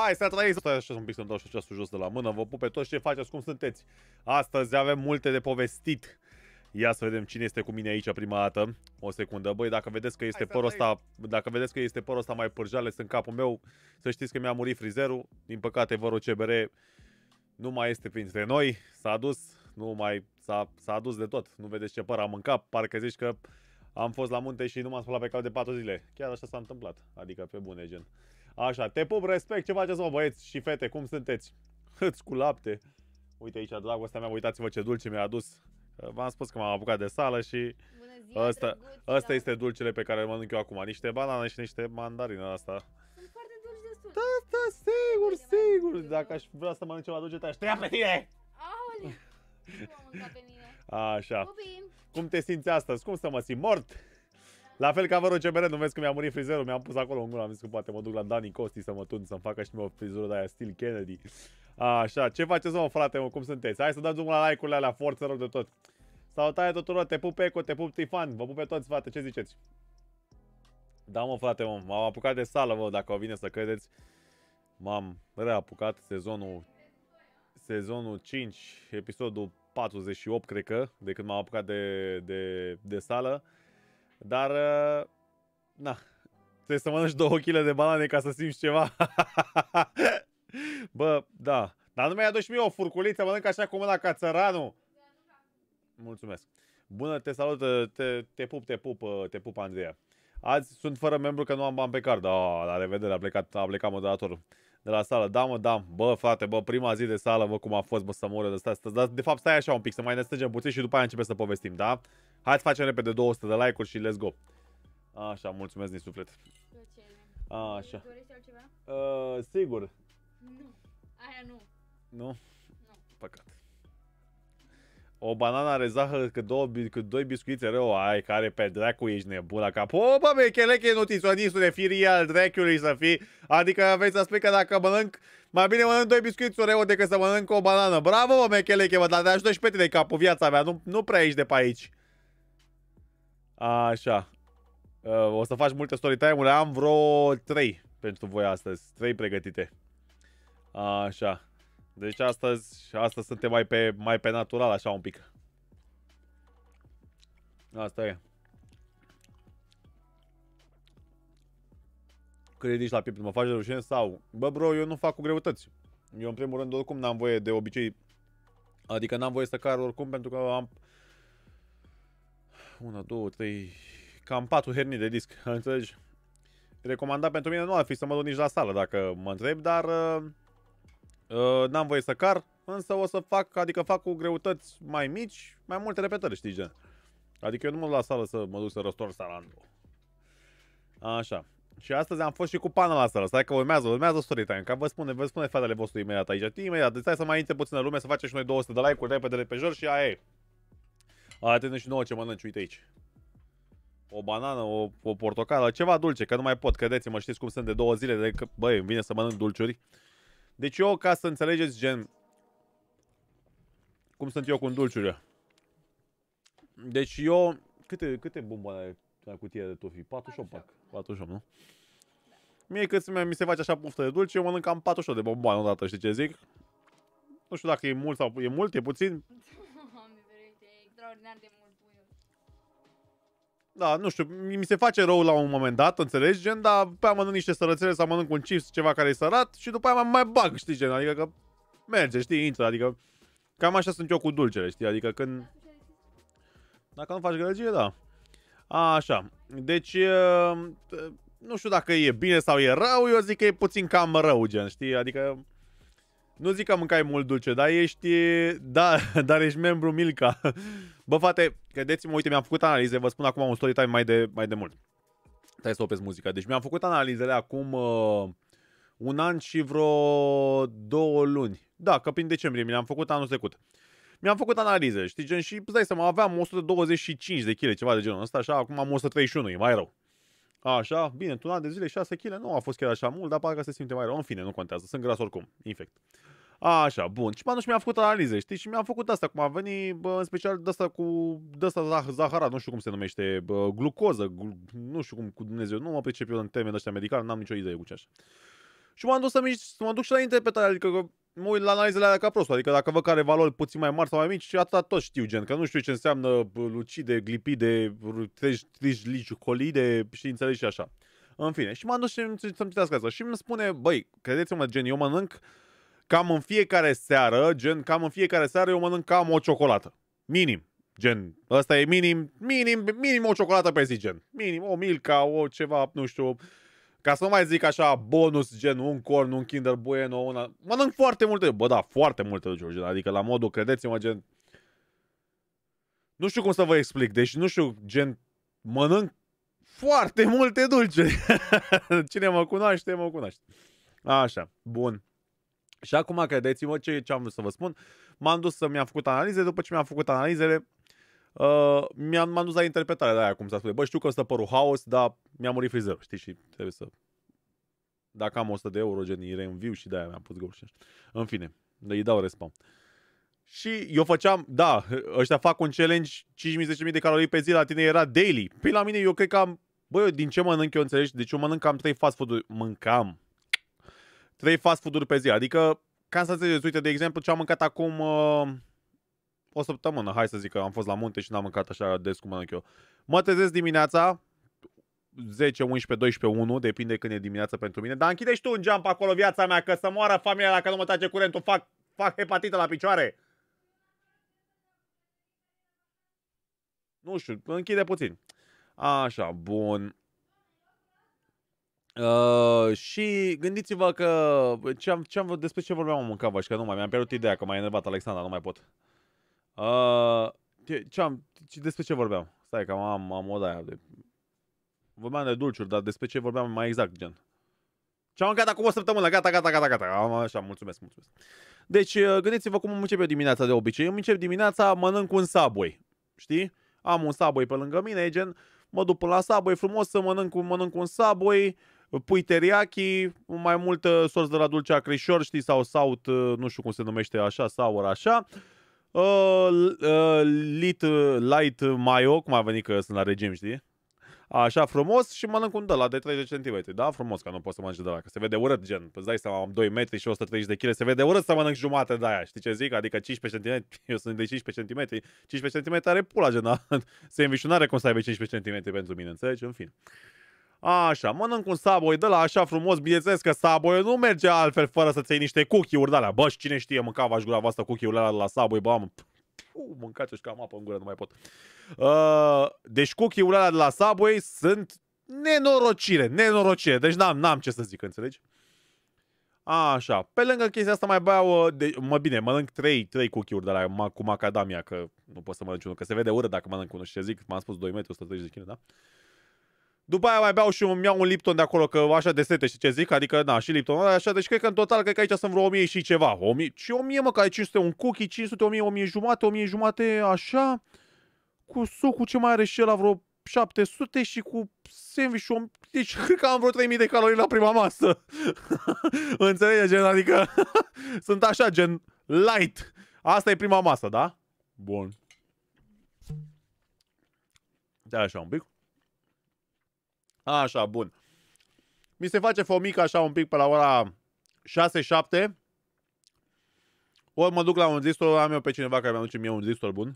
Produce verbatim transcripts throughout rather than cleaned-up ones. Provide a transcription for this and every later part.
Hai să trăiți! Stai așa un pic să-mi dau și ceasul jos de la mână. Vă pup pe toți, ce faceți, cum sunteți? Astăzi avem multe de povestit. Ia să vedem cine este cu mine aici prima dată. O secundă. Băi, dacă vedeți că este părul ăsta, dacă vedeți că este părul ăsta mai pârjales în capul meu, să știți că mi-a murit frizerul. Din păcate, vă rog C B R nu mai este printre noi. S-a dus, nu mai s-a adus de tot. Nu vedeți ce păr am în cap. Parcă zici că am fost la munte și nu m-am spălat pe cap de patru zile. Chiar așa s-a întâmplat. Adică pe bune, gen. Așa, te pup, respect, ce faceți, mă, băieți și fete, cum sunteți? Hâți cu lapte. Uite aici, dragostea mea, uitați-vă ce dulce mi-a adus. V-am spus că m-am apucat de sală și ziua, ăsta, drăguț, ăsta da. este dulcele pe care îl mănânc eu acum. Niște banane și niște mandarine asta. Sunt foarte dulci destul. Da, da, sigur, sigur. Dacă aș vrea să mănânc ceva dulce, te-aș tăia pe tine. Aoleu, nu m-am mâncat pe mine. Așa. Pupii. Cum te simți astăzi? Cum să mă simt? Mort? La fel ca vă rog C B R, nu vezi că mi-a murit frizerul, mi-am pus acolo în gură, am zis că poate mă duc la Dani Costi să mă tund, să-mi facă și mie o frizură de aia stil Kennedy. Așa, ce faceți, mă, frate, mă, cum sunteți? Hai să dați drumul la like-urile alea, forță rău de tot. Salutare tuturor, te pup Eco, te pup Tifan, vă pup pe toți, frate, ce ziceți? Da, mă, frate, mă, m-am apucat de sală, vă, dacă o vine să credeți. M-am reapucat sezonul, sezonul cinci, episodul patruzeci și opt, cred că, de când m-am apucat de, de, de sală. Dar, na, trebuie să mănânci două kilograme de banane ca să simți ceva. Bă, da. Dar nu mi-ai adus și mie o furculiță, mănânc așa cu mâna ca țăranul. Mulțumesc. Bună, te salut, te, te pup, te pup, te pup, Andreea. Azi sunt fără membru că nu am bani pe card. Oh, la revedere, a plecat, a plecat moderatorul de la sală. Da, mă, da. Bă, frate, bă, prima zi de sală, bă, cum a fost, bă, să moră de stai. Dar, de fapt, stai așa un pic, să mai ne strângem puțin și după aia începem să povestim, da? Hai să facem repede două sute de like-uri și let's go. Așa, mulțumesc din suflet. Așa. Dorești altceva? Uh, sigur. Nu. Aia nu. Nu? Nu. Păcat. O banană are zahăr cât, două, cât doi biscuițe rău. Ai, care pe dracu ești nebun la cap. O, bă, mecheleche, nutriționistul de firii al draciului să fii. Adică vrei să spui că dacă mănânc, mai bine mănânc doi biscuiți rău decât să mănânc o banană. Bravo, bă, mecheleche, bă, dar te ajută și pe tine capul, viața mea. Nu, nu prea ești de pe aici. Așa. Uh, o să faci multe story time-uri. Am vreo trei pentru voi astăzi. trei pregătite. Așa. Deci astăzi, astăzi suntem mai pe, mai pe natural, așa un pic. Asta e. Când ridici la piept, mă faci de rușine sau... Bă, bro, eu nu fac cu greutăți. Eu, în primul rând, oricum n-am voie de obicei. Adică n-am voie să car oricum, pentru că am... Una, două, trei... Cam patru hernii de disc, înțelegi? Recomandat pentru mine nu ar fi să mă duc nici la sală, dacă mă întreb, dar... Uh, uh, n-am voie să car, însă o să fac, adică fac cu greutăți mai mici, mai multe repetări, știi, gen. Adică eu nu mă duc la sală să mă duc să răstor salando. Așa. Și astăzi am fost și cu pana la sală. Stai că urmează, urmează story time. Ca vă spune, vă spune fetele vostru imediat aici. Imediat, deci stai să mai intre puțină lume, să facem și noi două sute de like-uri repede de pe jos și aia e. Atentă și nouă ce mănânci, uite aici. O banană, o, o portocală, ceva dulce, că nu mai pot, credeți-mă, știți cum sunt de două zile, de că, băi, îmi vine să mănânc dulciuri. Deci eu, ca să înțelegeți, gen, cum sunt eu cu dulciurile. Deci eu, câte, câte bomboane la cutie de tofi? patruzeci și opt, parcă. patruzeci și opt, nu? Mie cât mi se face așa puftă de dulce, eu mănânc cam patruzeci și opt de bomboane odată, știi ce zic? Nu știu dacă e mult sau e mult, e puțin. Doamne ferește, e extraordinar de mult puiul. Da, nu știu, mi se face rău la un moment dat, înțelegi, gen, dar pe aia mănânc niște sărățele sau mănânc un chips, ceva care e sărat și după aia mai bag, știi, gen, adică că merge, știi, intră, adică cam așa sunt eu cu dulcele, știi, adică când... Dacă nu faci gălăgie, da. A, așa, deci, nu știu dacă e bine sau e rău, eu zic că e puțin cam rău, gen, știi, adică... Nu zic că mâncai mult dulce, dar ești... Da, dar ești membru Milka. Bă, frate, credeți-mă, uite, mi-am făcut analize, vă spun acum un story time mai de, mai de mult. Stai să opresc muzica. Deci mi-am făcut analizele acum uh, un an și vreo două luni. Da, că prin decembrie mi le-am făcut anul trecut. Mi-am făcut analize, știi, gen, și îți dai seama, aveam o sută douăzeci și cinci de kilograme, ceva de genul ăsta, așa, acum am o sută treizeci și unu, e mai rău. Așa, bine, într-un an de zile, șase kilograme, nu a fost chiar așa mult, dar parcă se simte mai rău. În fine, nu contează, sunt gras oricum, infect. Așa, bun. Și atunci mi-am făcut analize, știi? Și mi-am făcut asta, cum a venit, bă, în special de asta cu de asta zaharat, nu știu cum se numește, glucoză, glu, nu știu cum cu Dumnezeu, nu mă pricep eu în termeni ăștia medicali, n-am nicio idee cu ce așa. Și m-am dus să, mi, să mă duc și la interpretare, adică că mă uit la analizele alea ca prostul, adică dacă văd care valori puțin mai mari sau mai mici, și atâta tot știu, gen, că nu știu ce înseamnă lucide, glipide, triglicolide și înțelegi și așa. În fine, și m-am dus și să-mi citească asta și îmi spune, băi, credeți-mă, gen, eu mănânc cam în fiecare seară, gen, cam în fiecare seară eu mănânc cam o ciocolată. Minim. Gen, ăsta e minim, minim, minim o ciocolată pe zi, gen. Minim, o Milka, o ceva, nu știu, ca să nu mai zic așa, bonus, gen, un corn, un Kinder Bueno, una... Mănânc foarte multe, bă, da, foarte multe lucruri, gen, adică la modul, credeți-mă, gen... Nu știu cum să vă explic, deci nu știu, gen, mănânc foarte multe dulciuri. Cine mă cunoaște, mă cunoaște. Așa, bun. Și acum, credeți-mă, ce, ce am vrut să vă spun, m-am dus să mi-am făcut analize, după ce mi-am făcut analizele, uh, mi-am, m-am dus la interpretarea de aia, cum s-a spus. Bă, știu că stă părul haos, dar mi-a murit frizerul, știi, și trebuie să... Dacă am o sută de euro, gen, îi reînviu și de-aia mi-am pus găuri. În fine, îi dau respawn. Și eu făceam, da, ăștia fac un challenge, cinci mii zece mii de calorii pe zi, la tine era daily. Păi la mine eu cred că am, bă, eu din ce mănânc eu, înțelegi? Deci eu mănânc cam trei fast food-uri, mâncam trei fast food-uri pe zi, adică, ca să înțelegeți, uite, de exemplu, ce am mâncat acum uh, o săptămână, hai să zic că am fost la munte și n-am mâncat așa des cum mănânc eu. Mă trezesc dimineața, zece, unsprezece, doisprezece, unu, depinde când e dimineața pentru mine, dar închide și tu un geam pe acolo, viața mea, că să moară familia dacă nu mă trage curentul, fac, fac hepatită la picioare. Nu știu, închide puțin. Așa, bun. Uh, și gândiți-vă că ce am, ce am, despre ce vorbeam în cavaș, că nu mai mi-am pierdut ideea, că m-a enervat Alexandra, nu mai pot. Uh, ce am, despre ce vorbeam? Stai că am, am o de aia. De... Vorbeam de dulciuri, dar despre ce vorbeam mai exact, gen. Ce am mâncat acum o săptămână, gata, gata, gata, gata. Am, așa, mulțumesc, mulțumesc. Deci, gândiți-vă cum îmi încep eu dimineața de obicei. Eu îmi încep dimineața, mănânc un Subway, știi? Am un Subway pe lângă mine, gen, mă duc până la Subway frumos să mănânc, mănânc un Subway, pui teriyaki, mai multă sos de la dulce acrișor, știi, sau saut, nu știu cum se numește așa, sour așa. Uh, uh, lit, light mayo, cum a venit că sunt la regim, știi? Așa frumos și mănânc un de la de treizeci de centimetri, da? Frumos, că nu pot să mănânc de la, că se vede urât, gen. Îți dai seama, am doi metri și o sută treizeci de kilograme, se vede urât să mănânc jumate de aia, știi ce zic? Adică cincisprezece centimetri, eu sunt de cincisprezece centimetri, cincisprezece centimetri are pula, gen, da? Se nu are cum să aibă cincisprezece centimetri pentru mine, înțelegi? În fine. Așa, mănânc un Subway de la așa frumos, bineînțeles că Subway nu merge altfel fără să-ți iei niște cookie-uri de alea. Bă, și cine știe, mâncava și gura voastră cookie-urile alea de la Subway, bă, am... Uh, mâncați-o și cam apă în gură, nu mai pot. Uh, deci cookie-urile alea de la Subway sunt nenorocire, nenorocire. Deci n-am, n-am ce să zic, înțelegi? Așa, pe lângă chestia asta mai beau, de, mă bine, mănânc trei, trei cookie-uri de la cu macadamia, că nu pot să mănânc unul, că se vede urât dacă mănânc unul și ce zic, m-am spus doi metri, o sută treizeci de kilograme, da? După aia mai beau și îmi iau un Lipton de acolo, că așa de sete, știi ce zic? Adică, da, și Lipton, așa, deci cred că în total, cred că aici sunt vreo o mie și ceva. o mie, și o mie, mă, că ai cinci sute un cookie, cinci sute, o mie, o mie jumate, o mie jumate, așa, cu sucul ce mai are și la vreo șapte sute și cu sandwich-ul, deci cred că am vreo trei mii de calorii la prima masă. Înțelege, gen, adică sunt așa, gen, light. Asta e prima masă, da? Bun. Da, așa un pic. Așa, bun. Mi se face fomică așa un pic pe la ora șase șapte. Ori mă duc la un zistor, am eu pe cineva care mi-aduce mie un zistor bun.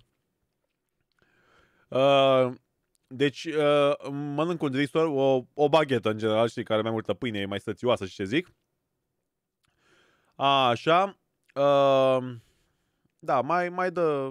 Uh, deci uh, mănânc un zistor, o, o baghetă în general, știi, care mai multă pâine, e mai sățioasă și ce zic. Așa. Uh, da, mai, mai dă...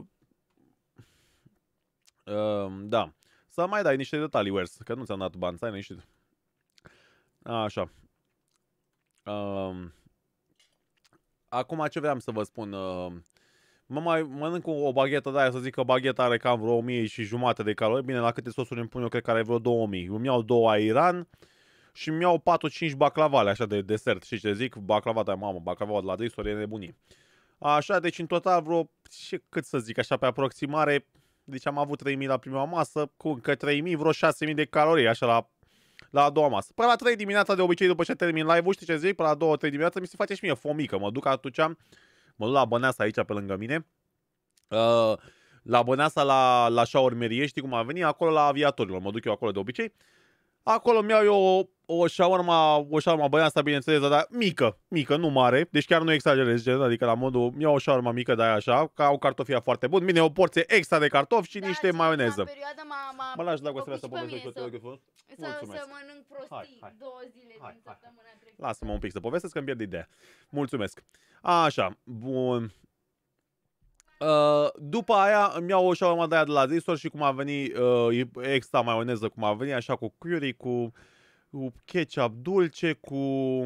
Uh, da. Să mai dai niște detalii, Wers, că nu ți-am dat bani, stai niște. Așa. Uh, acum ce vreau să vă spun. Uh, mă mai mănânc o baghetă de aia, să zic că bagheta are cam vreo o mie și jumate de calorii. Bine, la câte sosuri îmi pun eu, cred că are vreo două mii. Îmi iau două airan și îmi iau patru cinci baclavale, așa de desert. Și ce zic? Baclava de mamă, baclava de la Dristor e nebunie. Așa, deci în total vreo, ce, cât să zic, așa pe aproximare, deci am avut trei mii la prima masă, cu încă trei mii, vreo șase mii de calorii, așa la, la a doua masă. Până la trei dimineața, de obicei, după ce termin live-ul, știi ce zic? Până la două trei dimineața mi se face și mie fomică. Mă duc atunci, mă duc la Băneasa aici pe lângă mine. Uh, la Băneasa, la, la șaurmerie, știi cum a venit? Acolo la aviatorilor, mă duc eu acolo de obicei. Acolo mi-au eu o shawarma, o shawarma băian asta, bineînțeles, dar mică, mică, nu mare, deci chiar nu exagerez, gen, adică la modul, mi-au o shawarma mică de aia așa, ca au cartofia foarte bun, bine, o porție extra de cartofi și Da, niște ce maioneză. La perioadă m-a Mă lași, dacă o să făcut vrea să și pe povestesc mine eu, te rog eu frumos? să, Mulțumesc. să mănânc prostii Hai, hai. două zile Hai, din hai, săptămâna trecută. Lasă-mă un pic să povestesc, că îmi pierd ideea. Mulțumesc. Așa, bun. Uh, după aia îmi iau o shawarma de aia de la Zistor și cum a venit uh, extra maioneză, cum a venit, așa cu curry, cu, cu ketchup dulce, cu...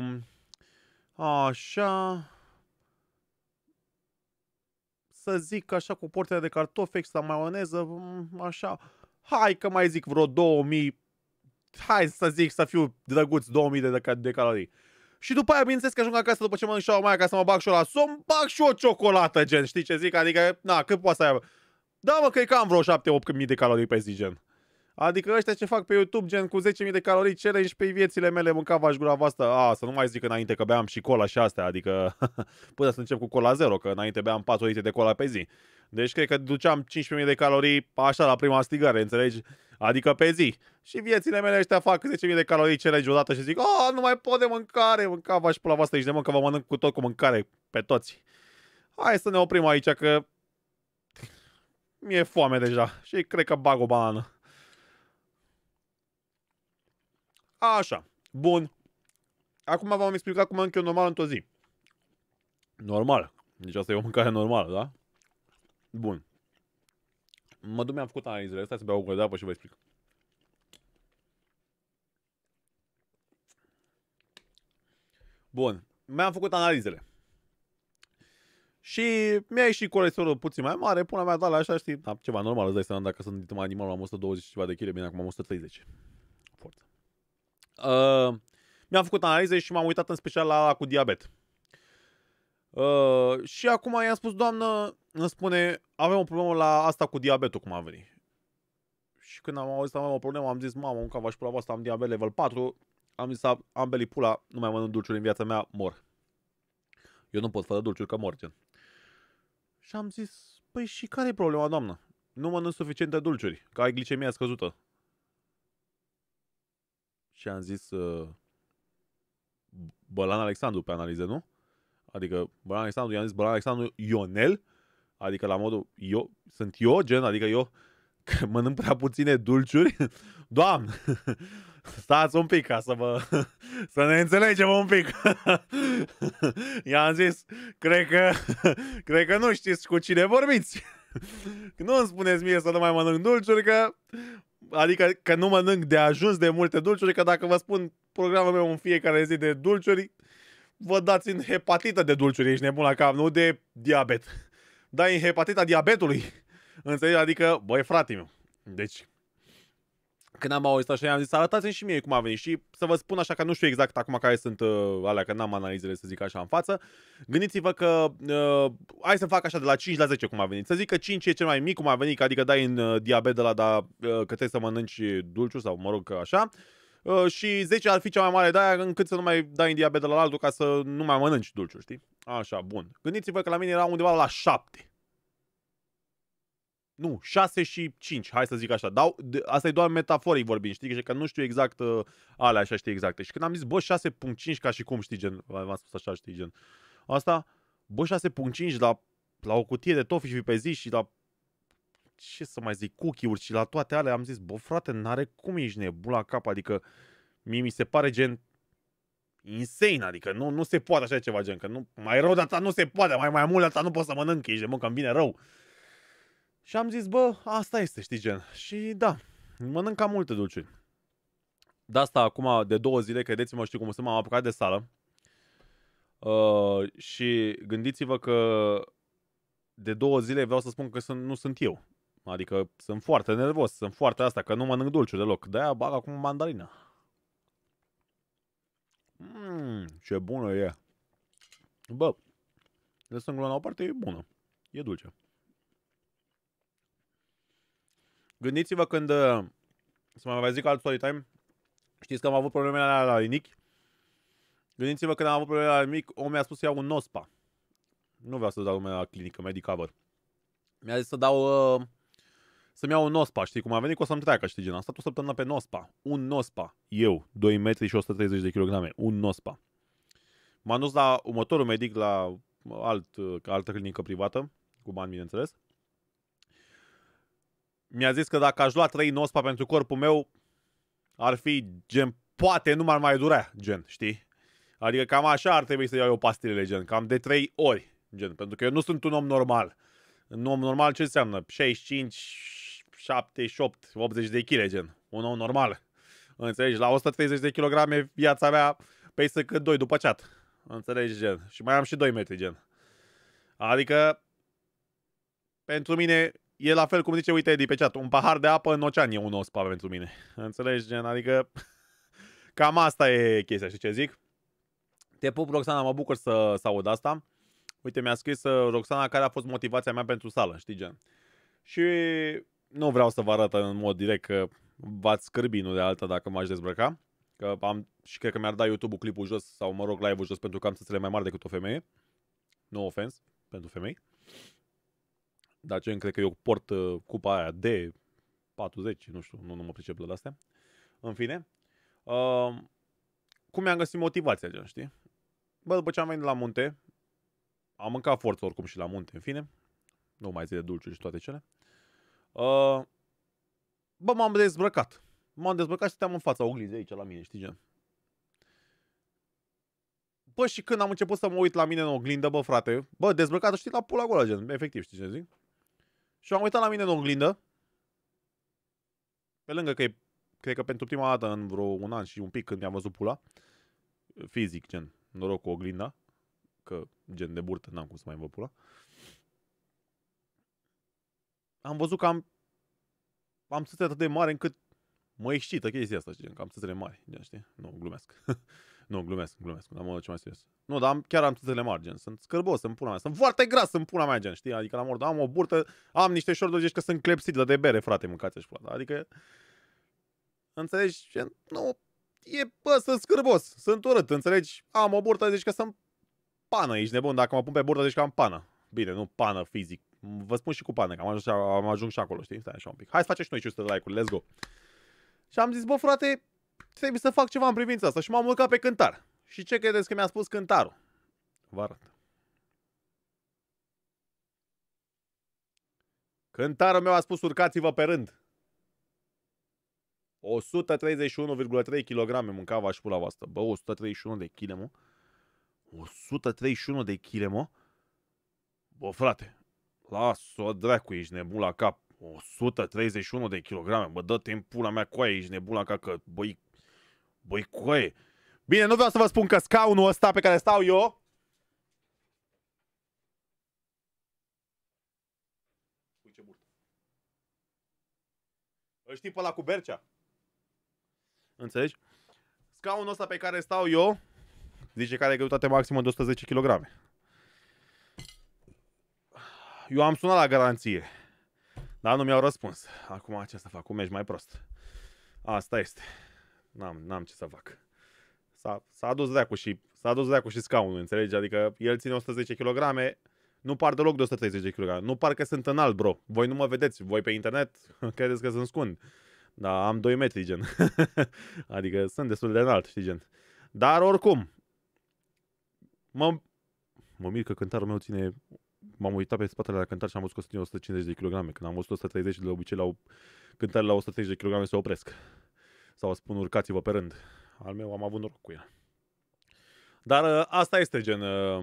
Așa... Să zic așa, cu porția de cartofi, extra maioneză, așa... Hai că mai zic vreo două mii... Hai să zic să fiu drăguț, două mii de, de, de calorii. Și după aia, bineînțeles că ajung acasă după ce mănânc shawarma aia ca să mă bag și eu la somn, bag și o ciocolată, gen, știi ce zic? Adică, na, cât poate să aibă? Da, mă, cred că am vreo șapte opt mii de calorii pe zi, gen. Adică ăștia ce fac pe YouTube, gen, cu zece mii de calorii challenge pe viețile mele, mâncava-și gura voastră. A, să nu mai zic înainte că beam și cola și astea, adică până să încep cu cola zero, că înainte beam patru litri de cola pe zi. Deci cred că duceam cincisprezece mii de calorii așa la prima stigare, înțelegi? Adică pe zi. Și viețile mele ăștia fac zece mii de calorii challenge odată și zic, a, nu mai pot de mâncare, mâncava-și pula voastră, ești de mâncă, vă mănânc cu tot cu mâncare, pe toți. Hai să ne oprim aici, că mi-e foame deja și cred că bag o banană. Așa, bun. Acum v-am explicat cum mănânc eu normal într-o zi. Normal. Deci asta e o mâncare normală, da? Bun. Mă duc, mi-am făcut analizele. Stai să beau o gură de apă și vă explic. Bun. Mi-am făcut analizele. Și mi-a ieșit colesterolul puțin mai mare. Până mea dat la așa, știi, da, ceva normal. Îți dai seama dacă sunt animal, am o sută douăzeci și ceva de kg, bine, acum am o sută treizeci. Forță. Uh, mi-am făcut analize și m-am uitat în special la, la cu diabet. Uh, și acum i-am spus, doamnă, îmi spune, avem o problemă la asta cu diabetul, cum a venit. Și când am auzit că avem o problemă, am zis, mamă, un cavaș pula voastră, am diabet level patru, am zis, am belit pula, nu mai mănânc dulciuri în viața mea, mor. Eu nu pot fără dulciuri, că mor, gen. Și am zis, păi și care e problema, doamnă? Nu mănânc suficiente dulciuri, că ai glicemia scăzută. Și am zis, uh, Bălan Alexandru pe analize, nu? Adică Bălan Alexandru, i-am zis Bălan Alexandru Ionel, adică la modul, eu, sunt eu, gen, adică eu că mănânc prea puține dulciuri. Doamne, stați un pic ca să vă, să ne înțelegem un pic. I-am zis, cred că, cred că nu știți cu cine vorbiți. Nu îmi spuneți mie să nu mai mănânc dulciuri, că, adică că nu mănânc de ajuns de multe dulciuri, că dacă vă spun programul meu în fiecare zi de dulciuri, vă dați în hepatită de dulciuri, ești nebun la cap, nu de diabet. Dai în hepatita diabetului. Înțelegi? Adică, băi, frate meu. Deci, când am auzit așa, i-am zis, arătați-mi și mie cum a venit. Și să vă spun așa, că nu știu exact acum care sunt uh, alea, că n-am analizele, să zic așa, în față. Gândiți-vă că, uh, hai să fac așa, de la cinci la zece cum a venit. Să zic că cinci e cel mai mic cum a venit, adică dai în uh, diabet de la, da, uh, că trebuie să mănânci dulciuri sau, mă rog, că așa. Uh, și zece ar fi cea mai mare de aia, încât să nu mai dai în diabet de la altul, ca să nu mai mănânci dulciuri, știi? Așa, bun. Gândiți-vă că la mine era undeva la șapte. Nu, șase și cinci, hai să zic așa. Dau, de, asta e doar metaforic vorbind, știi? Că nu știu exact uh, alea așa, știi, exacte. Și când am zis, bă, șase virgulă cinci ca și cum, știi, gen, v-am spus așa, știi, gen. Asta, bă, șase virgulă cinci la, la o cutie de tofi pe zi și la, ce să mai zic, cookie-uri și la toate alea, am zis, bă, frate, n-are cum ești nebun la cap, adică mie mi se pare gen insane, adică nu, nu se poate așa ceva, gen, că nu, mai rău de atât nu se poate, mai mai mult de atât nu pot să mănânc, ești nebun, că îmi vine rău. Și am zis, bă, asta este, știi, gen. Și da, mănânc cam multe dulciuri. De asta acum, de două zile, credeți-mă, știu cum sunt, m-am apucat de sală. Uh, și gândiți-vă că de două zile vreau să spun că sunt, nu sunt eu. Adică sunt foarte nervos, sunt foarte asta, că nu mănânc dulciuri deloc. De-aia bag acum mandarina. Mmm, ce bună e. Bă, lăsând gluma la o parte, e bună. E dulce. Gândiți-vă când, uh, să mai zic alt story time, știți că am avut problemele alea la rinichi? Gândiți-vă când am avut problemele la rinichi, omul mi-a spus să iau un Nospa. Nu vreau să dau numele la clinică, Medicover. Mi-a zis să dau, uh, să-mi iau un Nospa, știi, cum a venit că o să-mi treacă, știi, gen, am stat o săptămână pe Nospa, un Nospa, eu, doi metri și o sută treizeci de kilograme, un Nospa. M-am dus la următorul medic, la alt, altă clinică privată, cu bani, bineînțeles. Mi-a zis că dacă aș lua trei Nospa pentru corpul meu, ar fi, gen, poate nu m-ar mai durea, gen, știi? Adică cam așa ar trebui să iau eu pastilele, gen, cam de trei ori, gen, pentru că eu nu sunt un om normal. Un om normal ce înseamnă? șaizeci și cinci, șaptezeci și opt, optzeci de kg, gen, un om normal. Înțelegi? La o sută treizeci de kilograme viața mea pesă cât doi după ceat. Înțelegi, gen? Și mai am și doi metri, gen. Adică, pentru mine, e la fel cum zice, uite, Edi pe chat, un pahar de apă în ocean e un Nospa pentru mine. Înțelegi, gen? Adică, cam asta e chestia, știi ce zic? Te pup, Roxana, mă bucur să, să aud asta. Uite, mi-a scris Roxana care a fost motivația mea pentru sală, știi, gen? Și nu vreau să vă arăt în mod direct că v-ați scârbi, nu de alta, dacă m-aș dezbrăca. Că am, și cred că mi-ar da YouTube-ul clipul jos sau, mă rog, live-ul jos pentru că am țâțele mai mari decât o femeie. No offense pentru femei. Dar gen, cred că eu port uh, cupa aia de patruzeci, nu știu, nu, nu mă pricep la astea. În fine. Uh, cum mi-am găsit motivația, gen, știi? Bă, după ce am venit la munte, am mâncat forță oricum și la munte, în fine. Nu mai zi de dulciuri și toate cele. Uh, bă, m-am dezbrăcat. M-am dezbrăcat și stăteam în fața oglinzii aici la mine, știi, gen. Bă, și când am început să mă uit la mine în oglindă, bă, frate, bă, dezbrăcat, știi, la pula goală, gen, efectiv, știi ce zic? Și am uitat la mine în oglindă. Pe lângă că e, cred că pentru prima dată în vreo un an și un pic când mi-am văzut pula, fizic, gen, noroc cu oglinda, că gen de burtă n-am cum să mai văd pula. Am văzut că am am țâțe atât de mare încât mă excită chestia asta, știi, că am țâțele mari, gen, știi? Nu, glumesc. Nu, glumesc, glumesc, la modul ce mai serios. Nu, dar am, chiar am țâțele mari, gen, sunt scârbos în pula mea, sunt foarte gras în pula mea, gen, știi? Adică la modul, am o burtă, am niște șorduri, zici că sunt clepsidă de bere, frate, mâncați-și pula, adică, înțelegi, gen, nu, e, bă, sunt scârbos, sunt urât, înțelegi? Am o burtă, zici că sunt pană, ești nebun, dacă mă pun pe burtă, zici că am pană. Bine, nu pană fizic. Vă spun și cu pană, că am ajuns, am ajuns și acolo, știi? Stai așa un pic. Hai să facem și noi cincizeci de like-uri, let's go. Și am zis, bă, frate, trebuie să fac ceva în privința asta. Și m-am urcat pe cântar. Și ce credeți că mi-a spus cântarul? Vă arăt. Cântarul meu a spus, urcați-vă pe rând. o sută treizeci și unu virgulă trei kilograme mâncava și pula voastră. Bă, o sută treizeci și unu de kg, mă. o sută treizeci și unu de kg, mă. Bă, frate, las-o dracu, ești nebun la cap. o sută treizeci și unu de kilograme, bă, dă-te în pula mea, coaie, ești nebun la cap, că, băi, băi, coaie. Bine, nu vreau să vă spun că scaunul ăsta pe care stau eu... Ui, ce burtă. Îl știi pe ăla cu bercea? Înțelegi? Scaunul ăsta pe care stau eu, zice că are greutate maximă de o sută zece kilograme. Eu am sunat la garanție, dar nu mi-au răspuns. Acum ce să fac? Cum ești mai prost? Asta este. N-am, n-am ce să fac. S-a adus dracu și s-a adus dracu și scaunul, înțelegi? Adică el ține o sută zece kilograme, nu par deloc de o sută treizeci de kilograme. Nu par că sunt înalt, bro. Voi nu mă vedeți, voi pe internet credeți că sunt scund. Dar am doi metri, gen. Adică sunt destul de înalt, știi, gen. Dar oricum, mă, mă mir că cântarul meu ține... M-am uitat pe spatele la cântar și am văzut că ține o sută cincizeci de kilograme. Când am văzut o sută treizeci, de obicei la cântare la o sută treizeci de kilograme se opresc. Sau spun urcați-vă pe rând. Al meu am avut noroc cu el. Dar asta este, gen...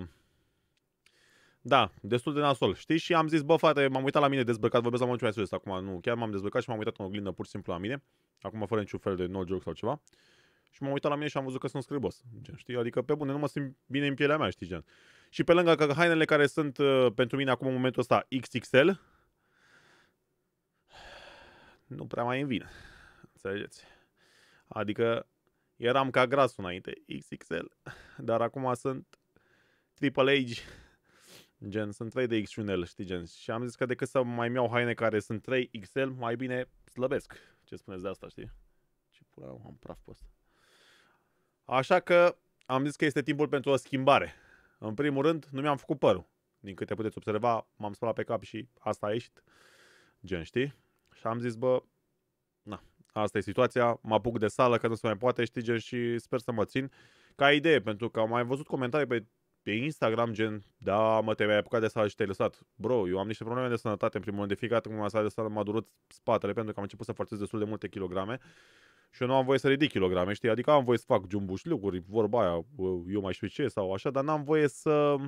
Da, destul de nasol, știi? Și am zis, bă, frate, m-am uitat la mine dezbrăcat, vorbesc la momentul mai serios acum, nu, chiar m-am dezbrăcat și m-am uitat în oglindă pur și simplu la mine, acum fără niciun fel de no joke sau ceva. Și m-am uitat la mine și am văzut că sunt scârbos, gen, știi? Adică pe bune, nu mă simt bine în pielea mea, știi, gen. Și pe lângă că hainele care sunt uh, pentru mine acum în momentul ăsta X X L, nu prea mai îmi vin, înțelegeți? Adică eram ca grasul înainte, X X L, dar acum sunt Triple H, gen, sunt trei de X și un L, știi, gen. Și am zis că decât să mai iau haine care sunt trei X L, mai bine slăbesc. Ce spuneți de asta, știi? Ce pula, am praf pe ăsta. Așa că am zis că este timpul pentru o schimbare. În primul rând, nu mi-am făcut părul. Din câte puteți observa, m-am spălat pe cap și asta a ieșit. Gen, știi? Și Și am zis, bă, na, asta e situația, mă apuc de sală, că nu se mai poate, știi, gen, și sper să mă țin ca idee, pentru că am mai văzut comentarii pe, pe Instagram, gen, da, mă, te-ai apucat de sală și te-ai lăsat. Bro, eu am niște probleme de sănătate, în primul rând, de fiecare dată când m-am de sală m-a durut spatele, pentru că am început să forțez destul de multe kilograme și eu nu am voie să ridic kilograme, știi, adică am voie să fac jumbuș-lucruri, vorba aia, eu mai știu ce sau așa, dar n-am voie să,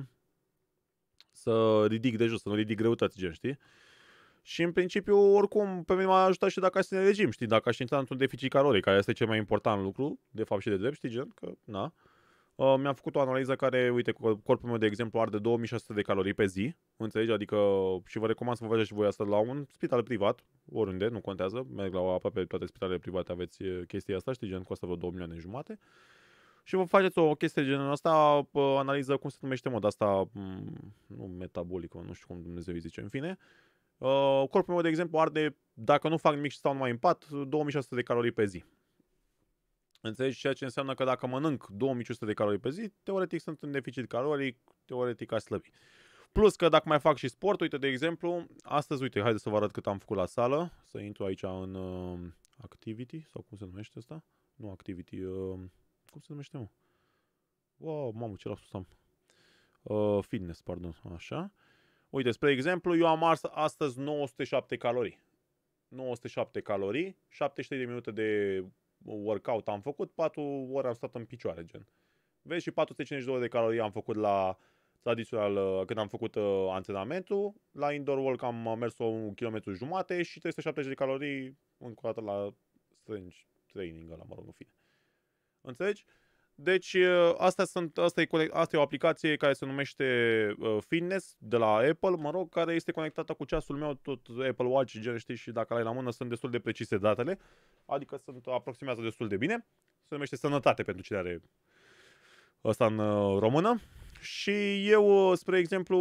să ridic de jos, să nu ridic greutăți, gen, știi? Și în principiu, oricum, pe mine m-a ajutat și dacă aș ține regim, știi? Dacă aș intra într-un deficit caloric, care este cel mai important lucru, de fapt și de drept, știi, gen, că, na. Uh, mi-am făcut o analiză care, uite, corpul meu, de exemplu, arde două mii șase sute de calorii pe zi, înțelegi? Adică, și vă recomand să vă faceți și voi asta la un spital privat, oriunde, nu contează, merg la aproape toate spitalele private, aveți chestia asta, știi, gen, costă vreo două milioane jumate. Și vă faceți o chestie de genul ăsta, analiză, cum se numește, mod asta, nu metabolică, nu știu cum Dumnezeu îi zice, în fine. Uh, corpul meu, de exemplu, arde, dacă nu fac nimic și stau numai în pat, două mii șase sute de calorii pe zi. Înțelegi? Ceea ce înseamnă că dacă mănânc două mii cinci sute de calorii pe zi, teoretic sunt în deficit caloric, teoretic aș slăbi. Plus că dacă mai fac și sport, uite, de exemplu, astăzi, uite, haideți să vă arăt cât am făcut la sală, să intru aici în uh, activity, sau cum se numește asta? Nu activity, uh, cum se numește, mă? Wow, mamă, ce la sus am. Uh, fitness, pardon, așa. Uite, spre exemplu, eu am ars astăzi nouă sute șapte calorii. nouă sute șapte calorii, șaptezeci și trei de minute de workout am făcut, patru ore am stat în picioare, gen. Vezi, și patru sute cincizeci și doi de calorii am făcut la tradițional când am făcut uh, antrenamentul. La indoor walk am mers un kilometru jumate și trei sute șaptezeci de calorii încă o dată la strength training, ăla, mă rog, în fine. Înțelegi? Deci asta, sunt, asta, e, asta e o aplicație care se numește uh, Fitness de la Apple, mă rog, care este conectată cu ceasul meu, tot Apple Watch, gen, știi, și dacă l-ai la mână sunt destul de precise datele, adică sunt aproximează destul de bine. Se numește Sănătate pentru cine are ăsta în uh, română. Și eu, spre exemplu,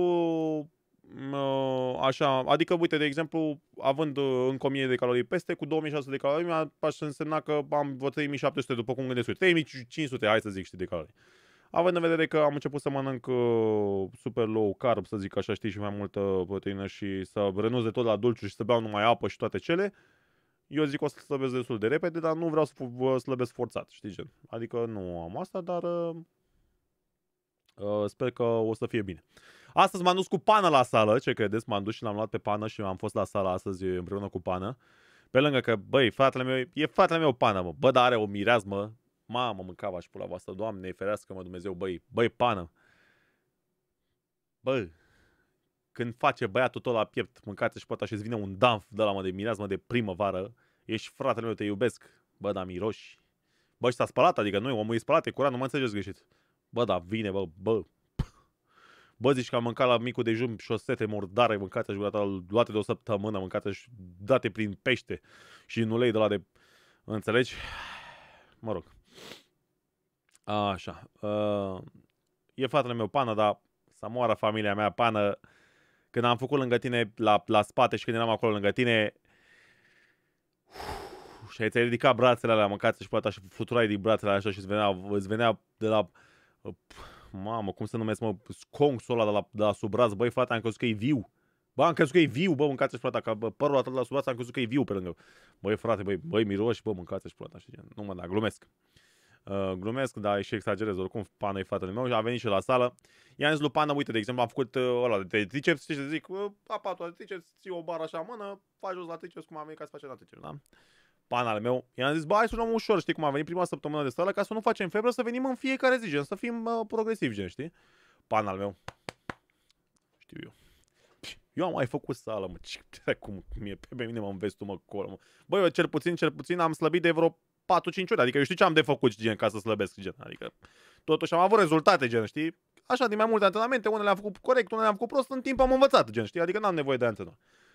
uh, așa, adică, uite, de exemplu, având uh, încă o mie de calorii peste, cu două mii șase sute de calorii, aș însemna că am vreo trei mii șapte sute, după cum gândesc, trei mii cinci sute, hai să zic, știi, de calorii. Având în vedere că am început să mănânc uh, super low carb, să zic așa, știi, și mai multă proteină și să renunț de tot la dulciuri și să beau numai apă și toate cele, eu zic că o să slăbesc destul de repede, dar nu vreau să slăbesc forțat, știi, gen. Adică nu am asta, dar uh, uh, sper că o să fie bine. Astăzi m-am dus cu pană la sală, ce credeți? M-am dus și l-am luat pe pană și am fost la sală astăzi împreună cu pană. Pe lângă că, băi, fratele meu, e fratele meu pană, mă. Bă, dar are o mireazmă. Mamă, mâncava și pula voastră, Doamne, ferească-mă Dumnezeu, băi, băi, pană. Bă, când face băiatul tot la piept, mâncați și poate și îți vine un danf de la mă de mireazmă de primăvară, ești fratele meu, te iubesc. Bă, dar miroși. Bă, și s-a spălat, adică nu, omul e spălat, e curat, nu mă înțelegeți greșit. Bă, dar vine, bă, bă. Bă, zici că am mâncat la micul dejun șosete murdare, mâncate și luate de o săptămână, mâncate și date prin pește și în ulei de la de... Înțelegi? Mă rog. Așa. Uh, e fratele meu pană, dar să moară familia mea pană. Când am făcut lângă tine la, la spate și când eram acolo lângă tine uf, și ți-ai ridicat brațele alea, mâncați și poate și fluturai din brațele așa și îți venea, îți venea de la... Uh, Mamă, cum se numesc, mă, sconxul ăla de la, de la sub braț, băi, frate, am crezut că e viu. Bă, am crezut că e viu, bă, mâncați-și plata, că bă, părul atât la sub braț, am crezut că e viu pe lângă. Băi, frate, băi, băi, miroși, bă, mâncați-și plata, știi, nu mă, da, glumesc. Uh, glumesc, dar și exagerez, oricum, Pană e fratele meu, a venit și la sală. I-am zis lui Pană, uite, de exemplu, am făcut uh, ăla de triceps, știi, să zic, apatul de triceps, ții o bară așa în mână, faci jos la triceps, cum am venit ca să facem la triceps, da? Pana al meu, i-am zis, bă, hai să luăm ușor, știi cum a venit prima săptămână de sală, ca să nu facem febră, să venim în fiecare zi, gen, să fim uh, progresivi, gen, știi? Pana al meu, știu eu. Eu am mai făcut sală, mă, ce cum e, pe mine mă înveți tu, mă, acolo, mă. Băi, eu cel puțin, cel puțin am slăbit de vreo patru cinci ori, adică eu știu ce am de făcut, gen, ca să slăbesc, gen, adică totuși am avut rezultate, gen, știi? Așa, din mai multe antrenamente, unele am făcut corect, unele am făcut prost, în timp am învățat, gen, știi? Adică n-am nevoie de antrenor.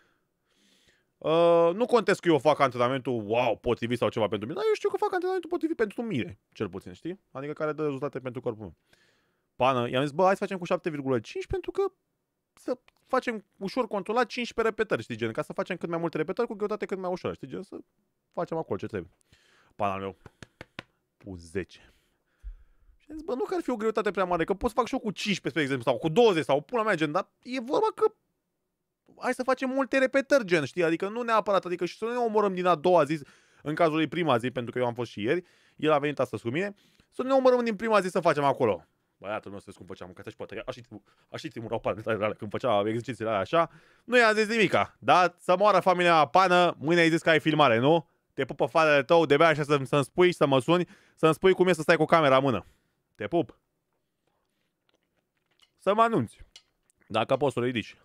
Uh, nu contest că eu fac antrenamentul, wow, potrivit sau ceva pentru mine, dar eu știu că fac antrenamentul potrivit pentru mine, cel puțin, știi? Adică care dă rezultate pentru corpul meu. Pană, i-am zis, bă, hai să facem cu șapte virgulă cinci pentru că să facem ușor controlat cincisprezece repetări, știi, gen, ca să facem cât mai multe repetări cu greutate cât mai ușor, știi, gen, să facem acolo ce trebuie. Pana al meu, cu zece. Și am zis, bă, nu că ar fi o greutate prea mare, că pot să fac și eu cu cincisprezece, spre exemplu, sau cu douăzeci, sau pula mea, gen, dar e vorba că hai să facem multe repetări, gen, știi? Adică nu neapărat, adică și să nu ne omorâm din a doua zi, în cazul lui prima zi, pentru că eu am fost și ieri, el a venit astăzi cu mine, să nu ne omorâm din prima zi să facem acolo. Băiatul meu, să vezi cum făceam, mâncați și poate, așa știi, murau pană tare când făcea exercițiile alea așa, nu i-am zis nimica, da? Să moară familia pană, mâine ai zis că ai filmare, nu? Te pupă fratele tău, de-abia așa să, să-mi spui, să mă suni, să-mi spui cum e să stai cu camera în mână. Te pup. Să mă anunți. Dacă poți să o ridici.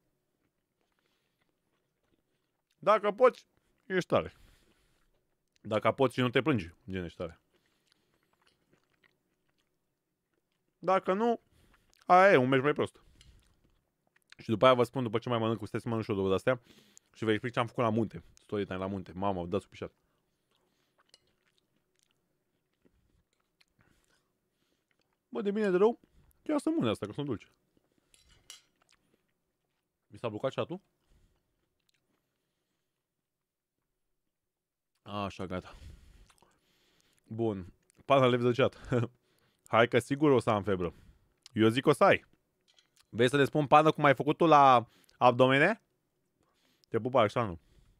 Dacă poți, ești tare. Dacă poți și nu te plângi, gen ești tare. Dacă nu, aia e, un meci mai prost. Și după aia vă spun, după ce mai mănânc, cu să mănânc și o două de-astea și vă explic ce am făcut la munte. Story time la munte. Mama, dați cu pișat. Bă, de bine de rău, chiar să mâne asta, că sunt dulce. Mi s-a blocat chat-ul? Așa, gata. Bun. Pana lev de chat. Hai că sigur o să am febră. Eu zic o să ai. Vrei să le spun, Pană, cum ai făcut tu la abdomene? Te pupa, așa nu.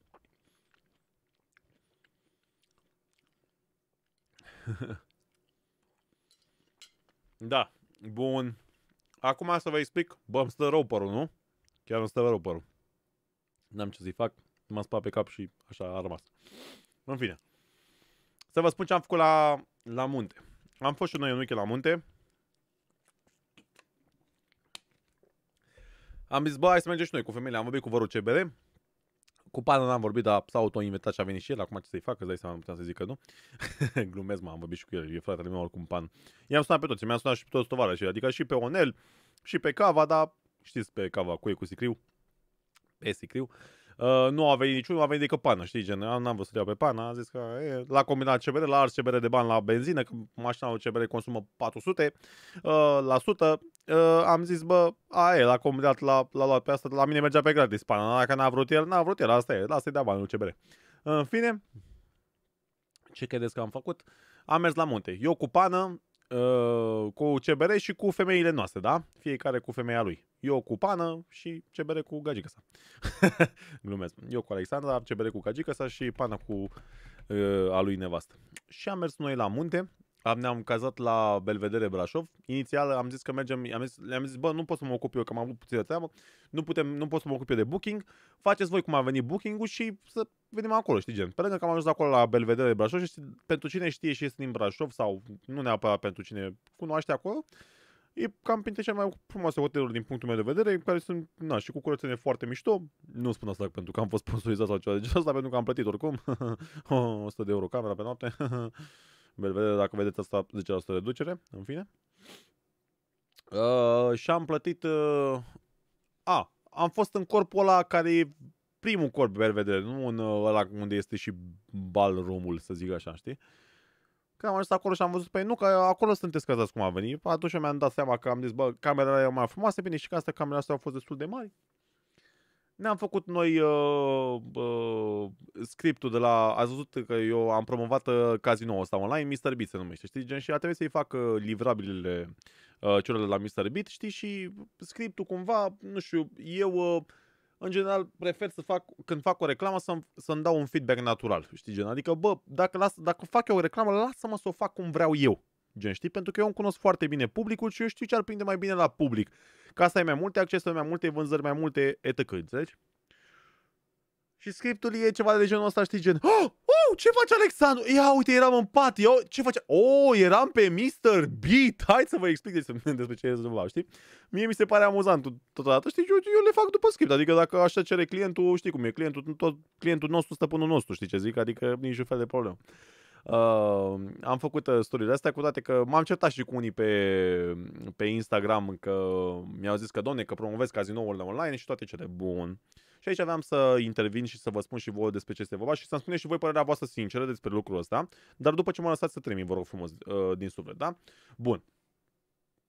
Da, bun. Acum să vă explic. Bă, îmi stă rău părul, nu? Chiar îmi stă rău părul. N-am ce să-i fac. M-am spart pe cap și așa a rămas. În fine. Să vă spun ce am făcut la, la munte. Am fost și noi în weekend la munte. Am zis, bă, hai să mergem și noi cu femeile. Am vorbit cu vărul C B R. Cu Pana n-am vorbit, dar s-a auto-invitat și a venit și el. Acum ce să-i fac, îți dai seama, nu puteam să zic că nu. Glumesc, mă, am vorbit și cu el. E fratele meu oricum Pan. I-am sunat pe toți, mi-am sunat și pe toți tovarășii. Adică și pe Onel, și pe Cava, dar știți pe Cava cu ei cu Sicriu. Pe Sicriu. Uh, nu a venit niciunul, a venit decât Pana, știi, gen, n-am vrut să-l iau pe Pana, a zis că e, l-a combinat C B R, l-a ars C B R de bani la benzină, că mașina lui C B R consumă patru sute uh, la sută, uh, am zis, bă, a, e, l-a combinat, l-a luat pe asta, la mine mergea pe gratis Pana, dacă n-a vrut el, n-a vrut el, asta e, lasă-i dea bani lui C B R. În fine, ce credeți că am făcut? Am mers la munte, eu cu Pană, Uh, cu C B R și cu femeile noastre, da? Fiecare cu femeia lui. Eu cu Pană și C B R cu gagica sa. Glumesc. Eu cu Alexandra, C B R cu gagica sa și Pană cu uh, a lui nevastă. Și am mers noi la munte. Am, ne-am cazat la Belvedere Brașov. Inițial am zis că mergem, am zis, le-am zis, bă, nu pot să mă ocup eu, că am avut puțină treabă, nu, putem, nu pot să mă ocup eu de booking, faceți voi cum a venit booking-ul și să venim acolo, știi, gen. Pe lângă că am ajuns acolo la Belvedere Brașov și pentru cine știe și este din Brașov sau nu neapărat pentru cine cunoaște acolo, e cam printre cele mai frumoase hoteluri din punctul meu de vedere, care sunt, na, și cu curățenie foarte mișto. Nu spun asta pentru că am fost sponsorizat sau ceva de genul ăsta, pentru că am plătit oricum. o sută de euro camera pe noapte. Belvedere, dacă vedeți asta, zece la sută reducere, în fine. Uh, și am plătit... Uh... A, am fost în corpul ăla care e primul corp Belvedere, nu în ăla unde este și ballroom-ul, să zic așa, știi? Că am ajuns acolo și am văzut pe ei, nu, că acolo sunteți cazați cum a venit. Atunci mi-am dat seama că am zis, bă, camerele e mai frumoase, bine, și că astea, camerele astea au fost destul de mari. Ne-am făcut noi uh, uh, scriptul de la... Ați văzut că eu am promovat uh, casino-ul ăsta online, mister Beat se numește, știi? Gen, și a trebuit să-i fac uh, livrabilele uh, celor de la mister Beat, știi? Și scriptul cumva, nu știu, eu uh, în general prefer să fac, când fac o reclamă, să-mi, să-mi dau un feedback natural, știi? Gen, adică, bă, dacă, las, dacă fac eu o reclamă, lasă-mă să o fac cum vreau eu. Gen, știi? Pentru că eu îmi cunosc foarte bine publicul și eu știu ce ar prinde mai bine la public. Ca să ai mai multe accese, mai multe vânzări, mai multe et cetera. Înțelegi? Și scriptul e ceva de genul ăsta, știi, gen oh, oh, ce face Alexandru? Ia uite, eram în pat, eu, ce face? Oh, eram pe mister Beat. Hai să vă explic despre ce e vorba, știi? Mie mi se pare amuzant totodată, știi, eu, eu le fac după script, adică dacă așa cere clientul, știi cum e, clientul, tot, clientul nostru, stăpânul nostru, știi ce zic? Adică nici un fel de problemă. Uh, am făcut uh, story-urile astea, cu toate că m-am certat și cu unii pe, pe Instagram că mi-au zis că, doamne, că promovez cazinourile online și toate cele bun. Și aici aveam să intervin și să vă spun și voi despre ce este vorba și să-mi spuneți și voi părerea voastră sinceră despre lucrul ăsta, dar după ce mă lăsați să termin, vă rog frumos, uh, din suflet, da? Bun.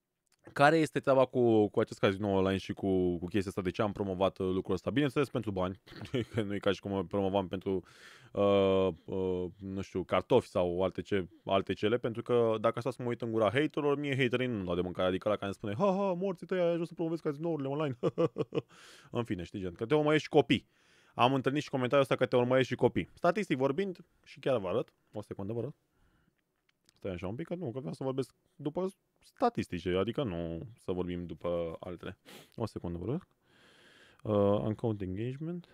Care este treaba cu, cu acest casino online și cu, cu chestia asta? De ce am promovat uh, lucrul ăsta? Bineînțeles pentru bani, că nu e ca și cum promovam pentru, uh, uh, nu știu, cartofi sau alte, ce, alte cele, pentru că dacă asta să mă uit în gura haterilor, mie haterii nu dau de mâncare, adică la care îmi spune, ha, ha, morții tăi, ai ajuns să promovezi cazinourile online. În fine, știi, gen, că te urmărești și copii. Am întâlnit și comentariul ăsta că te urmărești și copii. Statistic vorbind, și chiar vă arăt, o secundă vă arăt. Stai așa un pic, că nu, că vreau să vorbesc după statistice, adică nu să vorbim după altele. O secundă, vă rog. Uh, uncount engagement.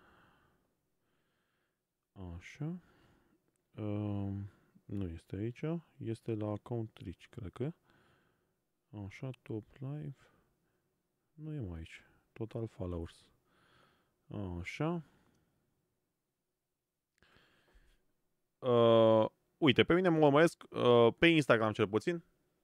Așa. Uh, nu este aici. Este la account reach, cred că. Așa, top live. Nu e mai aici. Total followers. Așa. Uh, uite, pe mine mă urmăresc uh, pe Instagram cel puțin.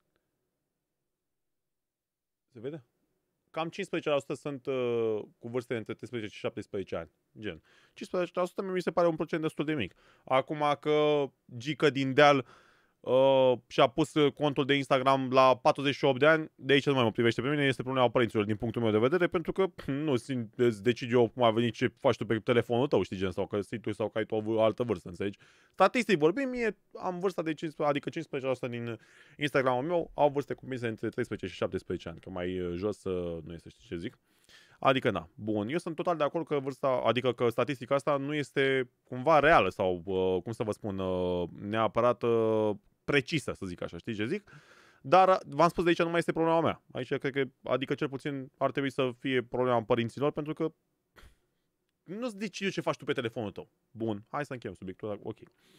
Se vede? Cam cincisprezece la sută sunt uh, cu vârste între treisprezece și șaptesprezece ani. Gen. cincisprezece la sută mi se pare un procent destul de mic. Acum că Gică din deal uh, și-a pus contul de Instagram la patruzeci și opt de ani, de aici nu mai mă privește pe mine, este problema părinților din punctul meu de vedere, pentru că nu îți decid eu cum a venit ce faci tu pe telefonul tău, știi, gen, sau că știi tu sau că ai tu o altă vârstă, înțelegi? Statistic vorbim, mie am vârsta de cincisprezece, adică cincisprezece la sută din Instagramul meu au vârste cumplite între treisprezece și șaptesprezece ani, că mai jos nu este, știi ce zic? Adică, na, bun, eu sunt total de acord că vârsta, adică că statistica asta nu este cumva reală sau, uh, cum să vă spun, uh, neapărat uh, precisă, să zic așa, știi ce zic? Dar v-am spus, de aici nu mai este problema mea. Aici cred că, adică cel puțin ar trebui să fie problema părinților, pentru că nu-ți decide ce faci tu pe telefonul tău. Bun, hai să încheiem subiectul, ok.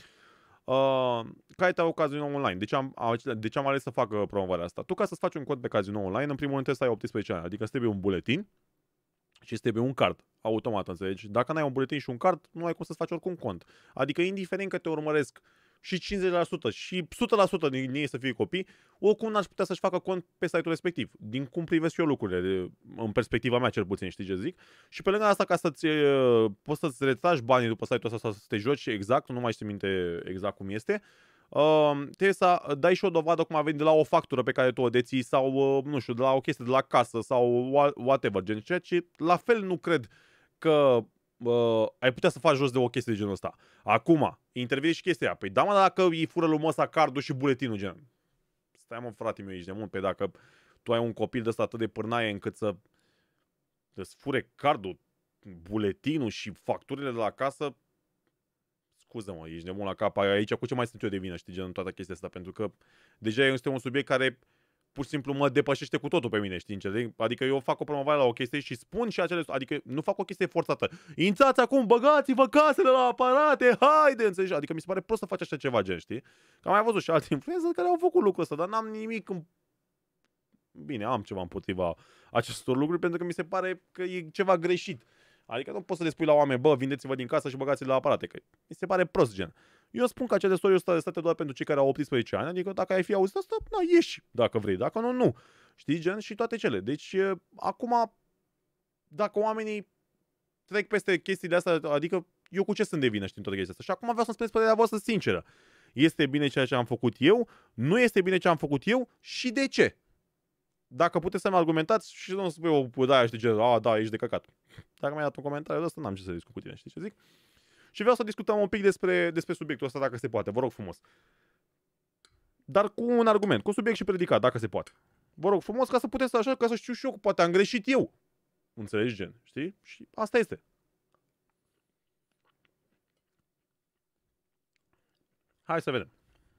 Uh, care te-au casino online? De ce, am, de ce am ales să fac uh, promovarea asta? Tu, ca să-ți faci un cont pe casino online, în primul rând trebuie să ai optsprezece ani, adică îți trebuie un buletin și îți trebuie un card, automat, înțelegi? Dacă n-ai un buletin și un card, nu ai cum să-ți faci oricum cont. Adică, indiferent că te urmăresc și cincizeci la sută și o sută la sută din ei să fie copii, oricum n-aș putea să-și facă cont pe site-ul respectiv. Din cum privesc eu lucrurile, de, în perspectiva mea cel puțin, știi ce zic? Și pe lângă asta, ca să-ți, poți să-ți retragi banii după site-ul ăsta sau să te joci exact, nu mai știu minte exact cum este, uh, trebuie să dai și o dovadă cum a venit de la o factură pe care tu o deții sau, uh, nu știu, de la o chestie de la casă sau whatever, gen, ceea ce la fel nu cred că Uh, ai putea să faci jos de o chestie de genul ăsta. Acum, intervine și chestia aia. Păi da, mă, dacă îi fură lui ăsta cardul și buletinul, gen. Stai, mă, frate meu, ești de mult. Pe dacă tu ai un copil de ăsta atât de pârnaie încât să îți fure cardul, buletinul și facturile de la casă, scuză-mă, ești de mult la cap. Aici cu ce mai sunt eu de vină, știi, gen, în toată chestia asta. Pentru că deja este un subiect care pur și simplu mă depășește cu totul pe mine, știi? Înțeleg? Adică eu fac o promovare la o chestie și spun și acele... Adică nu fac o chestie forțată. Intrați acum, băgați-vă casele la aparate, haide! Înțelegi? Adică mi se pare prost să faci așa ceva, gen, știi? Că am mai văzut și alți influencer care au făcut lucrul ăsta, dar n-am nimic... În... Bine, am ceva împotriva acestor lucruri, pentru că mi se pare că e ceva greșit. Adică nu poți să le spui la oameni, bă, vindeți-vă din casă și băgați-le la aparate, că mi se pare prost, gen. Eu spun că acele story sunt state doar pentru cei care au optsprezece ani, adică dacă ai fi auzit asta, na, ieși, dacă vrei, dacă nu, nu. Știi, gen, și toate cele. Deci, acum, dacă oamenii trec peste chestiile astea, adică eu cu ce sunt de vină, știi, în toată chestia asta. Și acum vreau să-mi spuneți părerea voastră sinceră. Este bine ceea ce am făcut eu? Nu este bine ce am făcut eu? Și de ce? Dacă puteți să-mi argumentați și nu spui o da, știi, gen, a, da, ești de căcat. Dacă mi-ai dat un comentariu ăsta, n-am ce să discut cu tine, știi ce zic? Și vreau să discutăm un pic despre, despre subiectul ăsta, dacă se poate. Vă rog frumos. Dar cu un argument, cu subiect și predicat, dacă se poate. Vă rog frumos, ca să puteți să așa, ca să știu și eu, că poate am greșit eu. Înțelegi, gen? Știi? Și asta este. Hai să vedem.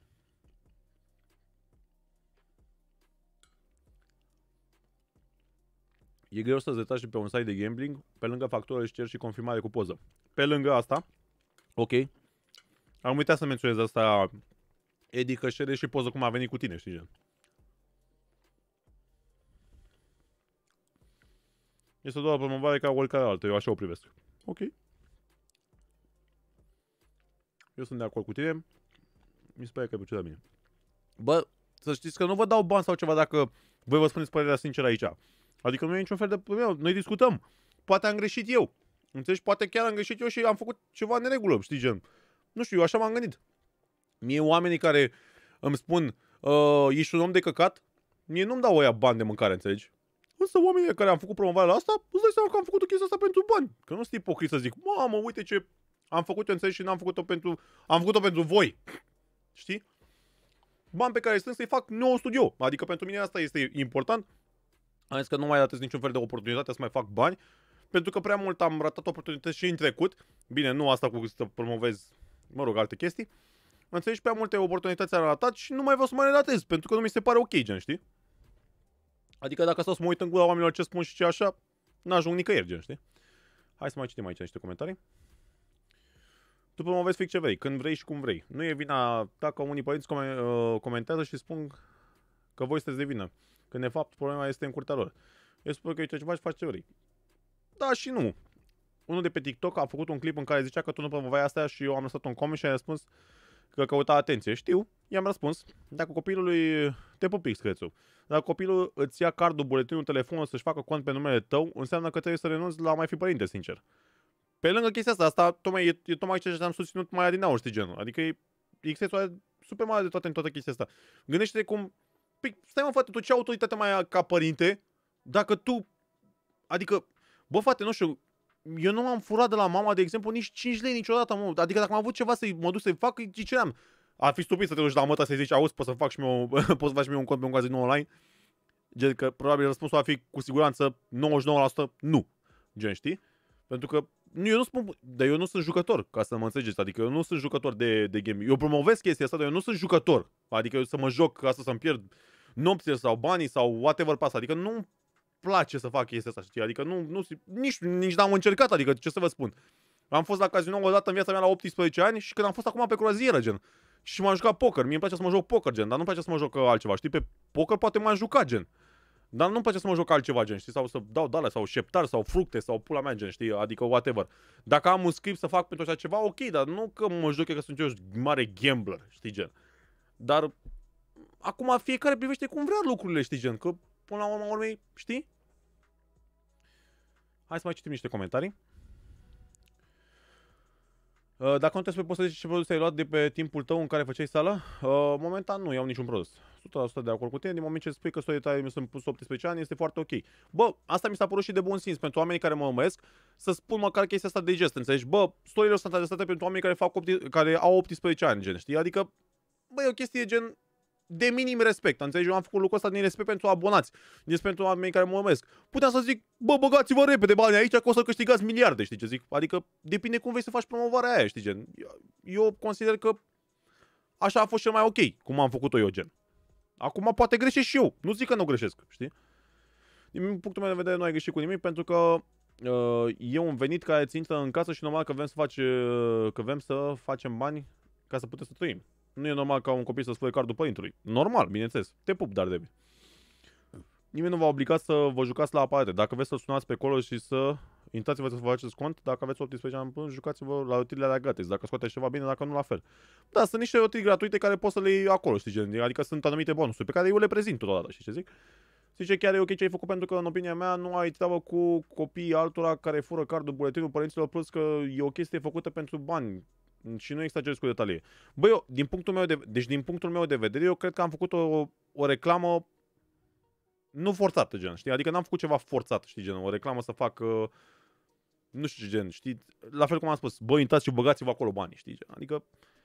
E greu să-ți detași pe un site de gambling, pe lângă factură își cer și confirmare cu poză. Pe lângă asta, ok, am uitat să menționez asta, Edi, că cere și poză cum a venit cu tine, știi, gen. Este doar o promovare ca oricare altă, eu așa o privesc. Ok. Eu sunt de acord cu tine, mi se pare că e pe bine. Bă, să știți că nu vă dau bani sau ceva dacă voi vă spuneți părerea sinceră aici. Adică nu e niciun fel de problemă, noi discutăm. Poate am greșit eu. Înțelegi? Poate chiar am greșit eu și am făcut ceva în regulă, știi, gen. Nu știu, eu așa m-am gândit. Mie oamenii care îmi spun, uh, ești un om de căcat, Mie nu-mi dau ăia bani de mâncare, înțelegi? Însă oamenii care am făcut promovarea la asta, îți dai seama că am făcut o chestie asta pentru bani. Că nu sunt ipocrit să zic, mamă, uite ce am făcut, înțelegi, și n-am făcut-o pentru... Am făcut-o pentru voi. Știi? Bani pe care îi strâng să-i fac nou studio. Adică pentru mine asta este important. Am zis că nu mai datez niciun fel de oportunitate să mai fac bani. Pentru că prea mult am ratat oportunități și în trecut. Bine, nu asta cu să promovez, mă rog, alte chestii. Înțelegi, prea multe oportunități am ratat și nu mai vreau să mai le ratez. Pentru că nu mi se pare ok, gen, știi? Adică dacă stau să mă uit în gura oamenilor ce spun și ce așa, n-ajung nicăieri, gen, știi? Hai să mai citim aici niște comentarii. Tu promovezi fix ce vrei, când vrei și cum vrei. Nu e vina dacă unii părinți comentează și spun că voi sunteți de vină. Când de fapt problema este în curtea lor. Eu spun că uite ce faci, faci ce vrei. Da și nu. Unul de pe TikTok a făcut un clip în care zicea că tu nu promovai asta și eu am lăsat un coment și a răspuns că căuta atenție. Știu, i-am răspuns. Dacă copilului... Te pupic, Screțu. Dacă copilul îți ia cardul, buletinul, telefonul să-și facă cont pe numele tău, înseamnă că trebuie să renunți la a mai fi părinte, sincer. Pe lângă chestia asta, asta tocmai, e, e tocmai ce am susținut mai adinaur, știi, genul. Adică e X-ul super mare de toate în toată chestia asta. Gândește-te cum... Păi, stai mă, frate, tu ce autoritate mai ai ca părinte dacă tu... Adică, bă, frate, nu știu, eu nu am furat de la mama, de exemplu, nici cinci lei niciodată, mă. Adică dacă am avut ceva să mă duc să-i fac, îi ceream. Ar fi stupid să te duci la măta să-i zici, auzi, poți să fac și mie, poți să faci și mie un cont pe un casino online? Gen că probabil răspunsul ar fi cu siguranță nouăzeci și nouă la sută nu. Gen, știi? Pentru că nu, eu nu spun, dar eu nu sunt jucător, ca să mă înțelegeți. Adică eu nu sunt jucător de, de game. Eu promovez chestia asta, dar eu nu sunt jucător. Adică eu să mă joc ca să-mi pierd nopțile sau banii sau whatever pas. Adică nu-mi place să fac chestia asta, știi? Adică nu, nu nici, nici n-am încercat, adică ce să vă spun. Am fost la casino o dată în viața mea la optsprezece ani și când am fost acum pe croazieră, gen. Și m-am jucat poker. Mie îmi place să mă joc poker, gen, dar nu-mi place să mă joc altceva, știi? Pe poker poate m-am jucat, gen. Dar nu-mi place să mă joc altceva, gen, știi? Sau să dau dale, sau șeptar, sau fructe, sau pula mea, gen, știi? Adică whatever. Dacă am un script să fac pentru așa ceva, ok, dar nu că mă joc că sunt eu mare gambler, știi, gen. Dar acum fiecare privește cum vrea lucrurile, știi, gen, că până la urmă urmei, știi? Hai să mai citim niște comentarii. Dacă nu trebuie să poți să zici ce produs ai luat de pe timpul tău în care făceai sală, momentan nu iau niciun produs. o sută la sută de acord cu tine, din moment ce spui că story time mi sunt pus optsprezece ani, este foarte ok. Bă, asta mi s-a părut și de bun simț pentru oamenii care mă urmăresc, să spun măcar chestia asta de gest, înțelegi? Bă, story-urile sunt adresate pentru oamenii care, fac care au optsprezece ani, gen, știi? Adică, bă, e o chestie gen de minim respect, înțelegi? Eu am făcut lucrul ăsta din respect pentru abonați, din pentru oamenii care mă urmăresc. Puteam să zic, bă, băgați-vă repede banii aici, că o să câștigați miliarde, știi ce zic? Adică depinde cum vrei să faci promovarea aia, știi, gen? Eu consider că așa a fost cel mai ok, cum am făcut-o eu, gen. Acum poate greșesc și eu, nu zic că nu greșesc, știi? Din punctul meu de vedere nu ai greșit cu nimic, pentru că uh, e un venit care ți intră în casă și normal că vrem să, faci, uh, că vrem să facem bani ca să putem să trăim. Nu e normal ca un copil să spui cardul părintului. Normal, bineînțeles. Te pup, dar de. Nimeni nu v-a obligat să vă jucați la aparate. Dacă vreți să sunați pe acolo și să intrați-vă să vă faceți cont, dacă aveți optsprezece ani până, jucați-vă la rotirile alea gratis. Dacă scoateți ceva bine, dacă nu la fel. Da, sunt niște rotiri gratuite care poți să le iei acolo, știi gen? Adică sunt anumite bonusuri pe care eu le prezint totodată, știi ce zic? Zice, chiar e ok ce ai făcut, pentru că, în opinia mea, nu ai treabă cu copiii altora care fură cardul buletinul părinților, plus că e o chestie făcută pentru bani. Și nu exagerez cu detalii. Băi, eu, din punctul meu de, deci din punctul meu de vedere, eu cred că am făcut o, o reclamă nu forțată, gen, știi? Adică n-am făcut ceva forțat, știi, gen, o reclamă să fac, uh, nu știu ce gen, știi? La fel cum am spus, băi, intrați și băgați-vă acolo banii, știi? Gen? Adică,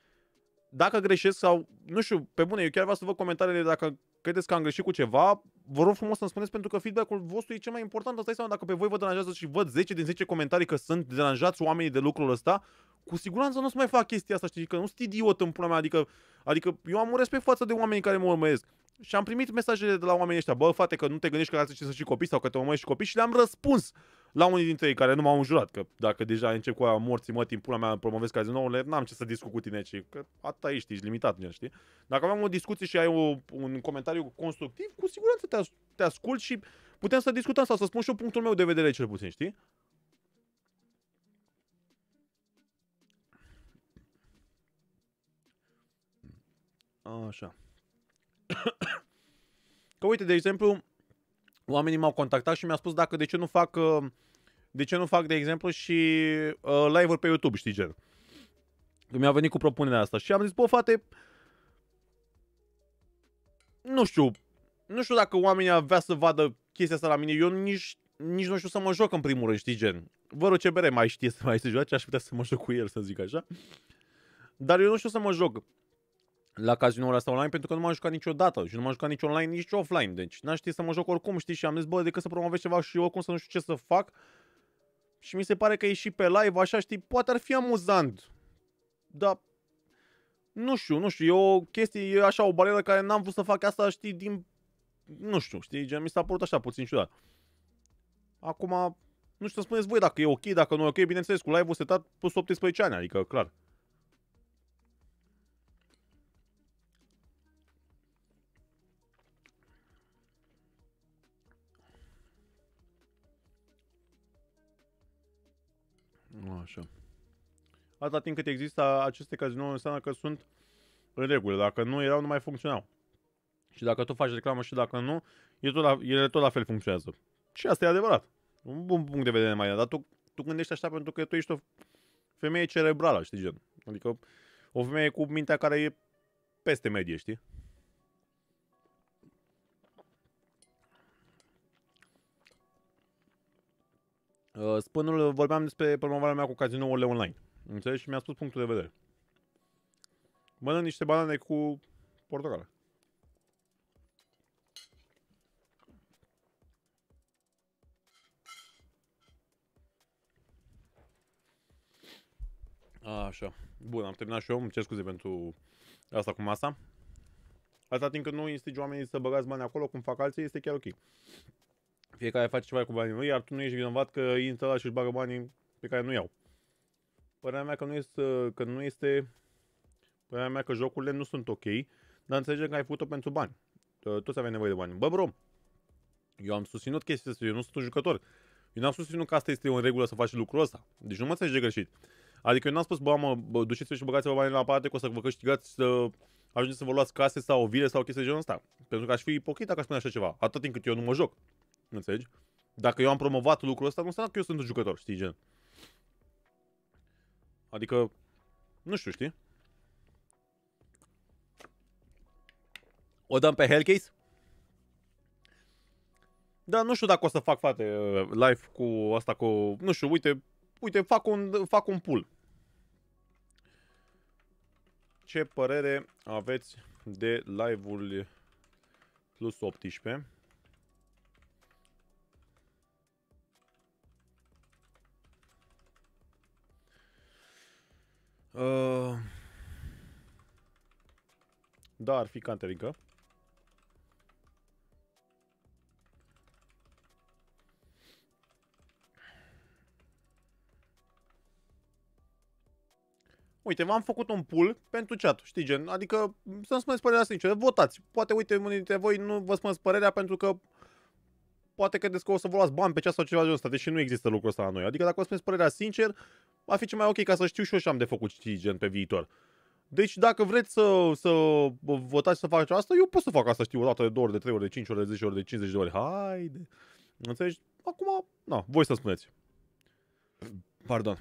dacă greșesc sau, nu știu, pe bune, eu chiar vreau să văd comentariile dacă credeți că am greșit cu ceva, vă rog frumos să-mi spuneți, pentru că feedback-ul vostru e cel mai important. Asta seama, dacă pe voi vă deranjează și văd zece din zece comentarii că sunt deranjați oamenii de lucrul ăsta, cu siguranță nu o să mai fac chestia asta, știi, că nu sunt idiot în pula mea, adică, adică eu am un respect față de oamenii care mă urmăresc. Și am primit mesaje de la oamenii ăștia, bă, frate, că nu te gândești că ar să și copii sau că te urmărești și copii, și le-am răspuns la unii dintre ei care nu m-au înjurat, că dacă deja încep cu aia morții, mă, timpul mea promovez cazinourile, n-am ce să discut cu tine, ci, că atâta ești, ești limitat, gen, știi? Dacă avem o discuție și ai o, un comentariu constructiv, cu siguranță te, as te ascult și putem să discutăm sau să spun și eu punctul meu de vedere cel puțin, știi? Așa. Că uite, de exemplu, oamenii m-au contactat și mi-au spus dacă de ce nu fac, de ce nu fac, de exemplu, și uh, live-uri pe YouTube, știi, gen. Mi-a venit cu propunerea asta și am zis, bă, frate, nu știu, nu știu dacă oamenii avea să vadă chestia asta la mine. Eu nici, nici nu știu să mă joc în primul rând, știi, gen. Vărul C B R mai știe să mai se joace, aș putea să mă joc cu el, să zic așa. Dar eu nu știu să mă joc la cazinoul ăsta online pentru că nu m-am jucat niciodată și nu m-am jucat nici online, nici offline. Deci n-am știut să mă joc oricum, știi, și am zis, bă, decât să promovez ceva și oricum să nu știu ce să fac. Și mi se pare că e și pe live, așa, știi, poate ar fi amuzant. Dar nu știu, nu știu, e o chestie, e așa o barieră care n-am vrut să fac asta, știi, din... Nu știu, știi, gen, mi s-a părut așa puțin ciudat. Acum, nu știu să spuneți voi dacă e ok, dacă nu e ok, bineînțeles, cu live-ul setat plus optsprezece ani, adică, clar. Așa. Atâta timp cât există aceste cazinouri înseamnă că sunt în regulă. Dacă nu erau, nu mai funcționau. Și dacă tu faci reclamă și dacă nu, ele tot la, ele tot la fel funcționează. Și asta e adevărat. Un bun punct de vedere mai. Dar tu, tu gândești așa pentru că tu ești o femeie cerebrală, știi, gen. Adică o femeie cu mintea care e peste medie, știi? Spânul, vorbeam despre promovarea mea cu cazinourile online. Înțelegi? Și mi-a spus punctul de vedere. Mănânc niște banane cu portocală. Așa. Bun, am terminat și eu. Îmi cer scuze pentru asta cu masa. Atâta timp cât nu instigi oamenii să băgați bani acolo, cum fac alții, este chiar ok. Fiecare face ceva cu banii lui, iar tu nu ești vinovat că intră ăla și își bagă banii pe care nu iau. Părerea mea că nu este, că nu este... Părerea mea că jocurile nu sunt ok, dar înțelegem că ai făcut-o pentru bani. Toți avem nevoie de bani. Bă, bro, eu am susținut chestia asta, eu nu sunt un jucător. Eu n-am susținut că asta este o regulă să faci lucrul ăsta. Deci nu mă înțelegi de greșit. Adică eu n-am spus, bă, mă, bă, duceți-vă și băgați-vă banii la parte, că o să vă câștigați, să ajungeți să vă luați case sau vile sau chestii de genul ăsta. Pentru că aș fi ipocrit dacă aș spune așa ceva, atât timp cât eu nu mă joc. Înțelegi? Dacă eu am promovat lucrul ăsta, nu înseamnă că eu sunt un jucător, știi, gen. Adică, nu știu, știi? O dăm pe Hellcase? Da, nu știu dacă o să fac, frate, live cu asta, cu... Nu știu, uite, uite, fac un, fac un pull. Ce părere aveți de live-ul plus optsprezece? Uh... Da, ar fi Canterica. Uite, v-am făcut un pool pentru chat, știi, gen, adică să-mi spuneți părerea sinceră, votați. Poate, uite, unii dintre voi nu vă spuneți părerea pentru că poate credeți că o să vă luați bani pe chat sau ceva de ăsta, deși nu există lucrul ăsta la noi. Adică dacă vă spuneți părerea sincer, va fi cel mai ok ca să știu și eu ce am de făcut, știi, gen, pe viitor. Deci dacă vreți să, să votați să faceți asta, eu pot să fac asta, știu, o dată de două ori, de trei ori, de cinci ori, de zece ori, de cincizeci de ori. Haide! Înțelegi? Acum, na, voi să spuneți. Pardon.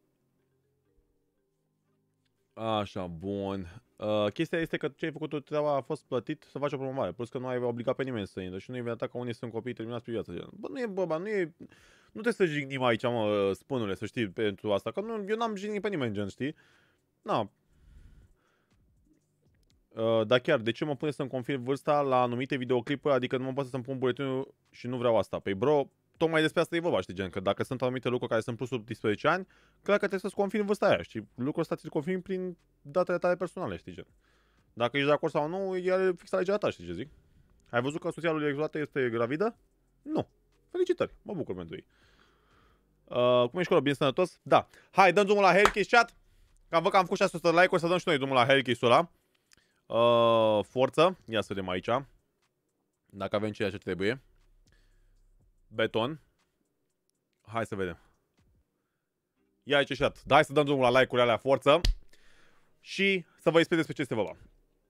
Așa, bun. Uh, chestia este că ce ai făcut tu treaba a fost plătit să faci o promovare. Plus că nu ai obligat pe nimeni să intre și nu ai inventat ca unii sunt copii terminați pe viață. Bă, nu e, bă, nu e... Nu trebuie să jignim aici, mă, spânule, să știi, pentru asta. Că nu, eu n-am jignit pe nimeni, gen, știi? Na. Uh, dar chiar, de ce mă pune să-mi confirm vârsta la anumite videoclipuri? Adică nu mă poate să-mi pun buletinul și nu vreau asta. Păi, bro, tocmai despre asta e vorba, știi, gen, că dacă sunt anumite lucruri care sunt plus sub optsprezece ani, clar că trebuie să-ți confirmi vârsta aia, știi? Lucrul ăsta ți-l confirmi prin datele tale personale, știi, gen. Dacă ești de acord sau nu, e fix alegerea ta, știi ce zic? Ai văzut că soția lui Exulată este gravidă? Nu. Felicitări, mă bucur pentru ei. Uh, cum ești acolo, bine sănătos? Da. Hai, dăm drumul la Hellcase, chat. Că am văzut că am făcut șase sute de like-uri, să dăm și noi drumul la Hellcase-ul ăla. Uh, forță, ia să vedem aici. Dacă avem ceea ce trebuie. Beton. Hai să vedem. Ia aici chat. Da, hai să dăm drumul la like-urile alea, forță. Și să vă explic despre ce este vorba.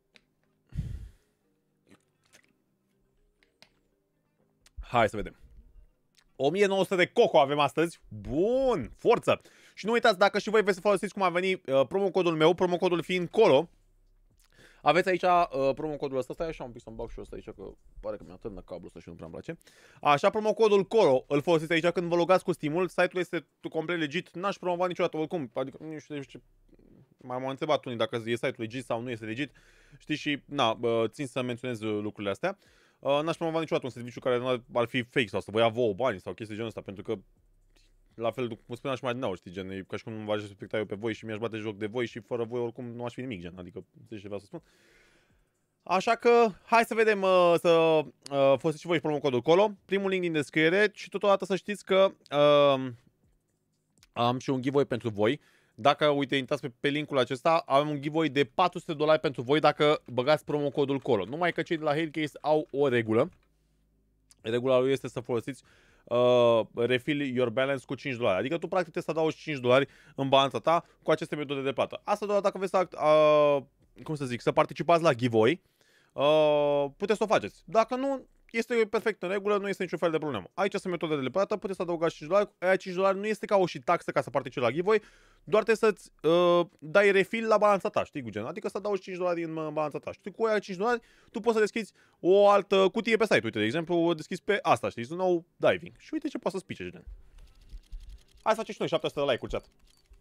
Hai să vedem. o mie nouă sute de coco avem astăzi. Bun, forță. Și nu uitați, dacă și voi vreți să folosiți cum a venit uh, promocodul meu, promocodul fiind Colo, Aveți aici uh, promocodul ăsta, stai așa un pic să-mi bag și eu ăsta aici, că pare că mi-a târnă cablul ăsta și nu prea îmi place. Așa, promocodul Colo, îl folosiți aici când vă logați cu Steam-ul, site-ul este complet legit, n-aș promova niciodată oricum, adică nu știu, știu m-am întrebat unii dacă e site-ul legit sau nu este legit, știi, și na, țin să menționez lucrurile astea. N-aș promova niciodată un serviciu care ar fi fake sau să vă ia vouă bani sau chestii de genul ăsta, pentru că la fel, cum spuneam și mai din nou, știi, gen, e ca și cum nu v-aș respecta eu pe voi și mi-aș bate joc de voi și fără voi oricum nu aș fi nimic, gen, adică, înțelegi ce vreau să spun? Așa că, hai să vedem, uh, să uh, folosiți și voi promocodul acolo, primul link din descriere și totodată să știți că uh, am și un giveaway pentru voi. Dacă, uite, intrați pe, pe linkul acesta, avem un giveaway de patru sute de dolari pentru voi dacă băgați promocodul acolo. Numai că cei de la Hellcase au o regulă. Regula lui este să folosiți uh, refill your balance cu cinci dolari. Adică tu practic trebuie să adaugi cinci dolari în balanța ta cu aceste metode de plată. Asta doar dacă vreți să, uh, cum să zic, să participați la giveaway, uh, puteți să o faceți. Dacă nu, este perfect în regulă, nu este niciun fel de problemă. Aici sunt metodele de plată, puteți să adăugați cinci dolari. Aia cinci dolari nu este ca o și taxă ca să participi la giveaway, doar trebuie să-ți uh, dai refill la balanța ta, știi, cu gen? Adică să adaugi cinci dolari în balanța ta. Știi, cu aia cinci dolari tu poți să deschizi o altă cutie pe site. Uite, de exemplu, o deschizi pe asta, știi, nou diving. Și uite ce poți să spice, gen. Hai să facem și noi șapte sute de like-uri, chat.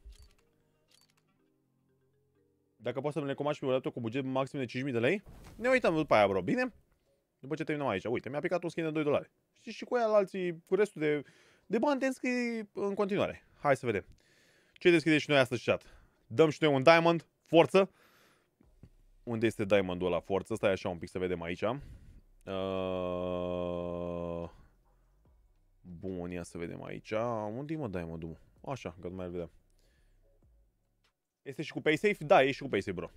Dacă poți să ne recomand și pe un cu buget maxim de cinci mii de lei, ne uităm după aia, bro, bine? După ce terminăm aici, uite, mi-a picat un skin de doi dolari. Știi, și cu aia la alții, cu restul de, de bani te înscrii în continuare. Hai să vedem. Ce deschidem și noi astăzi, chat? Dăm și noi un diamond, forță. Unde este diamondul ăla, forță? Stai așa un pic să vedem aici. Uh... Bun, ia să vedem aici. Unde-i mă diamondul? Așa, că nu mai vedem. Este și cu paysafe? Da, e și cu paysafe, bro.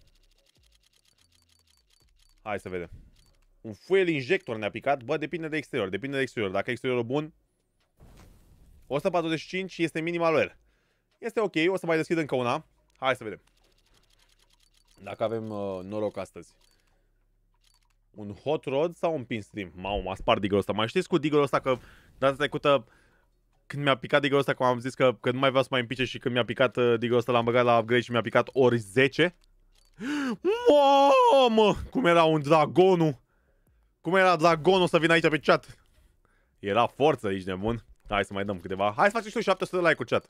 Hai să vedem. Un fuel injector ne-a picat. Bă, depinde de exterior. Depinde de exterior. Dacă exteriorul bun, o sută patruzeci și cinci este minimalul el. Este ok. O să mai deschid încă una. Hai să vedem. Dacă avem uh, noroc astăzi. Un hot rod sau un pin stream? Mamă, m-a spart diggerul ăsta. Mai știți cu diggerul ăsta că data trecută când mi-a picat diggerul ăsta, cum am zis că, că nu mai vreau să mai împice și când mi-a picat uh, diggerul ăsta, l-am băgat la upgrade și mi-a picat ori zece. Mamă! Cum era un dragonul! Cum era dragonul să vină aici pe chat? Era forță aici, nebun. Hai să mai dăm câteva. Hai să facem și tu șapte sute de like-uri, chat.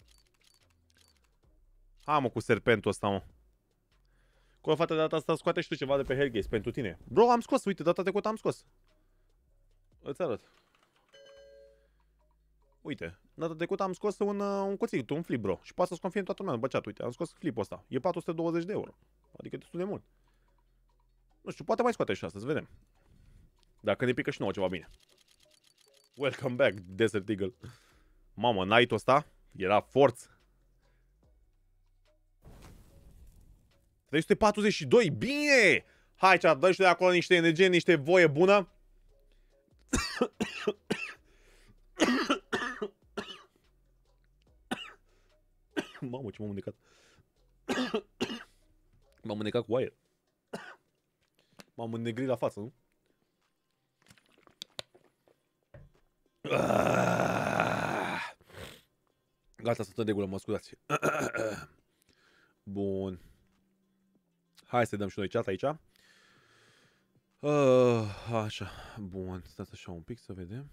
Hai, mă, cu serpentul ăsta, mă. Cu fata de data asta scoate și tu ceva de pe Hellcase pentru tine. Bro, am scos, uite, data trecută am scos. Îți arăt. Uite, data trecută am scos un, uh, un cuțit, un flip, bro. Și poate să-ți confirm toată lumea, bă, chat, uite, am scos flipul ăsta. E patru sute douăzeci de euro. Adică destul de mult. Nu știu, poate mai scoate și asta, să vedem. Dacă ne pică și nouă ceva bine. Welcome back, Desert Eagle. Mamă, night-ul ăsta era forț. trei sute patruzeci și doi, bine! Hai, chat, dă și de acolo niște energie, niște voie bună. Mamă, ce m-am înnecat. M-am înnecat cu aer. M-am înnegrit la față, nu? Gata, să tot de gură, mă scuzați. Bun. Hai să dăm și noi chat aici. Uh, așa, bun. Stați așa un pic să vedem.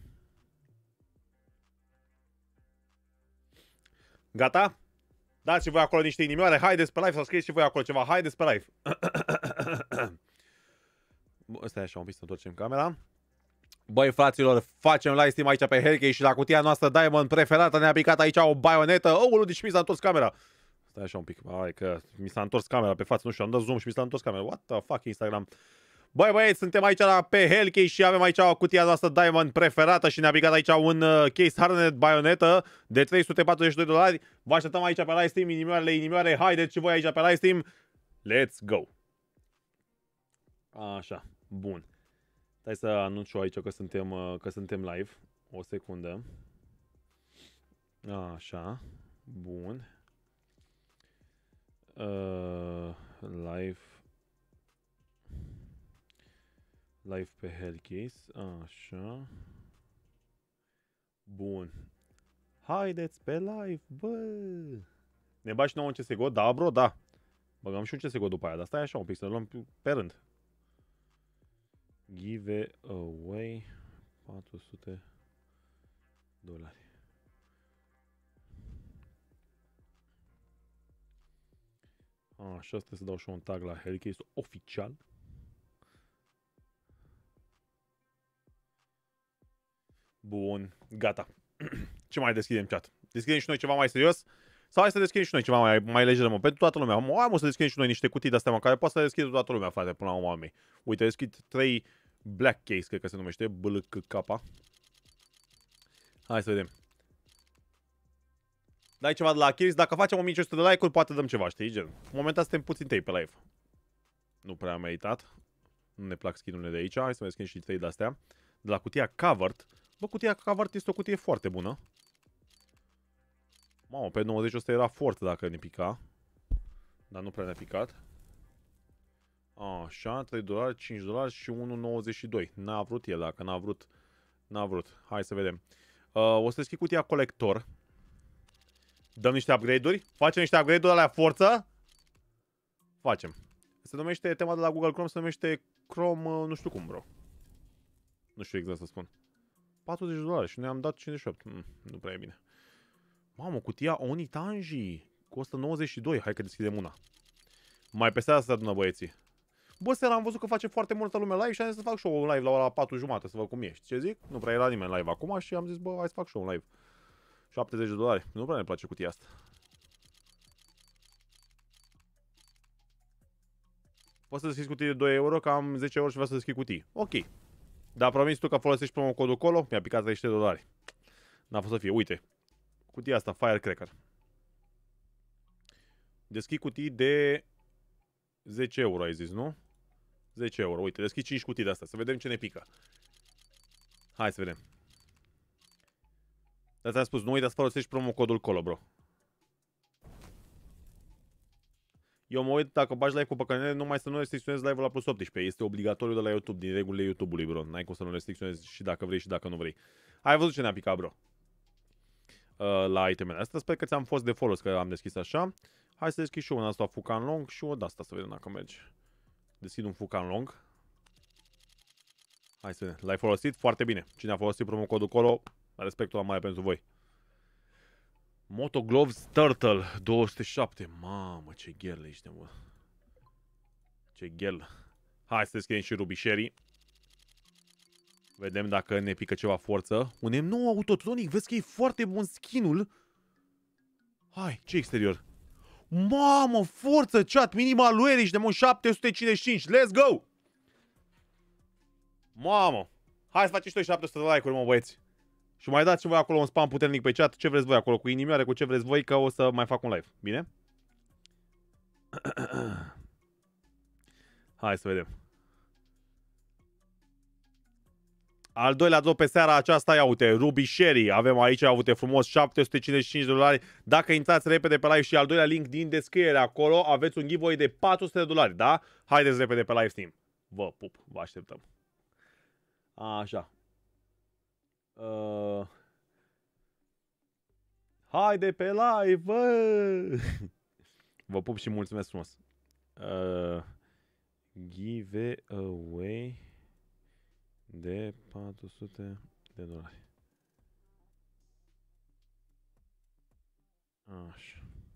Gata? Dați și voi acolo niște inimioare. Haideți pe live să scrieți și voi acolo ceva. Haideți pe live. Stai așa un pic să întorcem camera. Băi, fraților, facem live stream aici pe Hellcase și la cutia noastră Diamond preferată ne-a picat aici o baionetă. Oh, Ludi, și mi s-a întors camera. Stai așa un pic. Hai că mi s-a întors camera pe față. Nu știu, am dat zoom și mi s-a întors camera. What the fuck, Instagram? Băi, băieți, suntem aici la pe Hellcase și avem aici o cutia noastră Diamond preferată și ne-a picat aici un uh, case hardened baionetă de trei sute patruzeci și doi de dolari. Vă așteptăm aici pe live stream, inimioarele, inimioare. Haideți și voi aici pe live stream. Let's go. Așa, bun. Stai să anunț eu aici că suntem, uh, că suntem live. O secundă. Așa, bun. Uh, live. Live pe Hellcase, așa. Bun. Haideți pe live, bă. Ne bagi nouă un C S G O? Da, bro, da. Băgăm și un C S G O după aia, dar stai așa un pic, să luăm pe rând. Give away patru sute dolari. Așa, trebuie să dau și un tag la Hellcase oficial. Bun, gata. Ce mai deschidem chat? Deschidem și noi ceva mai serios? Sau hai să deschidem și noi ceva mai, mai lejer, mă, pentru toată lumea. Hai mă să deschidem și noi niște cutii de-astea, mă, care poate să deschidă toată lumea, frate, până la urmă mei. Uite, deschid trei Black Case, cred că se numește, B L C K. Hai să vedem. Dai ceva de la Achilles, dacă facem o mie cinci sute de like-uri, poate dăm ceva, știi, gen. Momentan suntem puțin tăi pe live. Nu prea am meritat. Nu ne plac skin-urile de aici, hai să mai deschidem și trei de-astea. De la cutia Covered. Bă, cutia Covered este o cutie foarte bună. Mamă, pe nouăzeci ăsta era forță dacă ne pica. Dar nu prea ne-a picat. Așa, trei dolari, cinci dolari și unu virgulă nouăzeci și doi. N-a vrut el, dacă n-a vrut, n-a vrut. Hai să vedem. Uh, o să deschid cutia colector. Dăm niște upgrade-uri? Facem niște upgrade-uri alea forță? Facem. Se numește, tema de la Google Chrome se numește Chrome, uh, nu știu cum, bro. Nu știu exact să spun. patruzeci de dolari și noi am dat cincizeci și opt. Mm, nu prea e bine. Mamă, cutia Onitanji. Costă nouăzeci și doi. Hai că deschidem una. Mai pe seara să se adună băieții. Bă, seara am văzut că face foarte multă lume live și am zis să fac și eu un live la ora patru jumate să văd cum e. Știi ce zic? Nu prea era nimeni live acum și am zis, bă, hai să fac și eu un live. șaptezeci de dolari. Nu prea ne place cutia asta. Poți să deschizi cutii de doi euro, că am zece euro și vreau să deschid cutii. Ok. Dar promis tu că folosești promo codul acolo, mi-a picat treizeci de dolari. N-a fost să fie. Uite. Cutia asta, Firecracker. Deschid cutii de zece euro, ai zis, nu? zece euro. Uite, deschid cinci cutii de astea. Să vedem ce ne pică. Hai să vedem. Dar ți-am spus, nu uita să folosești promo codul acolo, bro. Eu mă uit, dacă bagi live cu păcănele, numai să nu restricționezi live-ul la plus optsprezece. Este obligatoriu de la YouTube, din regulile YouTube-ului, bro. N-ai cum să nu restricționezi și dacă vrei și dacă nu vrei. Ai văzut ce ne-a picat, bro. Uh, la itemele astea. Sper că ți-am fost de folos, că am deschis așa. Hai să deschid și eu un asta Fucan Long și o de asta să vedem dacă merge. Deschid un Fucan Long. Hai să vedem. L-ai folosit? Foarte bine. Cine a folosit promo codul acolo, respectul la mare pentru voi. Moto Gloves Turtle două sute șapte. Mamă, ce gherle ești, bă. Ce gherle. Hai să deschidem și Ruby Sherry. Vedem dacă ne pică ceva forță. Un M nouă Autotronic, vezi că e foarte bun skin-ul. Hai, ce exterior? Mamă, forță, chat, minimal lui Erici, demon șapte sute cincizeci și cinci. Let's go! Mamă. Hai să facem și noi șapte sute de like-uri, mă, băieți. Și mai dați și voi acolo un spam puternic pe chat. Ce vreți voi acolo, cu inimioare, cu ce vreți voi, că o să mai fac un live. Bine? Hai să vedem. Al doilea drop pe seara aceasta, ia uite, Ruby Sherry. Avem aici, ia uite, frumos, șapte sute cincizeci și cinci de dolari. Dacă intrați repede pe live și al doilea link din descriere acolo, aveți un giveaway de patru sute de dolari, da? Haideți repede pe live stream. Vă pup, vă așteptăm. Așa. Uh... Haide pe live, bă! Vă pup și mulțumesc frumos. Uh... Give away de patru sute de dolari. Așa.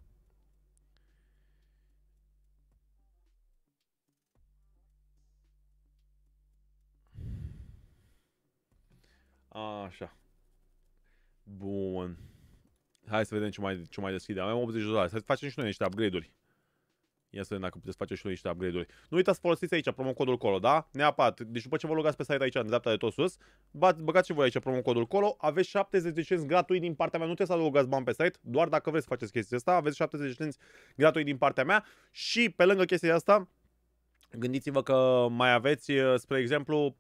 Așa. Bun. Hai să vedem ce mai, ce mai deschide. Avem optzeci de dolari. Să facem și noi niște upgrade-uri. Ia să vedem dacă puteți face și noi niște upgrade-uri. Nu uitați să folosiți aici promo codul colo, da? Neapărat. Deci după ce vă logați pe site aici, în dreapta de tot sus, băgați și voi aici promo codul colo, aveți șaptezeci de cenți gratuit din partea mea. Nu trebuie să adăugați bani pe site, doar dacă vreți să faceți chestia asta, aveți șaptezeci de cenți gratuit din partea mea. Și pe lângă chestia asta, gândiți-vă că mai aveți, spre exemplu,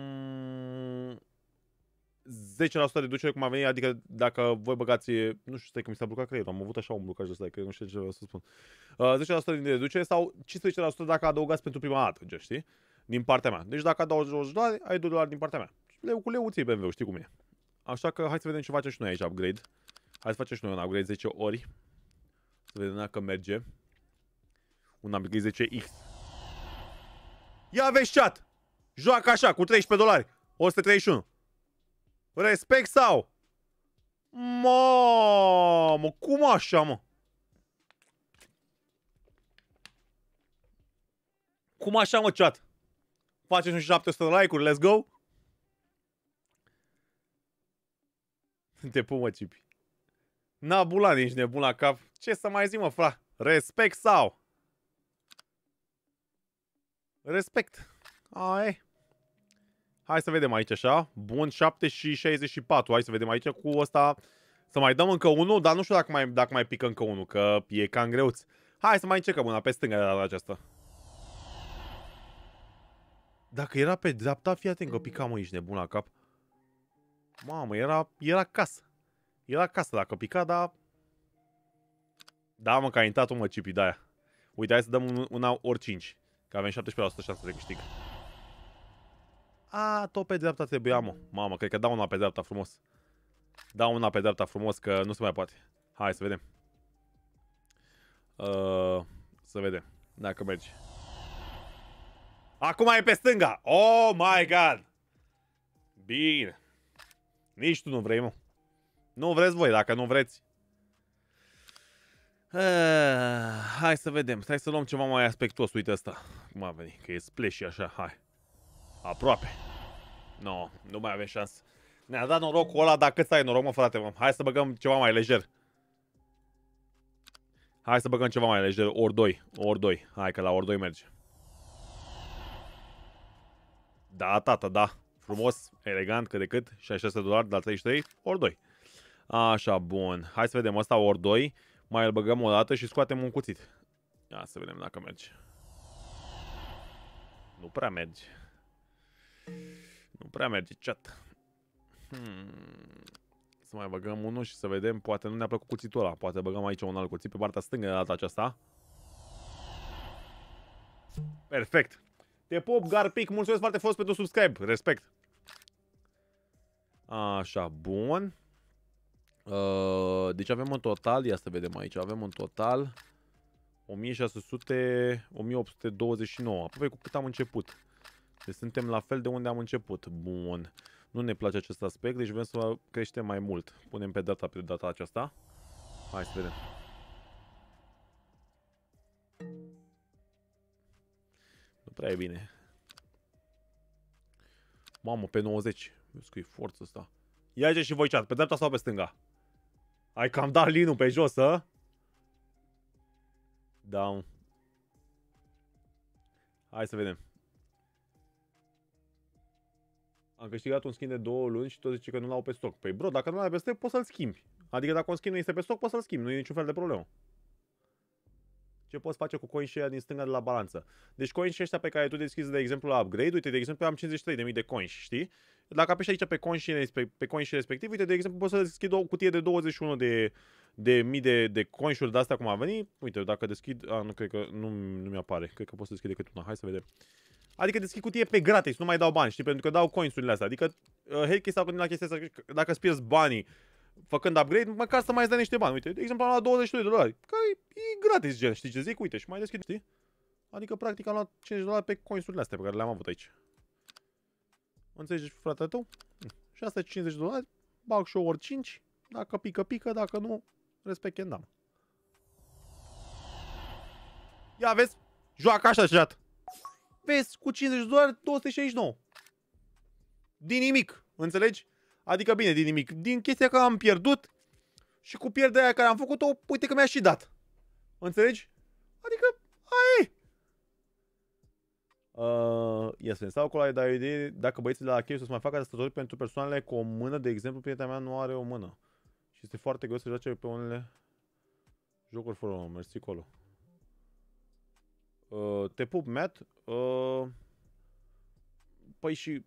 zece la sută reducere cum a venit, adică dacă voi băgați, nu știu, stai că mi s-a blocat creierul, am avut așa un blocaj de ăsta, că nu știu ce vreau să spun. Uh, zece la sută din reducere sau cincisprezece la sută dacă adăugați pentru prima dată, știi? Din partea mea. Deci dacă adaugi douăzeci de dolari, ai doi dolari din partea mea. Leu cu leu ții B M W, știi cum e. Așa că hai să vedem ce facem și noi aici, upgrade. Hai să facem și noi un upgrade zece ori. Să vedem dacă merge. Un upgrade zece X. Ia vezi chat! Joacă așa, cu treisprezece dolari. o sută treizeci și unu. Respect sau? Mamă, cum așa, mă? Cum așa, mă, chat? Faceți un șapte sute de like-uri, let's go? Te pun, mă, Cipi. N-a bulat, ești nebun la cap. Ce să mai zic, mă, fra? Respect sau? Respect. Ai. Hai să vedem aici, așa. Bun, șapte și șaizeci și patru. Hai să vedem aici cu ăsta. Să mai dăm încă unul, dar nu știu dacă mai, dacă mai pică încă unul, că e cam greuț. Hai să mai încercăm una pe stânga de data aceasta. Dacă era pe dreapta, fii atent că pica, mă, ești nebun la cap. Mamă, era, era casă. Era casă dacă pica, dar... Da, mă, că a intrat, mă, Cipi, de-aia. Uite, hai să dăm una ori cinci. Că avem șaptesprezece la sută șanse de câștig. A, tot pe dreapta trebuia, mă. Mamă, cred că dau una pe dreapta frumos. Dau una pe dreapta frumos, că nu se mai poate. Hai să vedem. Uh, să vedem dacă merge. Acum e pe stânga. Oh my god. Bine. Nici tu nu vrei, mă. Nu vreți voi, dacă nu vreți. Uh, hai să vedem. Stai să luăm ceva mai aspectuos. Uite ăsta. Cum a venit? Că e splashy așa. Hai. Aproape. No, nu mai avem șansă. Ne-a dat norocul ăla, dar cât să ai noroc, mă, frate, mă. Hai să băgăm ceva mai lejer. Hai să băgăm ceva mai lejer. Ori doi. Ori doi. Hai că la ori doi merge. Da, tata, da. Frumos, elegant, cât de cât. șaizeci și șase de dolari, la treizeci și trei, ori doi. Așa, bun. Hai să vedem ăsta ori doi. Mai îl băgăm o dată și scoatem un cuțit. Ia să vedem dacă merge. Nu prea merge. Nu prea merge, chat. Hmm. Să mai băgăm unul și să vedem. Poate nu ne-a plăcut cuțitul ăla. Poate băgăm aici un alt cuțit pe partea stângă de data aceasta. Perfect. Te pup, Garpic. Mulțumesc foarte frumos pentru subscribe. Respect. Așa, bun. Uh, deci avem în total, ia să vedem aici, avem în total o mie șase sute, o mie opt sute douăzeci și nouă, aproape cu cât am început. Deci suntem la fel de unde am început. Bun. Nu ne place acest aspect, deci vrem să creștem mai mult. Punem pe data pe data aceasta. Hai să vedem. Nu prea e bine. Mamă, pe nouăzeci. Vezi că e forță asta. Ia și voi, chat, pe dreapta sau pe stânga? Ai cam dat linul pe jos, a? Da. Hai să vedem. Am câștigat un skin de două luni și tot zice că nu l-au pe stoc. Păi bro, dacă nu l-ai pe stoc, poți să-l schimbi. Adică dacă un skin nu este pe stoc, poți să-l schimbi. Nu e niciun fel de problemă. Ce poți face cu coin share din stânga de la balanță? Deci coin ăștia pe care tu deschizi, de exemplu, la upgrade, uite, de exemplu, am cincizeci și trei de mii de coins, știi? Dacă apeși aici pe coin share, pe coin share respectiv, uite, de exemplu, poți să deschid o cutie de douăzeci și unu de, de mii de, de coin-uri de astea cum a venit. Uite, dacă deschid, a, nu cred că, nu, nu mi-apare, cred că pot să deschid decât una, hai să vedem. Adică deschid cutie pe gratis, nu mai dau bani, știi, pentru că dau coins-urile astea. Adică, uh, hate sau la chestia asta, dacă îți pierzi banii făcând upgrade, măcar să mai îți dea niște bani. Uite, de exemplu, am luat douăzeci și doi de dolari, care e gratis, gen, știi ce zic? Uite, și mai deschid, știi? Adică, practic, am luat cincizeci de dolari pe coins-urile astea pe care le-am avut aici. Înțelegi, fratele tău? Și asta e cincizeci de dolari, bag și eu ori cinci, dacă pică, pică, dacă nu, respect endam. Ia vezi, joacă așa, chat. Vezi, cu cincizeci de dolari, două sute șaizeci și nouă. Din nimic, înțelegi? Adică bine, din nimic. Din chestia că am pierdut și cu pierderea aia care am făcut-o, uite că mi-a și dat. Înțelegi? Adică, aia e. Uh, ia să ne stau acolo, ai da o idee dacă băieții de la Chei să-ți mai facă stători pentru persoanele cu o mână, de exemplu, prietena mea nu are o mână. Și este foarte greu să joace pe unele jocuri fără o mersi acolo. Uh, te pup, Matt. Uh, păi și...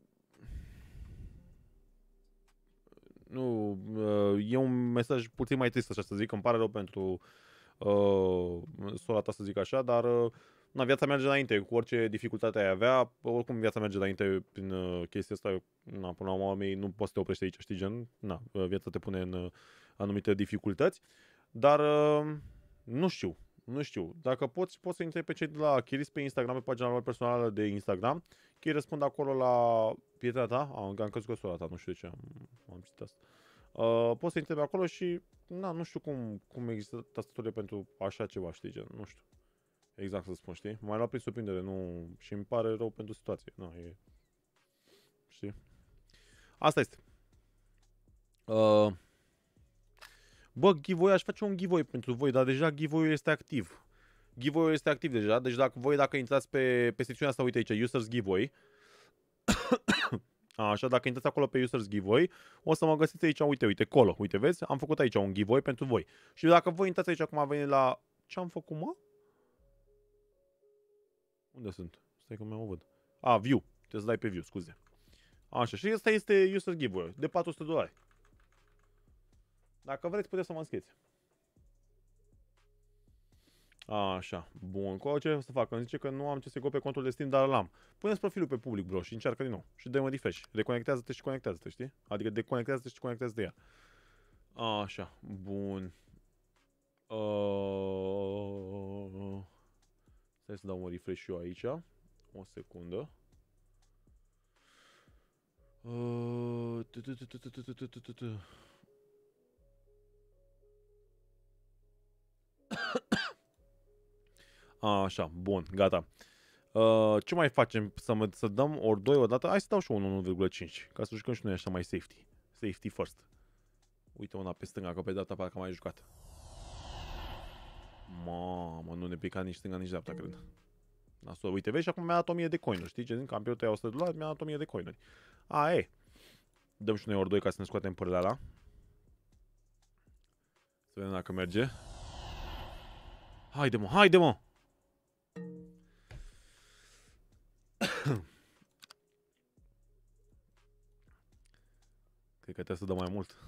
Nu, uh, e un mesaj puțin mai trist, așa să zic, îmi pare rău pentru uh, sora ta, să zic așa, dar uh, na, viața merge înainte, cu orice dificultate ai avea, oricum viața merge înainte prin uh, chestia asta, na, până la urmă nu poți să te oprești aici, știi, gen, na, viața te pune în uh, anumite dificultăți, dar uh, nu știu, Nu știu. Dacă poți, poți să intri pe cei de la Chiris pe Instagram, pe pagina lor personală de Instagram. Chei răspund acolo la prietena ta. Am, am căzut sora ta, nu știu de ce am, am citit asta. Uh, poți să intri pe acolo și, na, nu știu cum, cum există tastaturile pentru așa ceva, știi, gen, nu știu. Exact să spun, știi? M-ai luat prin surprindere, nu... Și îmi pare rău pentru situație. Na, e... Știi? Asta este. Uh... Bă, giveaway, aș face un giveaway pentru voi, dar deja giveaway este activ. Giveaway este activ deja, deci dacă voi, dacă intrați pe, pe secțiunea asta, uite aici, Users Giveaway. Așa, dacă intrați acolo pe Users Giveaway, o să mă găsiți aici, uite, uite, acolo, uite, vezi? Am făcut aici un giveaway pentru voi. Și dacă voi intrați aici, acum a venit la... Ce am făcut, mă? Unde sunt? Stai că mi-am văd. A, view. Trebuie să dai pe view, scuze. Așa, și ăsta este Users Giveaway, de patru sute de dolari. Dacă vreți, puteți să mă înscrieți. Așa, bun. Cu ce o să fac? Îmi zice că nu am C S G O pe contul de Steam, dar l-am. Puneți profilul pe public, bro, și încearcă din nou. Și dă-mă refresh. Reconectează-te și conectează-te, știi? Adică deconectează-te și conectează-te ea. Așa, bun. Uh... Stai să dau un refresh și eu aici. O secundă. Uh... Așa, bun, gata. Uh, ce mai facem? Să, mă, să dăm ori doi odată? Hai să dau și un unu virgulă cinci, ca să jucăm și noi așa mai safety. Safety first. Uite una pe stânga, că pe data parcă am mai jucat. Mamă, nu ne pica nici stânga, nici dreapta, cred. Nasol, uite, vezi, și acum mi-a dat o mie de coinuri, știi? Ce zic? Am pierdut o sută de dolari, mi-a dat o mie de coinuri. A, e. Dăm și noi ori doi ca să ne scoatem părele ala. Să vedem dacă merge. Haide, mă, haide, mă! Cred că trebuie să dăm mai mult.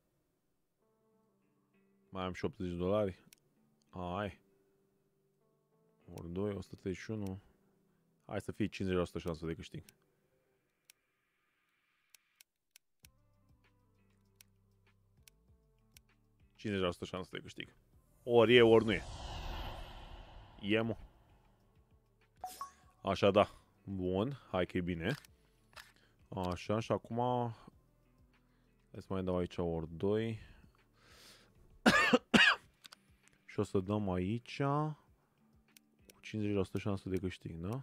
Mai am și optzeci de dolari. Ai. Ori doi, o sută treizeci și unu. Hai să fie cincizeci la sută șansă de câștig. cincizeci la sută șansă de câștig. Ori e, ori nu e. E, mă. Așa, da. Bun, hai că e bine. Așa, și acum... Hai să mai dau aici ori doi. Și o să dăm aici... Cu cincizeci la sută șansă de câștig, da?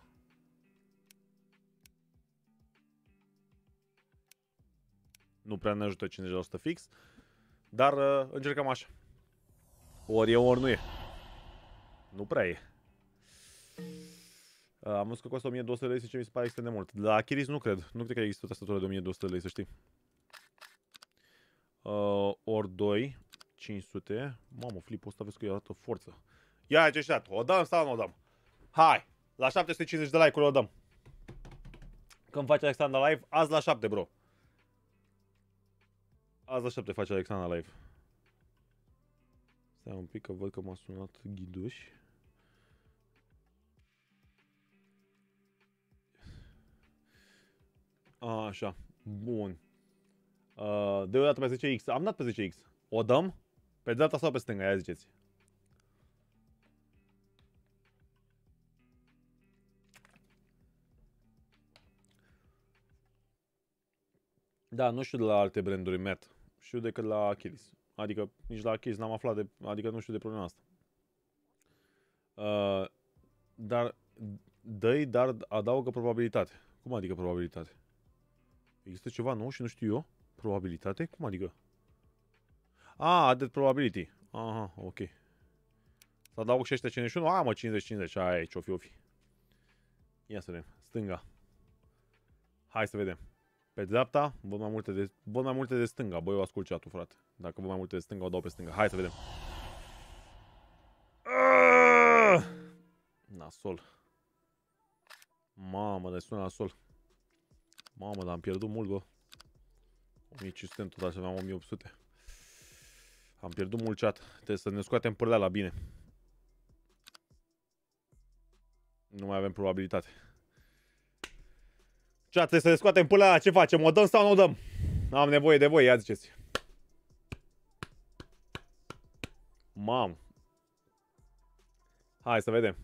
Nu prea ne ajută cincizeci la sută fix. Dar uh, încercăm așa. Ori e, ori nu e. Nu prea e. Uh, am văzut că costă o mie două sute de lei, ce mi se pare extrem de mult. La Chiris nu cred. Nu cred că există o tastatură de o mie două sute de lei, să știi. Uh, ori doi, cinci sute. Mamă, flipul ăsta vezi că i-a dat o forță. Ia ce știat. O dăm sau nu o dăm? Hai! La șapte sute cincizeci de like-uri o dăm. Când face Alexandra live, azi la șapte, bro. Azi la șapte face Alexandra live. Stai un pic că văd că m-a sunat Ghiduș. Așa, bun. Uh, de o dată pe zece X. Am dat pe zece X. O dăm? Pe dreapta sau pe stânga? Ia ziceți. Da, nu știu de la alte branduri Matt. Știu decât la Achilles. Adică nici la Achilles n-am aflat de... Adică nu știu de problema asta. Uh, dar... Dă-i, dar adaugă probabilitate. Cum adică probabilitate? Există ceva nou și nu știu eu? Probabilitate? Cum adică? Ah, added probability. Aha, ok. Să adaug și ăștia cincizeci și unu? Ah, mă, cincizeci cincizeci. Aia e, ce-o fi, o fi. Ia să vedem. Stânga. Hai să vedem. Pe dreapta, văd mai multe de, văd mai multe de stânga. Băi, eu ascult chat-ul, frate. Dacă văd mai multe de stânga, o dau pe stânga. Hai să vedem. Nasol. Mamă, dar sună nasol. Mamă, dar am pierdut mult, bă. o mie cinci sute, tot așa aveam o mie opt sute. Am pierdut mult chat. Trebuie să ne scoatem pârlea la bine. Nu mai avem probabilitate. Chat, trebuie să ne scoatem pârlea la. Ce facem? O dăm sau nu o dăm? Am nevoie de voi, ia ziceți. Mamă. Hai să vedem.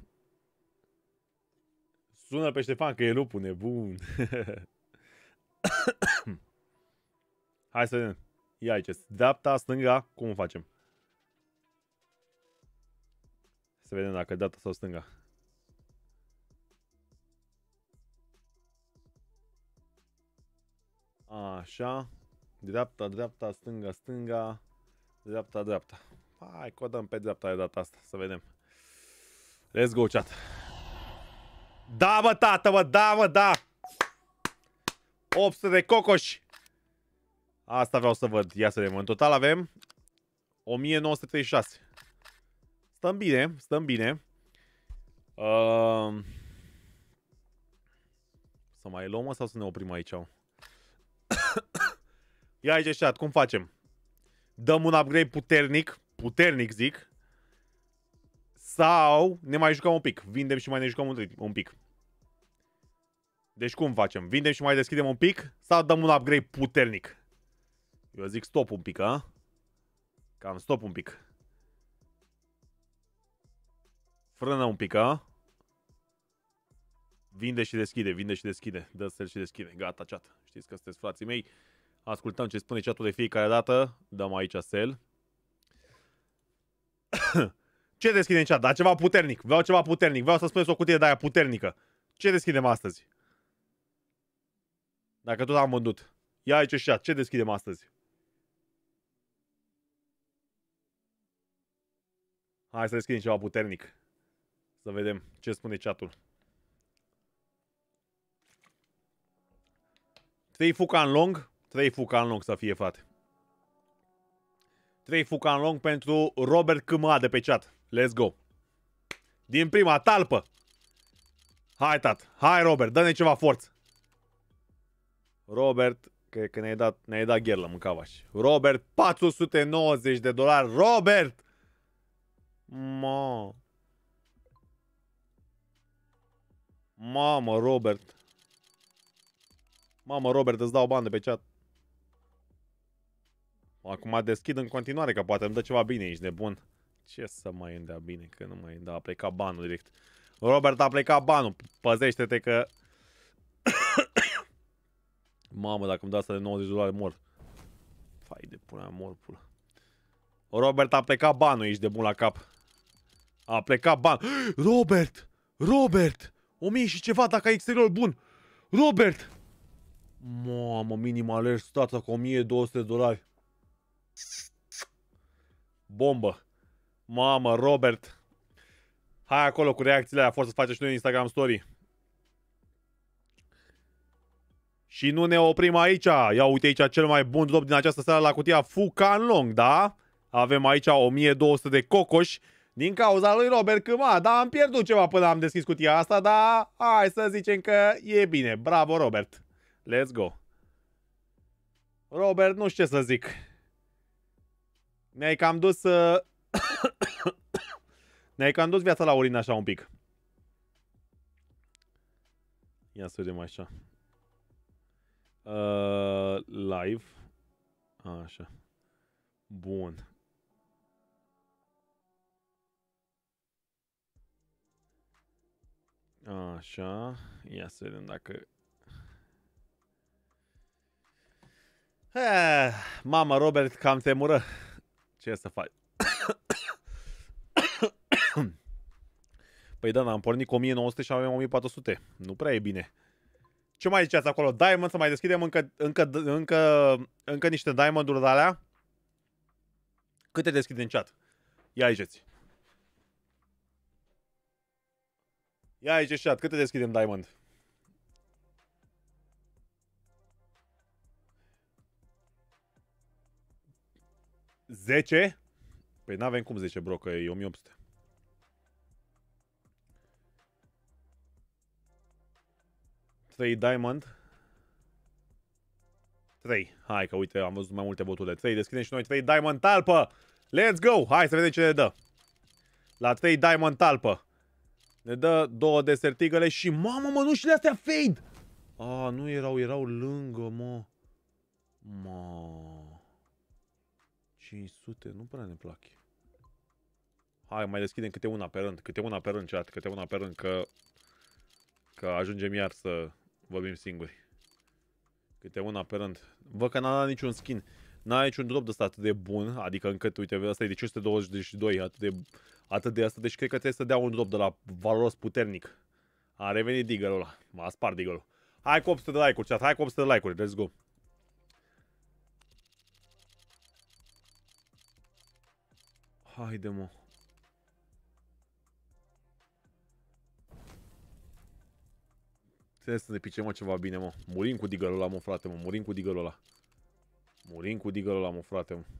Sună pe Ștefan că e lupul nebun. Hai să vedem. Ia aici. Dreapta, stânga, cum o facem? Să vedem dacă dreapta sau stânga. Așa. Dreapta, dreapta, stânga, stânga. Dreapta, dreapta. Hai că o dăm pe dreapta de data asta. Să vedem. Let's go, chat. Da, bă, tată, bă, da, bă, da. opt sute de cocoși. Asta vreau să văd. Ia să vedem. În total avem o mie nouă sute treizeci și șase. Stăm bine, stăm bine. Uh... Să mai luăm, mă, sau să ne oprim aici? Ia aici, chat, cum facem? Dăm un upgrade puternic, puternic zic, sau ne mai jucăm un pic? Vindem și mai ne jucăm un, un pic. Deci cum facem? Vindem și mai deschidem un pic sau dăm un upgrade puternic? Eu zic stop un pic, a? Cam stop un pic. Frână un pic, a? Vinde și deschide, vinde și deschide. Dă sell și deschide. Gata, chat. Știți că sunteți frații mei. Ascultăm ce spune chatul de fiecare dată. Dăm aici sell. Ce deschidem în chat? Da, ceva puternic. Vreau ceva puternic. Vreau să spuneți o cutie de aia puternică. Ce deschidem astăzi? Dacă tot am vândut. Ia aici chat. Ce deschidem astăzi? Hai să deschidem ceva puternic. Să vedem ce spune chatul. trei Fucan Long. trei Fucan Long să fie, frate. trei Fucan Long pentru Robert Câma de pe chat. Let's go. Din prima talpă. Hai, tat. Hai, Robert. Dă-ne ceva forță. Robert, cred că ne-ai dat, ne-ai dat gherlă, mâncavași. Robert, patru sute nouăzeci de dolari. Robert! Mă. Mamă, Robert. Mamă, Robert, îți dau bani de pe chat. Acum deschid în continuare, că poate îmi dă ceva bine, ești nebun. Ce să mai îmi dea bine, că nu mai îmi dă, a plecat banul direct. Robert, a plecat banul, păzește-te că... Mamă, dacă îmi dă asta de nouăzeci de dolari, mor. Fai de pula, mor pula. Robert, a plecat banul, ești de bun la cap. A plecat banul. Robert! Robert! O mie și ceva dacă ai exterior bun. Robert! Mamă, minim alert stața cu o mie două sute de dolari. Bombă. Mamă, Robert. Hai acolo cu reacțiile aia, forță să facem și noi Instagram story. Și nu ne oprim aici. Ia uite aici cel mai bun drop din această seară la cutia Fucan Long, da? Avem aici o mie două sute de cocoși din cauza lui Robert Câma. Da, am pierdut ceva până am deschis cutia asta, dar hai să zicem că e bine. Bravo, Robert. Let's go. Robert, nu știu ce să zic. Ne-ai cam dus... Uh... Ne-ai cam dus viața la urin așa un pic. Ia să vedem așa. Uh, live. Așa. Bun. Așa. Ia să vedem dacă... Eh, mama, Robert, cam te mură. Ce să faci? Păi da, am pornit cu o mie nouă sute și avem o mie patru sute. Nu prea e bine. Ce mai ziceați acolo? Diamond, să mai deschidem încă, încă, încă, încă niște diamond-uri de alea? Câte deschid în chat? Ia aici. Ia aici chat, câte deschidem diamond? zece? Păi n-avem cum zece, bro, că e o mie opt sute. trei diamond. trei. Hai că uite, am văzut mai multe voturi de trei. Deschidem și noi trei diamond talpă. Let's go! Hai să vedem ce ne dă. La trei diamond talpă. Ne dă două desertigăle și... Mamă, mă, nu și de astea fade! A, nu erau, erau lângă, mă. Mă. cinci sute, nu prea ne plac. Hai, mai deschidem câte una pe rând, câte una pe rând, chat, câte una pe rând, că, că ajungem iar să vorbim singuri. Câte una pe rând. Văd că n-a dat niciun skin. N-a niciun drop de ăsta atât de bun, adică încât, uite, ăsta e de cinci sute douăzeci și doi, atât de, atât de asta, deci cred că trebuie să dea un drop de la valoros puternic. A revenit Digger-ul ăla, m-a spart Digger-ul. Hai cu opt sute de like-uri, chat, hai cu opt sute de like-uri, let's go. Haide, mă. Trebuie să ne picem, mă, ceva bine, mă. Murim cu Digger-ul ăla, mă, frate, mă, murim cu Digger-ul ăla. Murim cu Digger-ul ăla, mă, frate, mă.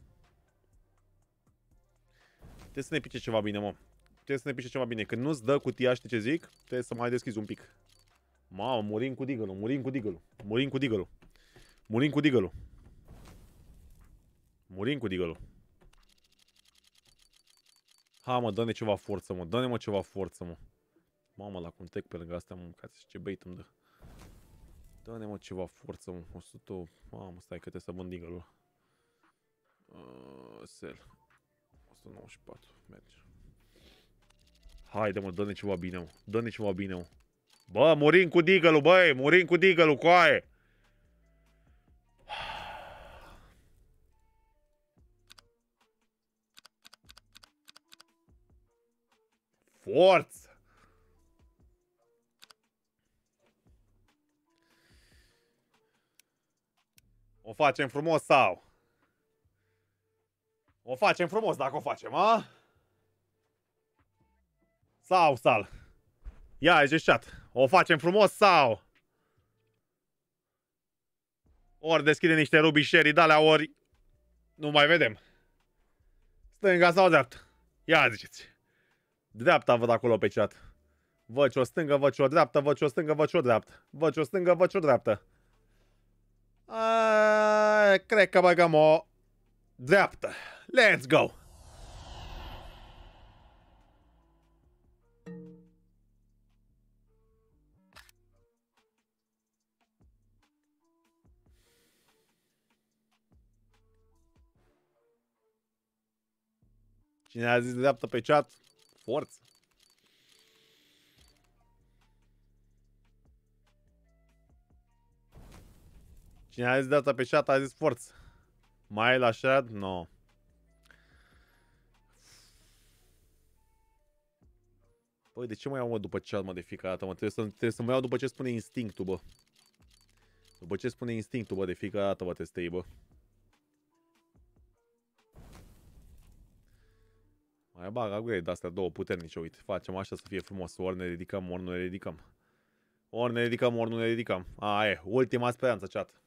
Trebuie să ne pice ceva bine, mă. Trebuie să ne pice ceva bine. Când nu-ți dă cutia, știi ce zic? Trebuie să mai deschizi un pic. Mamă, murim cu Digger-ul, murim cu Digger-ul. Murim cu Digger-ul. Murim cu Digger-ul. Murim cu Digger-ul. Ha, mă, dă-ne ceva forță, mă. Dă-ne, mă, ceva forță, mă. Mamă, la cum trec pe lângă astea, mă, ca ce bait îmi dă. Dă-ne, mă, ceva forță, mă. o sută... Mamă, stai că trebuie să vând Digger-ul. Uh, sell. o sută nouăzeci și patru. Merge. Haide, mă, dă-ne ceva bine, mă. Dă-ne ceva bine, mă. Bă, murim cu Digger-ul, băi. Murim cu Digger-ul, coaie. Forță! O facem frumos sau? O facem frumos dacă o facem, a? Sau, sal? Ia, e chat. O facem frumos sau? Ori deschide niște rubișerii de-alea, ori nu mai vedem. Stânga sau dreapta? Ia ziceți. Dreapta văd acolo pe chat. Văd ce o stângă, văd ce o dreaptă, văd ce o stângă, văd ce o dreaptă. Văd ce o stângă, văd ce o dreaptă. A, cred că băgăm o dreaptă. Let's go! Cine a zis dreaptă pe chat? Forță! Cine a zis dreaptă pe chat a zis forță. Mai e la shad? No. Păi, de ce mă iau, mă, după chat, mă, de fiecare dată, mă? Trebuie să, trebuie să mă iau după ce spune instinctul, bă. După ce spune instinctul, bă, de fiecare dată, bă, testei, bă. Mai bag upgrade de astea două puternice, uite. Facem așa să fie frumos. Ori ne ridicăm, ori nu ne ridicăm. Ori ne ridicăm, ori nu ne ridicăm. A, e. Ultima speranță, chat.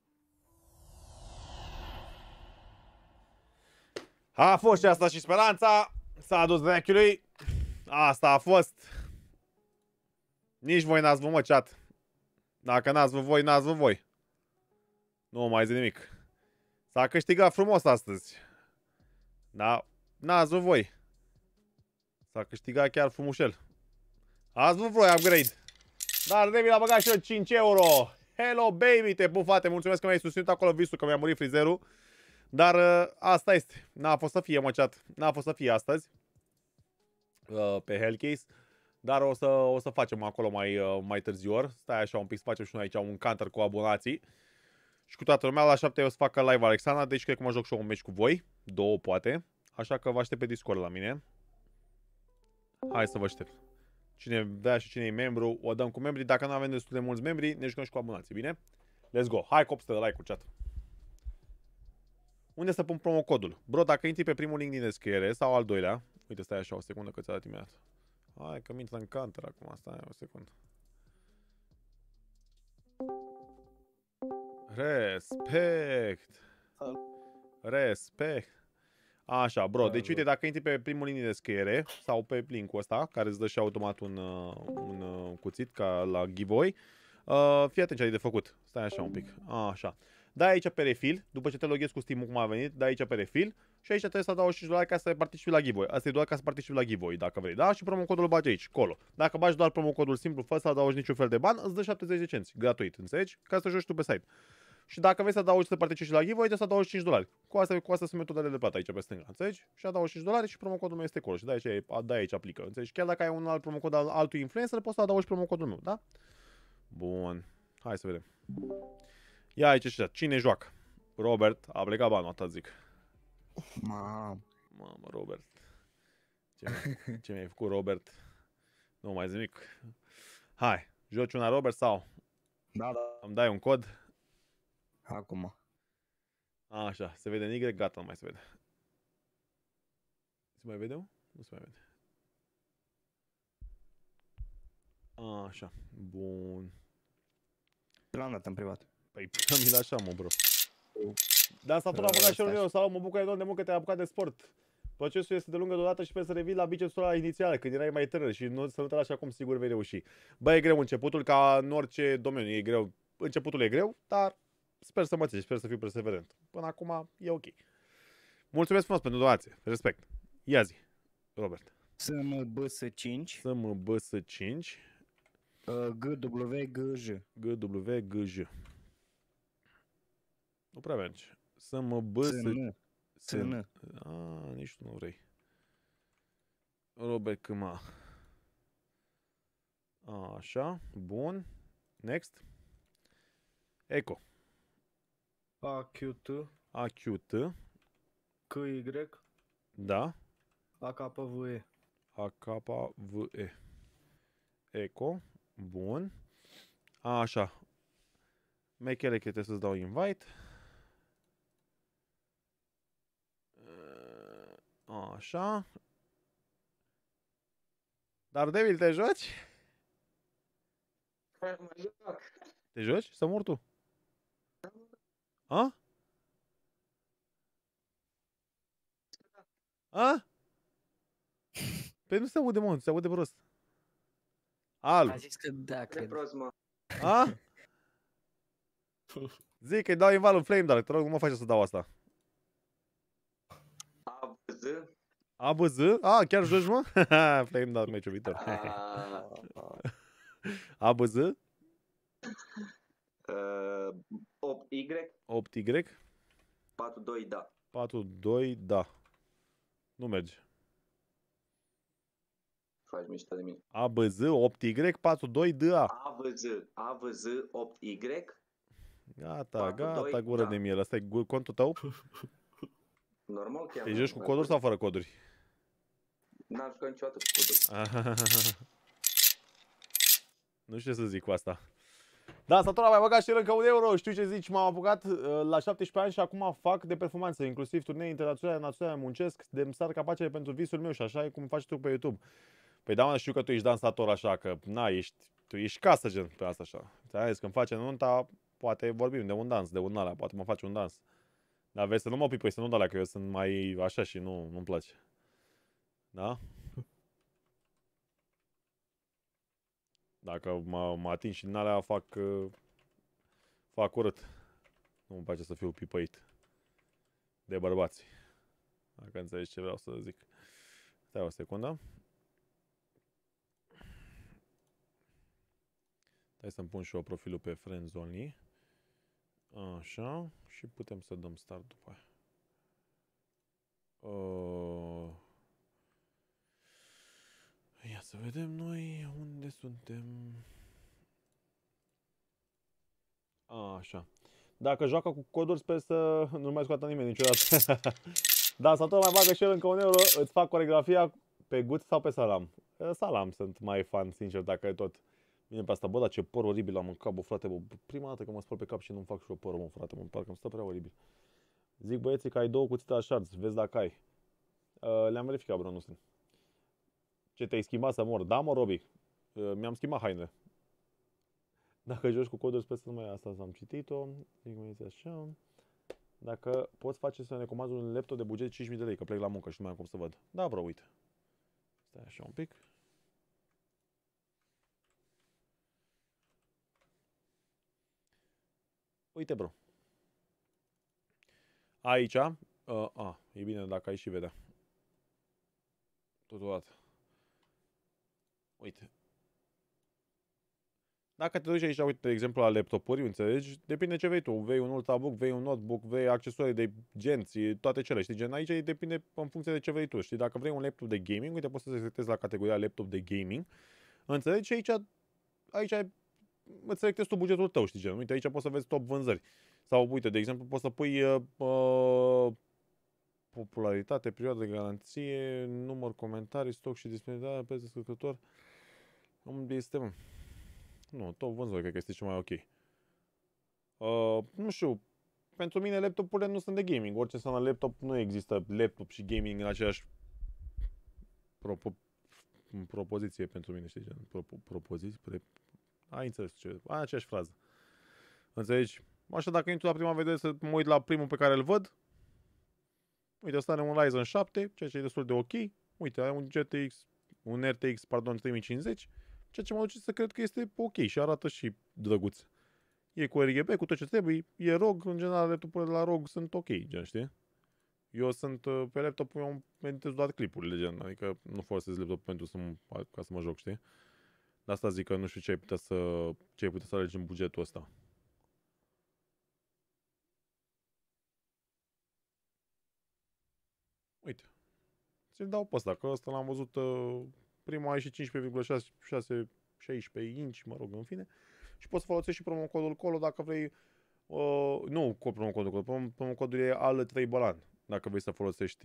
A fost și asta și speranța. S-a adus vechiului. Asta a fost. Nici voi n-ați văzut, mă, chat. Dacă n-ați văzut voi, n-ați văzut voi. Nu mai zic nimic. S-a câștigat frumos astăzi. Da, n-ați văzut voi. S-a câștigat chiar frumușel. Ați văzut voi upgrade. Dar David a băgat și eu cinci euro. Hello baby, te pup, frate. Mulțumesc că mi-ai susținut acolo visul, că mi-a murit frizerul. Dar uh, asta este. N-a fost să fie, mă, chat. N-a fost să fie astăzi. Uh, pe Hellcase. Dar o să, o să facem acolo mai, uh, mai târziu. Stai așa un pic să facem și noi aici un counter cu abonații. Și cu toată lumea. La șapte o să facă live Alexandra. Deci cred că mă joc și eu un meci cu voi. Două poate. Așa că vă aștept pe Discord la mine. Hai să vă aștept. Cine vrea și cine e membru, o dăm cu membrii. Dacă nu avem destul de mulți membri, ne jucăm și cu abonații, bine? Let's go. Hai cu opt sute de like-uri, chat. Unde să pun promocodul? Bro, dacă intri pe primul link din descriere sau al doilea. Uite, stai așa o secundă că ți-a dat imediat. Hai că intră în counter acum. Stai o secundă. Respect. Respect. Așa, bro, deci uite, dacă intri pe primul link de descriere sau pe link-ul ăsta, care îți dă și automat un, un cuțit ca la giveaway, uh, fii atent ce ai de făcut. Stai așa un pic. Așa. Dai aici pe refill, după ce te loghezi cu Steam-ul cum a venit, dai aici pe refill și aici trebuie să dau și doar ca să participi la giveaway. Asta e doar ca să participi la giveaway, dacă vrei, da? Și promocodul îl bagi aici, colo. Dacă bagi doar promocodul simplu, fără să adaugi niciun fel de ban, îți dă șaptezeci de cenți, gratuit, înțelegi? Ca să joci tu pe site. Și dacă vrei să adaugi să participi și la giveaway, trebuie să adaugi cinci dolari. Cu asta, cu asta sunt metodele de plată aici pe stânga, înțelegi? Și adaugi cinci dolari și promocodul meu este acolo. Și de aici, de aici aplică, înțelegi? Chiar dacă ai un alt promocod al altui influencer, poți să adaugi promocodul meu, da? Bun. Hai să vedem. Ia aici și cine joacă? Robert, a plecat banul, atât zic. Mamă. Mamă, Robert. Ce mi-ai, ce mi-ai făcut, Robert? Nu mai zic nimic. Hai, joci una, Robert, sau? Da, da. Îmi dai un cod? Acum. Așa, se vede în Y, gata, nu mai se vede. Se mai vede? Nu se mai vede. Așa, bun. L-am dat în privat. Păi, mi-l așa, mă, bro. Dar s-a tot apucat și eu, sau mă bucur enorm de mult că te-ai apucat de sport. Procesul este de lungă durată și sper să revii la bicepsul ăla inițial, când erai mai tânăr și nu, să nu te lași acum, sigur vei reuși. Bă, e greu începutul, ca în orice domeniu, e greu. Începutul e greu, dar sper să mă ții, sper să fiu perseverent. Până acum e ok. Mulțumesc frumos pentru donație, respect. Ia zi, Robert. S M B S cinci. S M B S cinci. G W G J. G W G J. Nu prea merge. S M B S... S N. A, nici tu nu vrei. Robert Câma. Așa, bun. Next. Eco. A Q T. A Q T. C Y. Da. A K V E. A K V E. Eco. Bun. Așa. Mechele că trebuie să-ți dau invite. Așa. Dar David, te joci? Mă joc. Te joci? Să mor tu. A? A? Păi nu se aude, mă, se aude prost. Alo. A zis că da, De cred. prost, mă. A? Zic că-i dau inval în Flame Dark, te rog, nu mă face să dau asta. A B Z. A B Z? A, chiar joci, mă? Flame Dark, meciul viitor. A B Z? opt Y. opt Y? patru doi, da. patru doi, da. Nu merge. Faci mișto de mine. A B Z, opt Y, patru doi, D A. A V Z. A V Z opt Y. Gata, patru gata, doi, gură da. de miel. Asta e gu- contul tău? Normal chiar. Te joci cu coduri sau fără coduri? N-am jucat niciodată cu coduri. Nu știu ce să zic cu asta. Da, Satura a mai băgat și el încă un euro. Știu ce zici, m-am apucat uh, la șaptesprezece ani și acum fac de performanță, inclusiv turnee internaționale, naționale, muncesc, de îmi sar capacele pentru visul meu și așa e cum faci tu pe YouTube. Păi da, mă, știu că tu ești dansator așa, că na, ești, tu ești casă gen pe asta așa. Ți-am zis, când face nunta, poate vorbim de un dans, de un alea, poate mă faci un dans. Dar vezi să nu mă pipăi, să nu dă că eu sunt mai așa și nu, nu-mi place. Da? Dacă mă, mă ating și din alea, fac, uh, fac urât. Nu-mi place să fiu pipăit de bărbați. Dacă înțelegi ce vreau să zic. Stai o secundă. Hai să-mi pun și eu profilul pe Friends Only. Așa. Și putem să dăm start după aia. Uh... Ia să vedem noi unde suntem. Așa. Dacă joacă cu coduri, sper să nu mai scoată nimeni niciodată. Da, sau tot mai bagă și el încă un euro, îți fac coregrafia pe gut sau pe salam. Salam sunt mai fan, sincer, dacă e tot. Bine pe asta, bă, dar ce păr oribil am în cap, bă, frate, bă. Prima dată că mă spăl pe cap și nu-mi fac și eu părul, mă, frate, mă, parcă îmi stă prea oribil. Zic băieții că ai două cuțite la shards, vezi dacă ai. Uh, le-am verificat, bro, nu sunt. Ce, te-ai schimbat să mor? Da, mă, Robi. Uh, mi-am schimbat hainele. Dacă joci cu coduri, sper să nu mai asta am citit-o. Zic așa. Dacă poți face să ne comanzi un laptop de buget cinci mii de lei, că plec la muncă și nu mai am cum să văd. Da, bro, uite. Stai așa un pic. Uite, bro. Aici, uh, a, e bine dacă ai și vedea. Totodată. Uite. Dacă te duci aici, uite, de exemplu, la laptopuri, înțelegi, depinde ce vei tu. Vei un ultrabook, vei un notebook, vei accesorii de genți, toate cele, știi? Gen, aici depinde în funcție de ce vrei tu, știi? Dacă vrei un laptop de gaming, uite, poți să selectezi la categoria laptop de gaming, înțelegi? Și aici, aici îți selectezi tu bugetul tău, știi? Gen, uite, aici poți să vezi top vânzări. Sau, uite, de exemplu, poți să pui uh, uh, popularitate, perioadă de garanție, număr, comentarii, stoc și disponibilitate, preț descărcător. Unde este, mă? Nu, top vânzări cred că este cel mai ok. Uh, nu știu, pentru mine laptopurile nu sunt de gaming. Orice înseamnă laptop, nu există laptop și gaming în aceeași propo propoziție pentru mine, știi? Propo propoziție? Pre Ai înțeles ce? Ai aceeași frază. Înțelegi? Așa, dacă intru la prima vedere să mă uit la primul pe care îl văd, uite, ăsta are un Ryzen șapte, ceea ce e destul de ok. Uite, are un G T X, un R T X, pardon, trei mii cincizeci, ceea ce mă duce să cred că este ok și arată și drăguț. E cu R G B, cu tot ce trebuie, e R O G, în general laptopurile la R O G sunt ok, gen, știi? Eu sunt, pe laptop, eu editez doar clipurile, gen, adică nu folosesc laptop pentru să mă, ca să mă joc, știi? De asta zic că nu știu ce ai putea să, ce ai putea să alegi în bugetul ăsta. Uite. Ți-l dau pe ăsta, că ăsta l-am văzut, uh, primul a ieșit cincisprezece virgulă șase șaisprezece inch, mă rog, în fine. Și poți să folosești și promocodul Colo dacă vrei, uh, nu cu promocodul Colo, promocodul e al trei Bălan, dacă vrei să folosești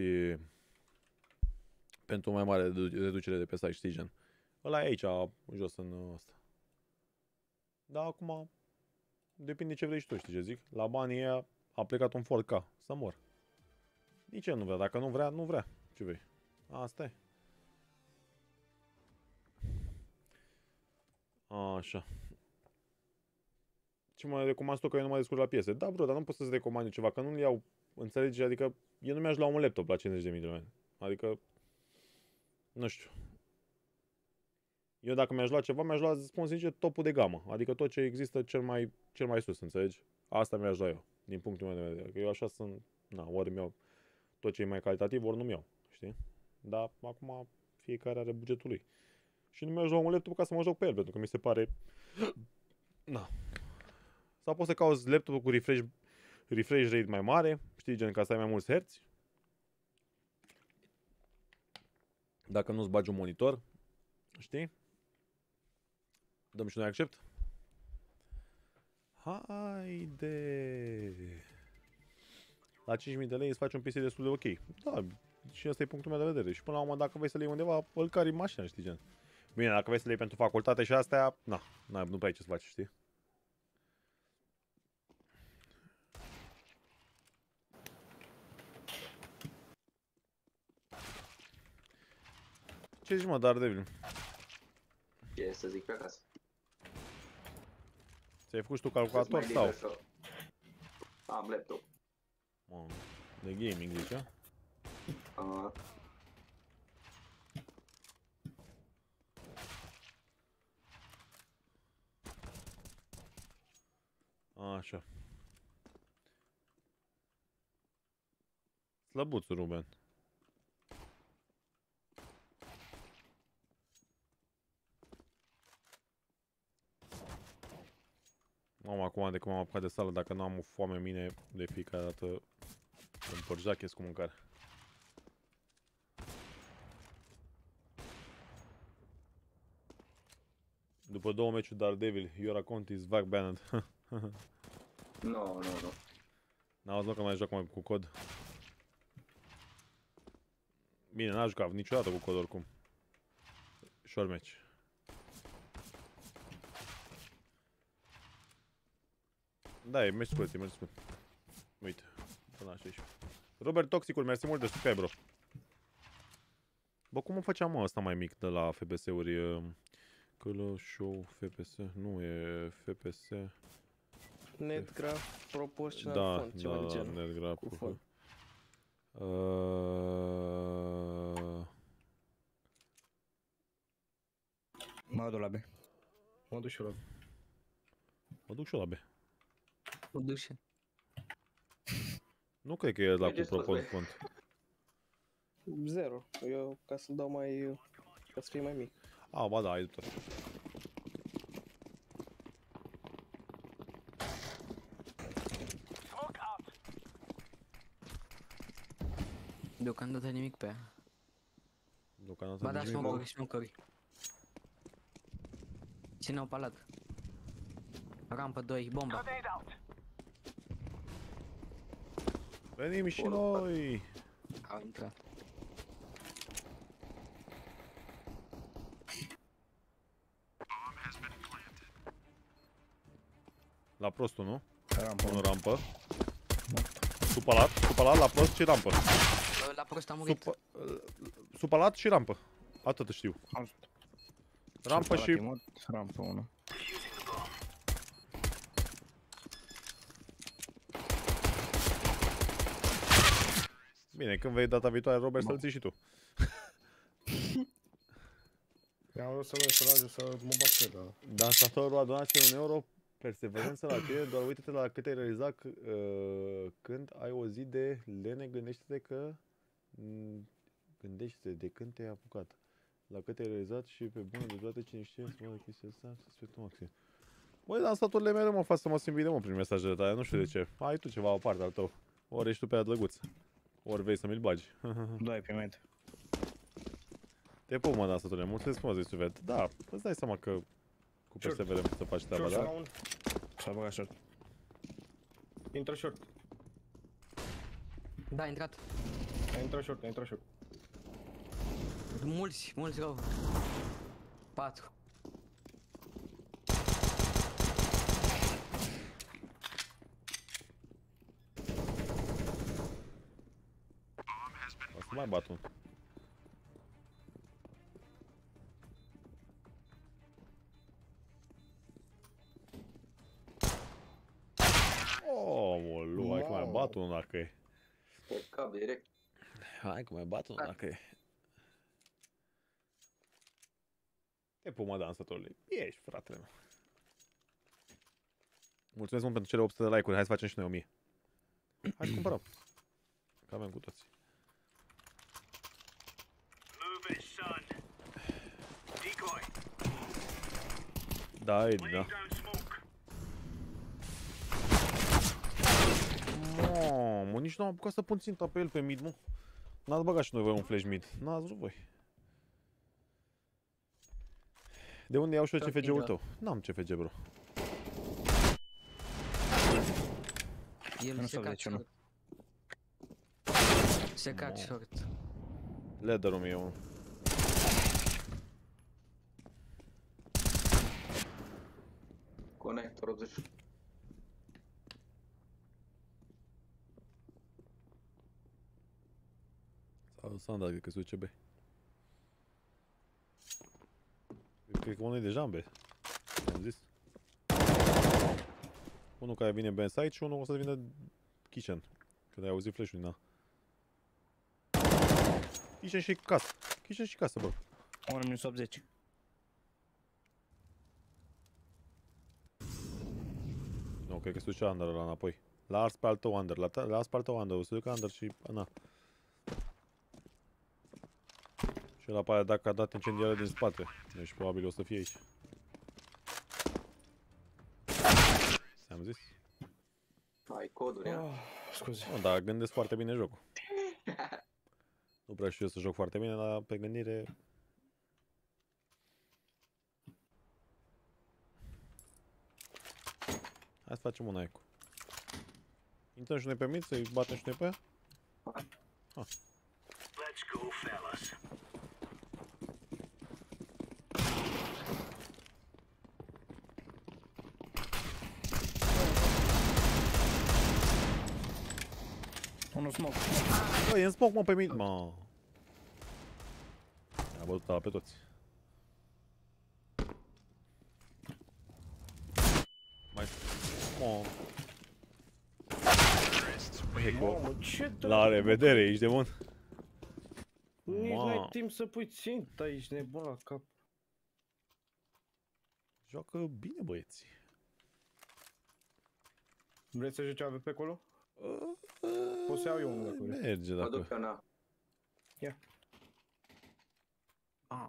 pentru o mai mare reducere de pe site, știi, gen. Ăla e aici, jos în ăsta. Da, acum, depinde ce vrei și tu, știi ce zic? La banii ăia a plecat un patru K, să mor. Nici el nu vrea, dacă nu vrea, nu vrea. Ce vrei? Asta e. Așa. Ce mă recomand tu că eu nu mă descurc la piese? Da, bro, dar nu pot să-ți recomand ceva, că nu-l iau, înțelegi? Adică, eu nu mi-aș lua un laptop la cincizeci de mii de lei. Adică, nu știu. Eu dacă mi-aș lua ceva, mi-aș lua, spun sincer, topul de gamă. Adică tot ce există cel mai, cel mai sus, înțelegi? Asta mi-aș lua eu, din punctul meu de vedere. Că eu așa sunt, na, ori mi-au tot ce e mai calitativ, ori nu mi-au, știi? Dar acum fiecare are bugetul lui. Și nu mi-aș lua un laptop ca să mă joc pe el, pentru că mi se pare... Na. Sau poți să cauți laptopul cu refresh, refresh rate mai mare, știi, gen ca să ai mai mulți herți. Dacă nu-ți bagi un monitor, știi? Dăm și noi accept. Haide! La cinci mii de lei îți faci un P C destul de ok. Da, și ăsta e punctul meu de vedere. Și până la urmă, dacă vrei să le iei undeva, îl cari în mașină, știi, gen. Bine, dacă vrei să le iei pentru facultate și astea, na, na nu prea ai ce să faci, știi? Ce zici, mă, Daredevil? Ce să zic pe acasă? Ți-ai făcut și tu calculator sau? Să... Am laptop. Mă, de gaming, zicea? Uh, Așa. Slăbuțul, Ruben. Mamă, acum de cum am apucat de sală, dacă nu am o foame în mine, de fiecare dată îmi părjachez cu mâncare. După două meciuri Daredevil, your account is vague banned. nu, nu, nu. N-auzi, mă, că mai joc mai cu cod. Bine, n-a jucat niciodată cu cod oricum. Short match. Da, e meci scurt, e meci scurt. Uite, până la șaisprezece. Robert Toxicul, mersi mult de subscribe, bro. Bă, cum o făceam, mă, ăsta mai mic de la F P S-uri? Călă, show, F P S, nu, e F P S. Netgraph proportional Da, font, ceva da, de da, genul. Netgraph. Cu font. Uh... Mă duc la B. Mă duc și eu la... Mă duc și eu la B. Mă duc și Nu cred că e la cu Mergeți toți, propon băi. font. Zero. Eu, ca să-l dau mai... ca să fie mai mic. A, ba da, ai tot. Deocamdată nimic pe ea. Deocamdată Ba da, nici nimic. smocări, smocări. Ține-o palat. Rampă doi, bomba. Venim și noi! Au intrat. La prostul, nu? Rampă. Unul rampă. Supalat, supalat, la prost și rampă. La prost a murit. Sup supalat și rampă. Atât știu. Rampă și... Rampă unu. Bine, când vei data viitoare, Robert, să-l ții și tu. I-am vrut să merg să lage să mă bat pe ăla. Dansatorul a donat un euro. Perseverență la tine, doar uite-te la cât ai realizat uh, când ai o zi de lene, gândește-te că... Gândește-te de când te-ai apucat. La cât ai realizat și pe bună de toate cine știe să vadă chestia asta, să respectă maxim. Băi, dansatorile mereu mă fac să mă simt bine, mă, prin mesajele tale, nu știu de ce. Ai tu ceva aparte al tău. Ori ești tu pe aia drăguț. Ori vei să mi-l bagi. Doi pe med. Te pup, mă, dansatorile, mulțumesc frumos de suflet. Da, îți dai seama că cu perseverență să faci treaba, da? S-a băgat short. Intră short. Da, a intrat. A intrat short, a intrat short. Mulți, mulți rău. Patru. O să mai bat un. Omul, hai că mai bat unul dacă e. Pe cap direct. Hai că mai bat unul dacă e. Te pup, mă, dansatorule. Ești, fratele meu. Mulțumesc mult pentru cele opt sute de like-uri. Hai să facem și noi o mie. Hai să cumpărăm. Că avem cu toții. Da, Edi, da. Mamă, nici nu am apucat să pun ținta pe el pe mid, mă. N-ați băgat și noi voi un flash mid. N-ați vrut voi. De unde iau și eu C F G-ul tău? N-am C F G, bro. El se cac short. Se cac short. Leather-ul meu. Conector optzeci. Sau standard, cred că sunt U C B. Cred că unul e deja în B. Am zis. Unul care vine B în site și unul o să vină kitchen. Când ai auzit flash-ul din A. Kitchen și casă. Kitchen și casă, bro. unu minus optzeci. Nu, cred că se duce under ăla înapoi. L-a ars pe al tău under. L-a ars pe al tău under. O să ducă under și... Na. Și ăla apare dacă a dat incendiare din spate. Deci probabil o să fie aici. Ți-am zis? Ai coduri, ia. Oh, scuze. Nu, dar gândesc foarte bine jocul. Nu prea știu eu să joc foarte bine, dar pe gândire... Hai să facem un aicu. Intrăm și noi pe mid, să-i batem și noi pe ea? Ah. Let's go, fellas. Unul smoke. Bă, e în smoke, mă, pe mid, mă. A bătut ala pe toți. Mai... Mă. Mamă, ce dă? La revedere, ești de bun? Nici Mamă. n-ai timp să pui ținta, ești nebun la cap. Joacă bine, băieți. Vrei să joci A V P acolo? Poți să iau eu unul dacă vrei. Merge Mă duc dacă... pe una. Ia. Ah.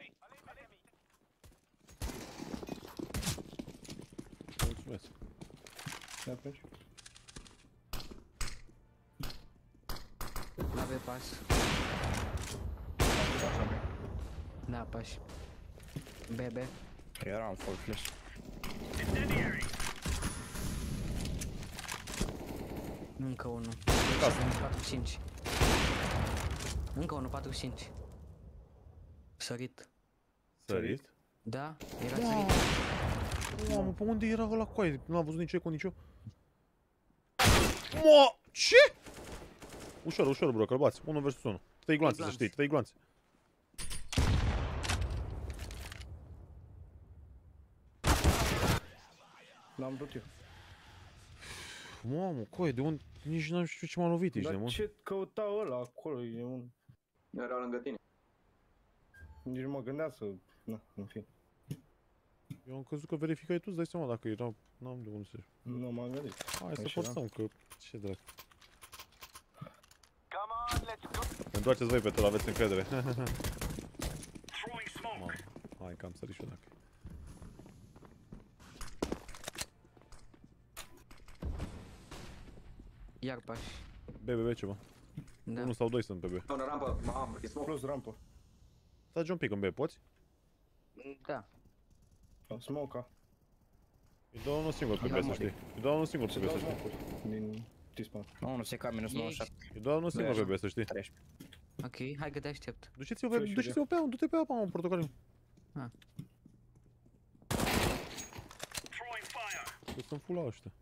Mulțumesc. Ia atunci. La B pas. Da, pași. B, B. Era în full flash. Incendiary. Încă unul. patru cinci. Încă unul, patru cinci. Sărit. Sărit? Da, era sărit. Mamă, pe unde era ăla coaie? Nu am văzut nici eco, nici eu. Mo, ce? Ușor, ușor, bro, că-l bați. unu versus unu. Trei gloanțe, să știi, trei gloanțe. L-am vrut eu. Mamă, coaie, de unde? Nici n-am știut ce m-a lovit, ești Dar nebun. ce căuta ăla acolo? E un... Era lângă tine. Nici nu mă gândeam să... Na, în fine. Eu am crezut că verificai tu, îți dai seama dacă era... N-am de unde să... Nu m-am gândit. Hai să Așa forțăm, că... Ce dracu. Come on, let's go. Întoarceți voi pe tot, aveți încredere. Throwing smoke. Mamă, hai că am sărit și eu dacă. Iar pași. B, B, B, ceva. Da. Unu sau doi sunt pe B. Una rampă, mamă, e smoke. Plus rampă. Tragi un pic în B, poți? Da. Smoke-a. Îi dau unul singur pe Da, B, să mă. știi. Îi dau unul singur pe Se B, dau să știi. smoke-uri din T-spawn. Unu se ca minus nouăzeci și șapte. Îi dau unul singur pe B, să știi. Ok, hai că te aștept. Duceți-vă pe, Flash-ul duceți-vă pe A, du-te pe apa, mă, portocaliu. Throwing fire. Că sunt full la ăștia.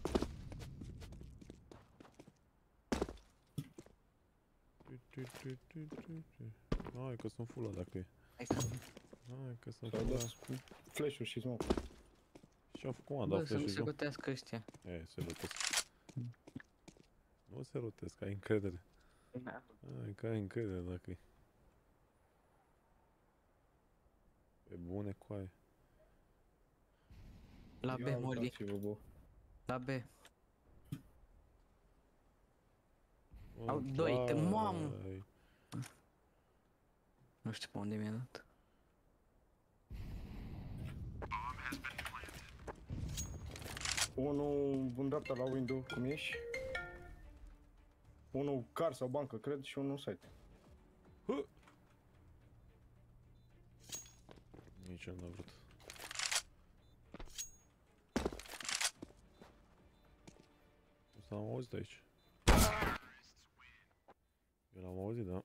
Hai că sunt full la dacă e. Hai să... Hai că sunt S-au full la. dat flash-uri și smoke. Și-am făcut, mă, Bă, dau să nu flash și se joc. rotească ăștia. E, se rotesc. Nu se rotesc, ai încredere. Da. Hai că ai încredere dacă e. Pe bune, coaie. La B, Ia Molly. uitați-vă, bă. La B. Bă, Au doi, te- mamă! vai. Nu știu pe unde mi-a dat. Unul în dreapta la window, cum ești. Unul car sau bancă, cred, și unul site. Nici eu n-am vrut. Nu s-am auzit aici. Eu l-am auzit, da.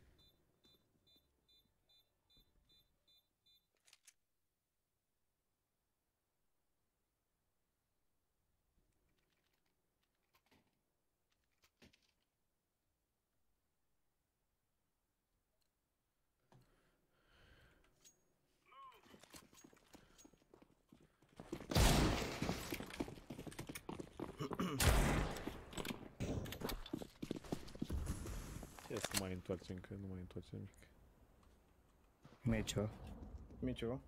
Ce să mai întoarcem, că nu mai întoarcem nimic. Meciul. Mici, o?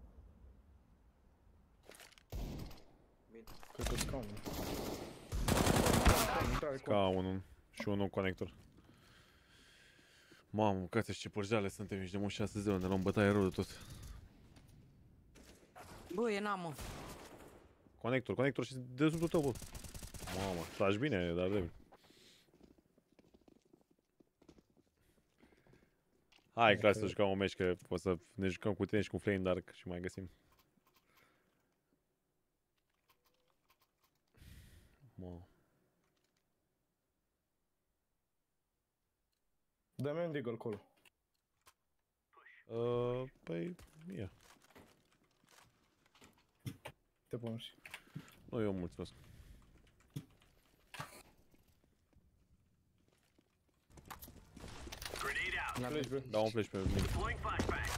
Cred că scaunul. Intrare cu... Ca unul și unul conector. Mamă, că ce părjale suntem, nici de mult șase zero, ne luăm bătaie rău de tot. Bă, e n-am, mă. Conector, conector și dedesubtul tău, bă. Mamă, tragi bine, dar de... Hai, clasă, să jucăm un meci, că o să ne jucăm cu tine și cu Flame Dark și mai găsim. Mamă. Dă-mi un deagle acolo. Uh, păi, ia. Te pun și. Nu, eu mulțumesc. Grenade out. La Flash, B. bă. Dau un flash pe mine. Deploying flashbang.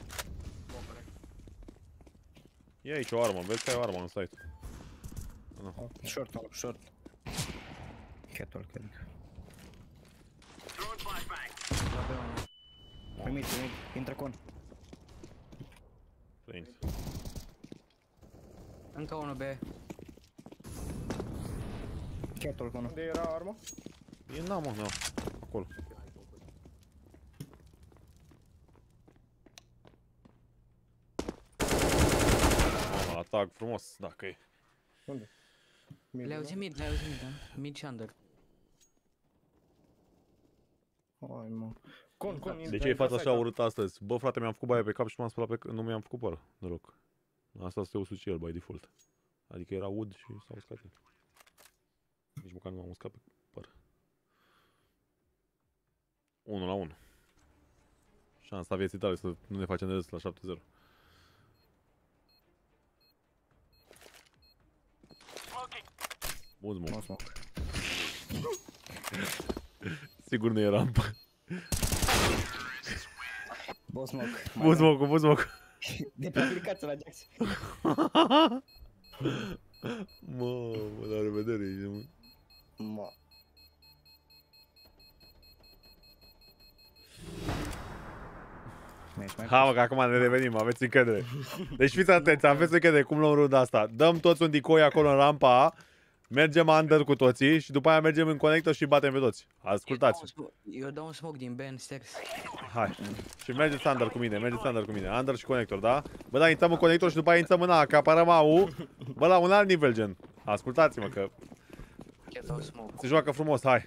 E aici o armă, vezi că ai o armă în site. Short, all, short. Catwalk, cred. Throwing flashbang. La B unul. Pe mid, pe mid, intră con. Plains. Încă unul B. Catwalk unul. Unde era arma? E n-am, mă, n-am. Acolo. Mamă, atac frumos, dacă e. Unde? Mid, Le nu? auzi mid, le auzi mid, da? Mid și under. Hai, mă. Con, con, De intră, ce ai intră, față așa stai, urât astăzi? Bă, frate, mi-am făcut baie pe cap și m-am spălat pe cap. Nu mi-am făcut păr. Noroc. Asta este usul și el, by default. Adică era ud și s-a uscat el. Nici măcar nu m-am uscat pe păr. unu la unu. Șansa vieții tale să nu ne facem de râs la șapte zero. Bun, mă. No smoke. Sigur nu e rampă. Bă, smoke. Bun smoke, bun smoke. De pe aplicația la Jax. Mă, mă, la revedere. Mă. Mă. Ha, mă, că acum ne revenim, aveți încredere. Deci fiți atenți, aveți încredere cum luăm runda asta. Dăm toți un decoy acolo în rampa A, mergem under cu toții și după aia mergem în conector și batem pe toți. Ascultați. Eu dau un smoke din Ben Stairs. Hai. Și mergeți under cu mine, mergeți under cu mine. Under și conector, da? Bă, da, intrăm în conector și după aia intrăm în A, că apărăm A-ul. Bă, la un alt nivel, gen. Ascultați-mă că Chiar dau smoke. se joacă frumos, hai.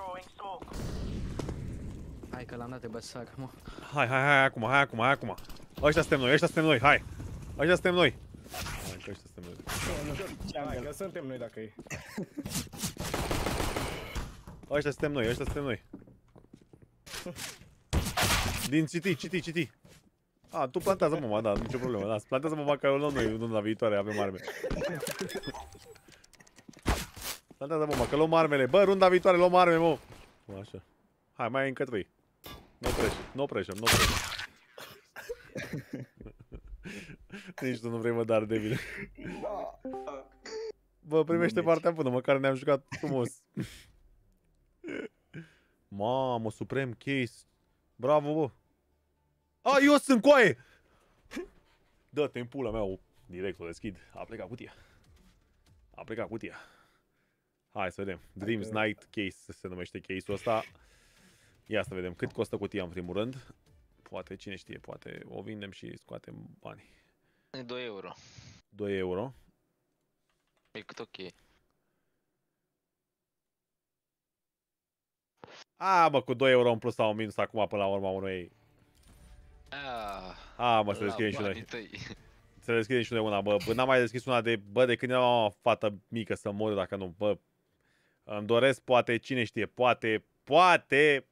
Hai că l-am dat pe băsac, mă. Hai, hai, hai, acum, hai, acum, hai, acum. Ăștia suntem noi, ăștia suntem noi, hai. Ăștia suntem noi. Hai, că ăștia suntem noi. Hai, că suntem noi dacă e. Ăștia suntem noi, ăștia suntem noi. Din citi, citi, citi. A, tu plantează, mă, da, nicio problemă, da. Plantează, mă, că o luăm noi luna viitoare, avem arme. Plantează, mă, că luăm armele. Bă, runda viitoare luăm arme, mă. Bă, așa. Hai, mai ai încă trei. No pressure, no pressure, no pressure. Nici tu nu vrei, mă, dar devil. Bă, primește partea bună, măcar ne-am jucat frumos. Mamă, Supreme Case. Bravo, bă. A, eu sunt coaie! Dă-te în pula mea, direct o deschid. A plecat cutia. A plecat cutia. Hai să vedem. Dreams Night Case se numește case-ul ăsta. Ia să vedem cât costă cutia în primul rând. Poate, cine știe, poate o vindem și scoatem banii. doi euro. doi euro. E cât ok. A, bă, cu doi euro în plus sau în minus acum până la urma unui. Ah, A, mă, să deschidem și noi. Să deschidem și noi una, bă. N-am mai deschis una de, bă, de când eram o fată mică să mor dacă nu, bă. Îmi doresc, poate, cine știe, poate, poate.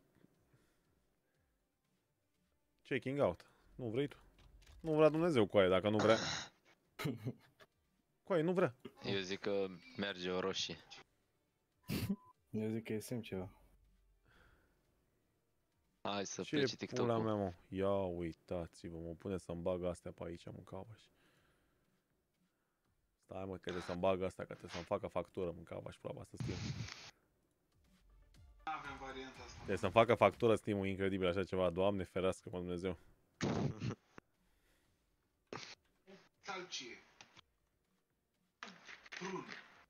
Checking out. Nu vrei tu? Nu vrea Dumnezeu cu aia, dacă nu vrea. Cu aia, nu vrea. Eu zic că merge o roșie. Eu zic că e simt ceva. Hai să Ce pleci pula mea, TikTok-ul. mă? Ia uitați-vă, mă pune să-mi bag astea pe aici, mâncavaș. Stai, mă, că trebuie să-mi bag astea, că trebuie să-mi facă factură, mâncavaș, proba să Steam. Avem varianta asta. Trebuie să-mi facă factură Steam-ul, incredibil așa ceva. Doamne ferească, mă, Dumnezeu. Salcie. Prun.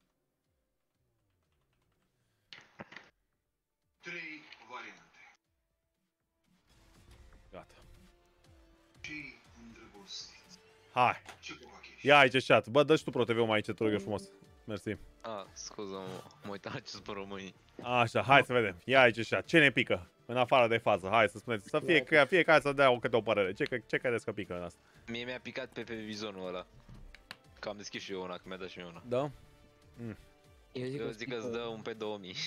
Trei variante. Gata. Cei îndrăgostiți. Hai. Ce copac ești? Ia aici chat. Bă, dă și tu Pro T V-ul aici, te rog eu frumos. Mersi. Ah, scuză-mă, mă uitam la ce sunt pe românii. Așa, hai să vedem. Ia aici chat. Ce ne pică? În afară de fază. Hai să spuneți. Să fie, că fiecare să dea o câte o părere. Ce, ce credeți că pică în asta? Mie mi-a picat pe pe vizonul ăla. Că am deschis și eu una, că mi-a dat și mie una. Da? Mm. Eu zic, Eu că zic că îți dă un pe două mii.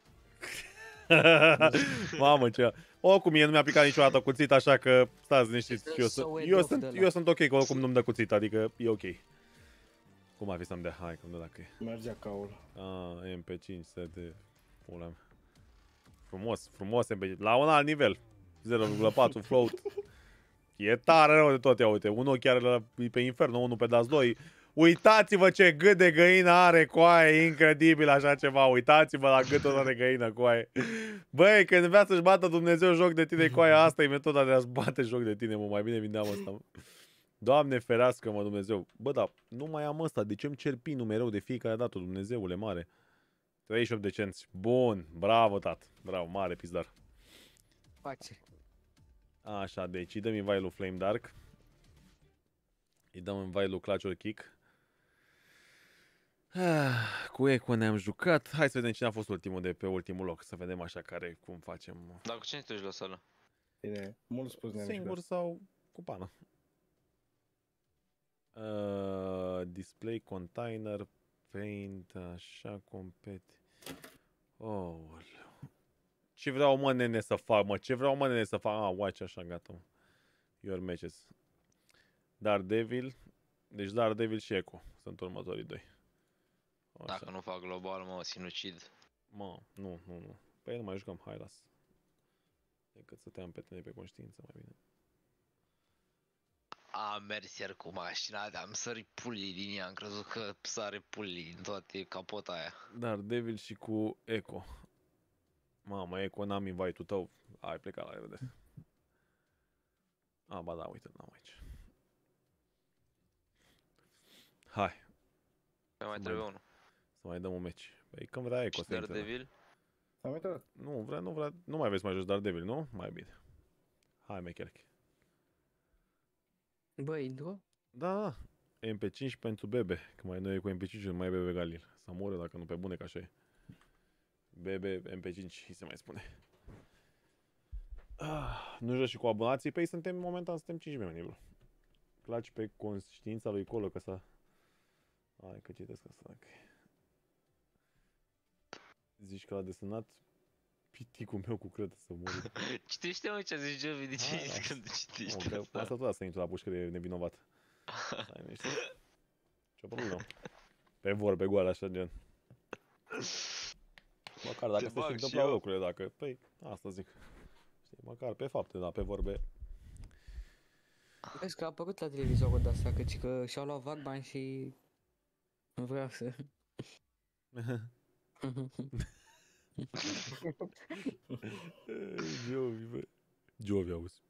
Mamă, ce... Oricum, mie nu mi-a picat niciodată cuțit, așa că stați liniștiți. Eu, sunt, eu, sunt, eu sunt ok, că oricum nu-mi dă cuțit, adică e ok. Cum ar fi să-mi dea? Hai, că-mi dă dacă e. Mergea caul. Ah, M P cinci, sete, pula mea. Frumos, frumos M P cinci. La un alt nivel. zero virgulă patru float. E tare rău de tot, ia uite. Unul chiar e pe inferno, unul pe D A S doi. Uitați-vă ce gât de găină are coaie, incredibil așa ceva. Uitați-vă la gâtul ăsta de găină coaie. Băi, când vrea să-și bată Dumnezeu joc de tine coaie, asta e metoda de a-ți bate joc de tine, mă. Mai bine vindeam ăsta. Doamne ferească, mă, Dumnezeu. Bă, dar nu mai am ăsta. De ce îmi cer pinul mereu de fiecare dată, Dumnezeule mare? treizeci și opt de cenți. Bun, bravo, tat. Bravo, mare pizdar. Face. Așa, deci îi dăm invite-ul Flame Dark. Îi dăm invite-ul Clutch or Kick. Ah, cu Eco ne-am jucat. Hai să vedem cine a fost ultimul de pe ultimul loc. Să vedem așa care, cum facem. Dar cu cine te duci la sală? Bine, mult spus ne-am Singur jucat. sau cu pană? Uh, display, container, paint, așa, compet. Oh, ce vreau, mă, nene, să fac, mă? Ce vreau, mă, nene, să fac? Ah, watch, așa, gata, mă. Your matches. Daredevil. Deci Daredevil și Echo sunt următorii doi. Așa. Dacă nu fac global, mă, sinucid. Mă, nu, nu, nu. Păi nu mai jucăm, hai, las. Decât să te am pe tine pe conștiință, mai bine. Am mers iar cu mașina, am sărit pulii din ea, am crezut că sare pulii din toate capota aia. Daredevil și cu Echo. Mamă, Echo, n-am invite-ul tău. Ai plecat la revedere. A, ba da, uite, n-am aici. Hai. Mai mai Să trebuie mai- unul. Să mai dăm un meci. Păi când vrea Echo Și să intre. Daredevil? Am uitat. Nu, vrea, nu vrea. Nu mai vrei să mai joci Daredevil, nu? Mai bine. Hai, Mecherchi. Băi, intru? Da, da. M P cinci pentru Bebe. Că mai nu e cu M P cinci, nu mai e Bebe Galil. Să moară dacă nu pe bune, că așa e. Bebe M P cinci, îi se mai spune. Ah, nu joci și cu abonații? Păi suntem, momentan, suntem cinci membri, bro. Claci pe conștiința lui Colo, că s-a... Hai că citesc asta, ok. Zici că l-a desenat piticul meu cu credă să mori. Citește, mă, ce a zis Jovi, de ce Hai, zici las. când citești Nu, că asta? asta tot asta intru la pușcă de nevinovat. Stai niște. Ce-o problemă? Pe vorbe goale așa, gen. Măcar dacă Te se bag și și întâmplă eu. lucrurile, dacă... Păi, asta zic. Știi, măcar pe fapte, dar pe vorbe... Vezi că a apărut la televizorul de asta, căci că și-au luat Vagban și... Nu vreau să... Jovi, bă. Jovi, auzi.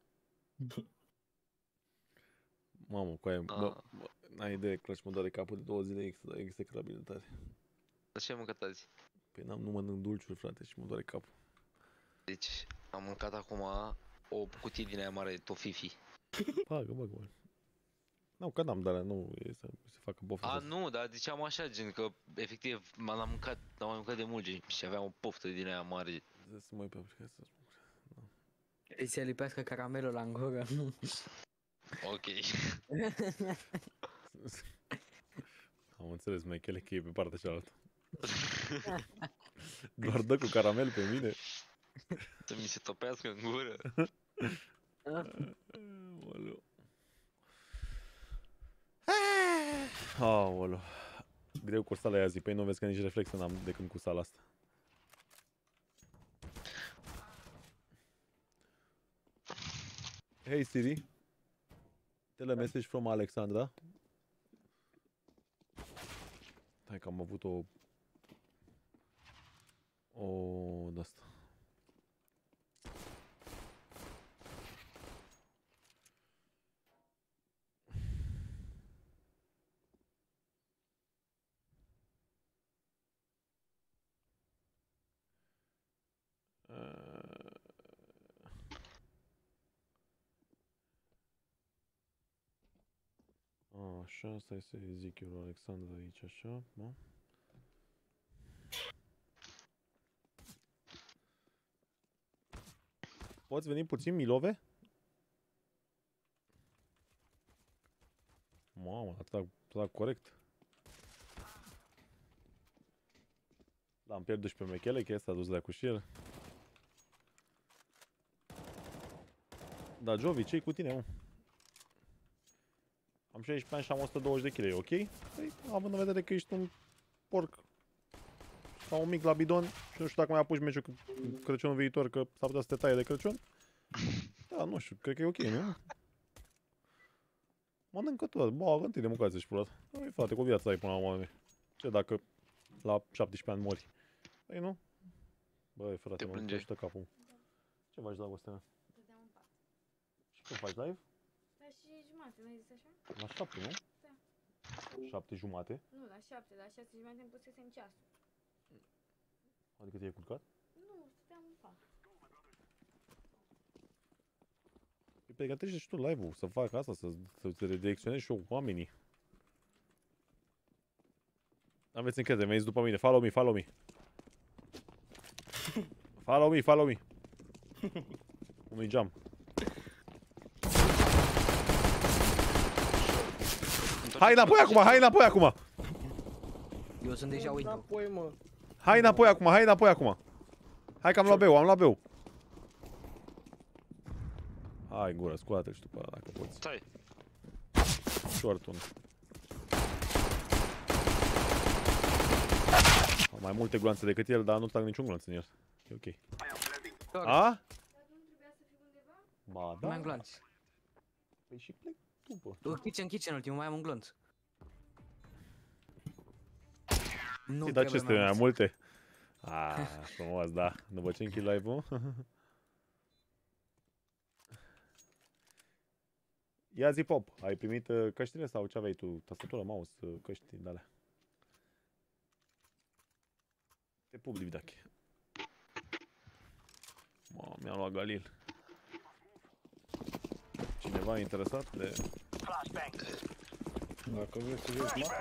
Mamă, cu aia, bă, Ah. bă, n-ai idee, Clutch, mă doare capul de două zile ex- execrabil de tare. Dar ce ai mâncat azi? Păi n-am, nu mănânc dulciuri, frate, și mă doare capul. Deci, am mâncat acum o cutie din aia mare de tofifi. Bagă, bagă, bagă. Nu, că n-am, dar nu e să se facă boftă. A, să- nu, dar ziceam așa, gen, că efectiv m-am mâncat, n-am mai mâncat de mult, gen, și aveam o poftă din aia mare. Să mă uit pe aplicație să spun. Îi se lipească caramelul la în gură. Ok. Am înțeles, Michele, că e pe partea cealaltă. Doar dă cu caramel pe mine. Să mi se topească în gură. Aoleu. Aoleu. Greu cu sala aia zi. Păi nu vezi că nici reflex n-am de când cu sala asta. Hey Siri. Tell a message from Alexandra. Hai că am avut o... O... de-asta. Așa, stai să zic eu lui Alexandra aici, așa, da? Poți veni puțin, Milove? Mamă, atât, atât corect. L-am pierdut și pe Mechele, că s-a dus de cu șir. Da, Jovi, ce-i cu tine, mă? Am șaisprezece ani și am o sută douăzeci de kilograme, ok? Păi, având în vedere că ești un porc sau un mic la bidon și nu știu dacă mai apuci meciul Crăciunul viitor, că s-ar putea să te taie de Crăciun. Da, nu știu, cred că e ok, nu? Mănâncă tot, bă, întâi mâncați și pulat. Păi, frate, cu viața ai până la urmă. Ce dacă la șaptesprezece ani mori? Păi, nu? Băi, frate, Te mă plânge. ajută capul. Ce faci, Dragostea? Dădeam în pat. Și când faci live? La și jumate, nu ai zis așa? La șapte, nu? Da. Șapte jumate? Nu, la șapte, la șase jumate îmi pusesem ceasul. Adică te-ai culcat? Nu, stăteam în pat. Păi pregătește și tu live-ul, să fac asta, să, să te redirecționezi și eu cu oamenii. Aveți încredere, veniți după mine. Follow me, follow me. Follow me, follow me. Unui geam. Hai înapoi acum, hai înapoi acum. Eu sunt deja window. Înapoi, mă. Hai înapoi acum, hai înapoi acum. Hai că am luat beu, am luat beu. Hai gură, scoate și după dacă poți. Stai. Short unul. Am mai multe gloanțe decât el, dar nu trag niciun gloanț în el. E ok. A? Ba, da. Mai am glonț. Păi și plec după. Tu kitchen, kitchen ultimul, mai am un glonț. Nu Dar ce trebuie mai multe? Ah, frumos, da. După ce închid live-ul. Ia zi, Pop, ai primit uh, căștile sau ce aveai tu? Tastatură, mouse, uh, căști de alea. Te pup, Lividache. Mă, mi-am luat Galil. Cineva interesat de... Dacă vrei să vezi, mă.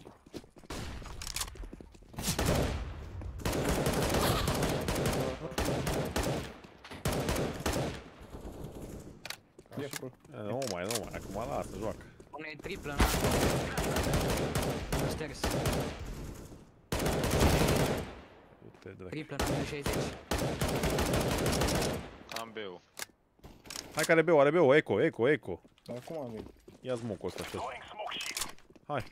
E acolo. Nu mai, nu mai, acum lasă, joacă. Una e triplă, na. Stairs. Du-te, dracu. Triplă, na, minus șaizeci. Am beu. Hai că are beu, are beu, eco, eco, eco. Acum am venit. Ia smoke-ul ăsta, știu. Hai.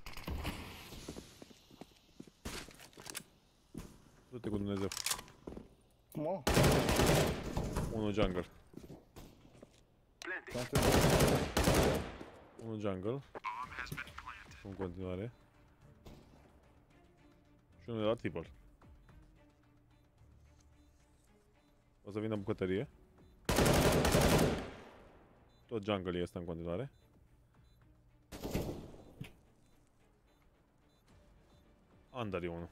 Du-te cu Dumnezeu. Mă. Unul jungle. Toate Unul jungle. În continuare. Și unul de la triple. O să vină bucătărie. Tot jungle este în continuare. Under e unul.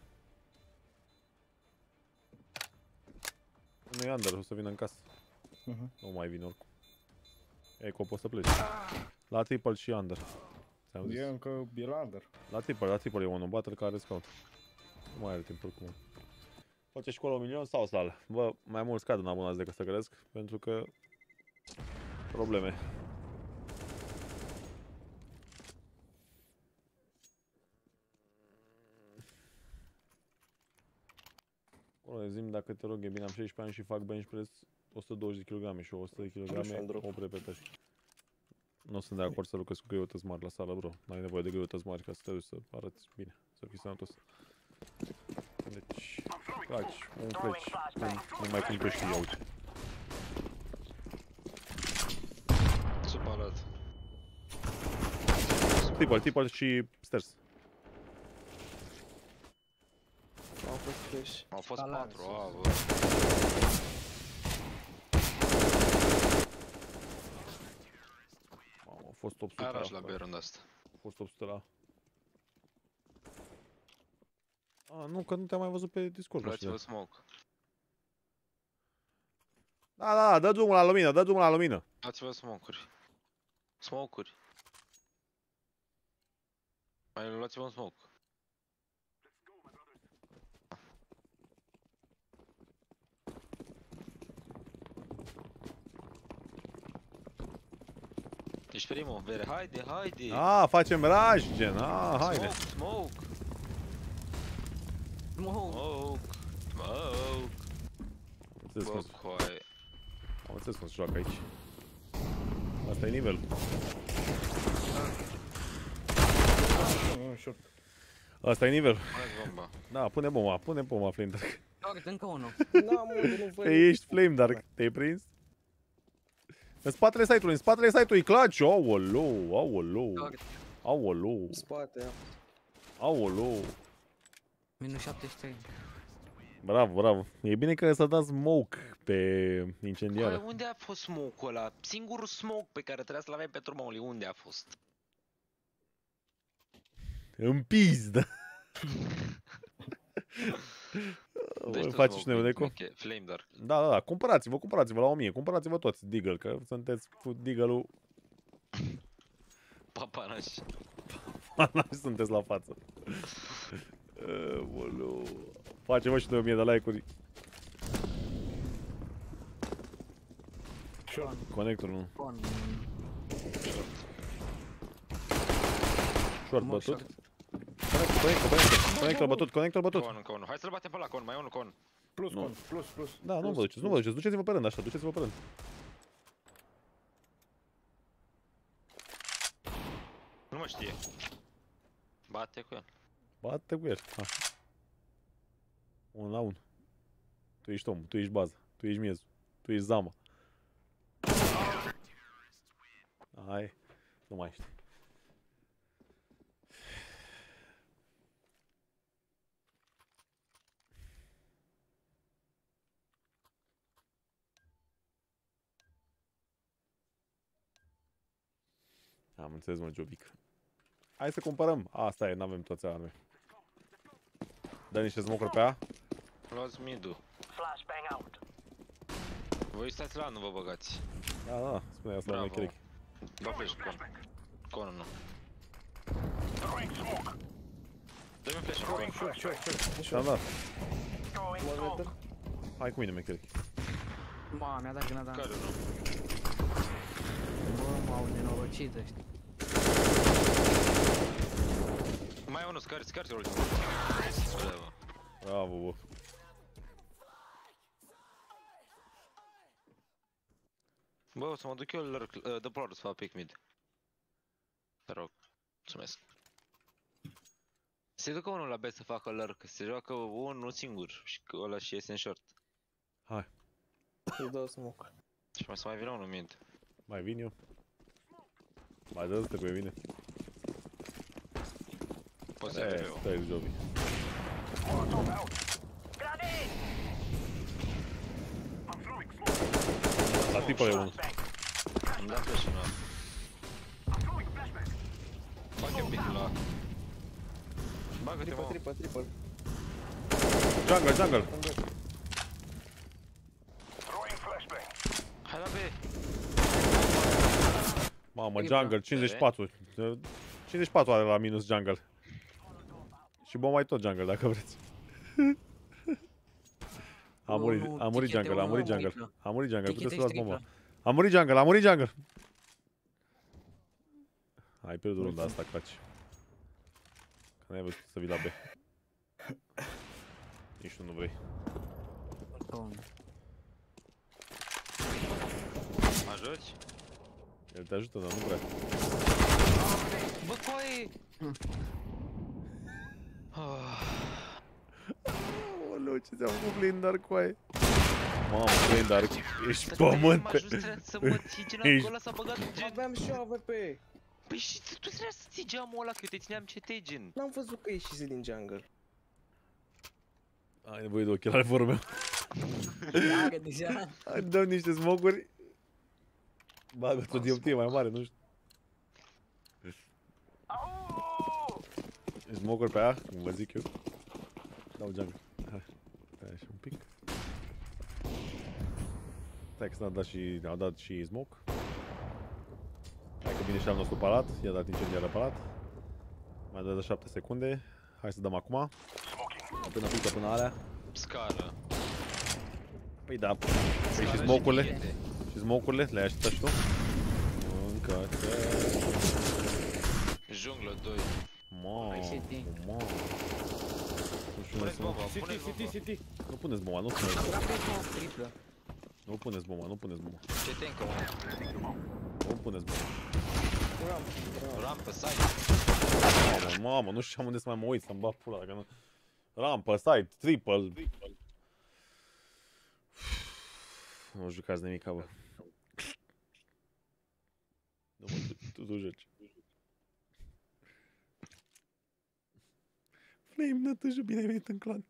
Unul e under, o să vină în casă. uh-huh. Nu mai vin oricum. Eco, poți să pleci. La triple și under. Ți-am zis. E încă e la under. La triple, la triple e unul, battle care scout. Nu mai are timp oricum. Face școală un milion sau sal. Bă, mai mult scad în abonați decât să cresc, pentru că... Probleme. Acolo zi-mi dacă te rog, e bine, am șaisprezece ani și fac bench press o sută douăzeci de kilograme și o sută de kilograme opt repetări. Nu sunt de acord să lucrezi cu greutăți mari la sală, bro. N-ai nevoie de greutăți mari ca să te duci să arăți bine, să fii sănătos. Deci, faci un fleci, cum, numai cum tu știi, uite. Supărat. Triple, triple și stairs. Au fost flash. Au fost Balans. patru, a, bă. Mamă, a fost opt sute Ai rush la, la B rând asta. a fost opt sute la... A, nu, că nu te-am mai văzut pe Discord. nu știu. Dați-vă smoke. Da, da, da, dă drumul la lumină, dă drumul la lumină. Dați-vă smoke-uri. Smoke-uri. Mai luați-vă un smoke. Ești primul, vere, haide, haide! A, facem raj, gen, a, haide. Smoke, smoke, Smoke. smoke, smoke. Am înțeles Bă, cum, coaie. am înțeles cum se joacă aici. Asta e nivelul. Nu, short. Asta e nivelul. Puneți bomba. Da, pune bomba, pune bomba, Flame Dark. Short, încă unul. N-am unde, nu văd. Că ești Flame Dark, te-ai prins? În spatele site-ului, în spatele site-ului, clutch, aoleu, aoleu, Short. aoleu, Spate, ia. aoleu. Minus șaptezeci și trei. Bravo, bravo. E bine că s-a dat smoke pe Coaie, incendiară. unde a fost smoke-ul ăla? Singurul smoke pe care trebuia să-l aveai pe turma lui, unde a fost? În pizdă. Deci tu Faci și smoke-ul, Neudeco? ok, Flame Dark. Da, da, da, cumpărați-vă, cumpărați-vă la o mie, cumpărați-vă toți Deagle, că sunteți cu Deagle-ul, Papanași. sunteți la față. Aoleu. Facem mă și noi o mie de like-uri. Conector, nu. Con. Short bătut. Conector, conector, conector. Conector bătut, conector bătut. Con, con. Hai să-l batem pe ăla, con. Mai e unul, con. Plus, Nu. con, plus, plus. Da, nu plus, vă duceți, nu vă duceți. Duceți-vă pe rând, așa, duceți-vă pe rând. Nu mă știe. Bate cu el. Bate cu el. Ha. Un la un. Tu ești om, tu ești baza, tu ești miezul, tu ești zama. Hai, nu mai știi. Am înțeles, mă, Jovic. Hai să comparăm. Asta e, n-avem toți arme. Dă niște smoke-uri pe A. Luați mid-ul. Voi stați la, nu vă băgați. Da, da, spune asta la Bravo. mecheric. Ba flash, con. Con, nu. Dă-mi flash, con. Short, short, short. Da, da. Mă vetă. Hai cu mine, mecheric. Ma, mi-a dat grenada. Care nu? Bă, m-au nenorocit ăștia. Mai e unul, scari, scari, ultimul. Bravo. Bravo, bă. Bă, o să mă duc eu lurk, uh, dă plor să fac pick mid. Te rog, mulțumesc. Se ducă unul la B să facă lurk, se joacă unul singur și că ăla și iese în short. Hai, Îi dau smoke. Și mai să mai vină unul mid. mai vin eu. Mai dă-ți trebuie vine. Poți să E, vezi eu. stai, Jovi. La tipă e unul. Îmi da flash-ul ăla. Bag eu pick-ul la. Bagă-te, Triple, mă. triple, triple. Jungle, jungle. Hai la B. Mamă, jungle, cincizeci și patru. cincizeci și patru are la minus jungle. Și bă mai tot jungle, dacă vreți. A murit, a murit jungle, a murit jungle. A murit jungle, puteți să luați bomba. A murit jungle, a murit jungle. Ai pierdut runda asta, caci. Că n-ai văzut să vii la B. Nici tu nu vrei. Mă ajuți? El te ajută, dar nu vrea. Bă, coi! Aoleu, ce ți-am făcut blindar cu aia? Mamă, blindar, ești pământ Mă pe... ajut să mă ții genul acolo, s-a băgat gen. Aveam și eu A V P. Păi și tu trebuia să ții geamul ăla, că eu te țineam C T gen. N-am văzut că ieșise din jungle. Ai nevoie de ochelari fără meu. Bagă deja. Hai, dăm niște smoke-uri. Bagă-ți o dioptie mai mare, nu știu. Smoke-uri pe aia, cum vă zic eu. Dau jungle. Hai, stai așa un pic. Stai că s-a dat și, a dat și smoke. Hai că vine și al nostru palat, i-a dat incendiară palat. Mai dă de șapte secunde. Hai să dăm acum. Până pică până alea. Scară. Păi da, păi și smoke-urile. Și smoke-urile, le-ai așteptat și tu? Încă te... Junglă doi. Mamă, mamă. Nu știu unde Puneți să bomba, mă... puneți City, bomba. city. Nu puneți bomba, nu puneți bomba. Triplă. Nu puneți bomba, nu puneți bomba. Ce te încă mă? Nu puneți bomba. Rampă, side. Mamă, mamă, nu știu unde să mai mă uit, să-mi bag pula, dacă nu... Rampă, side, triple. Nu jucați nimica, bă. Nu mă, tu, tu, tu joci. Flame, nătușu, bine ai venit în clan.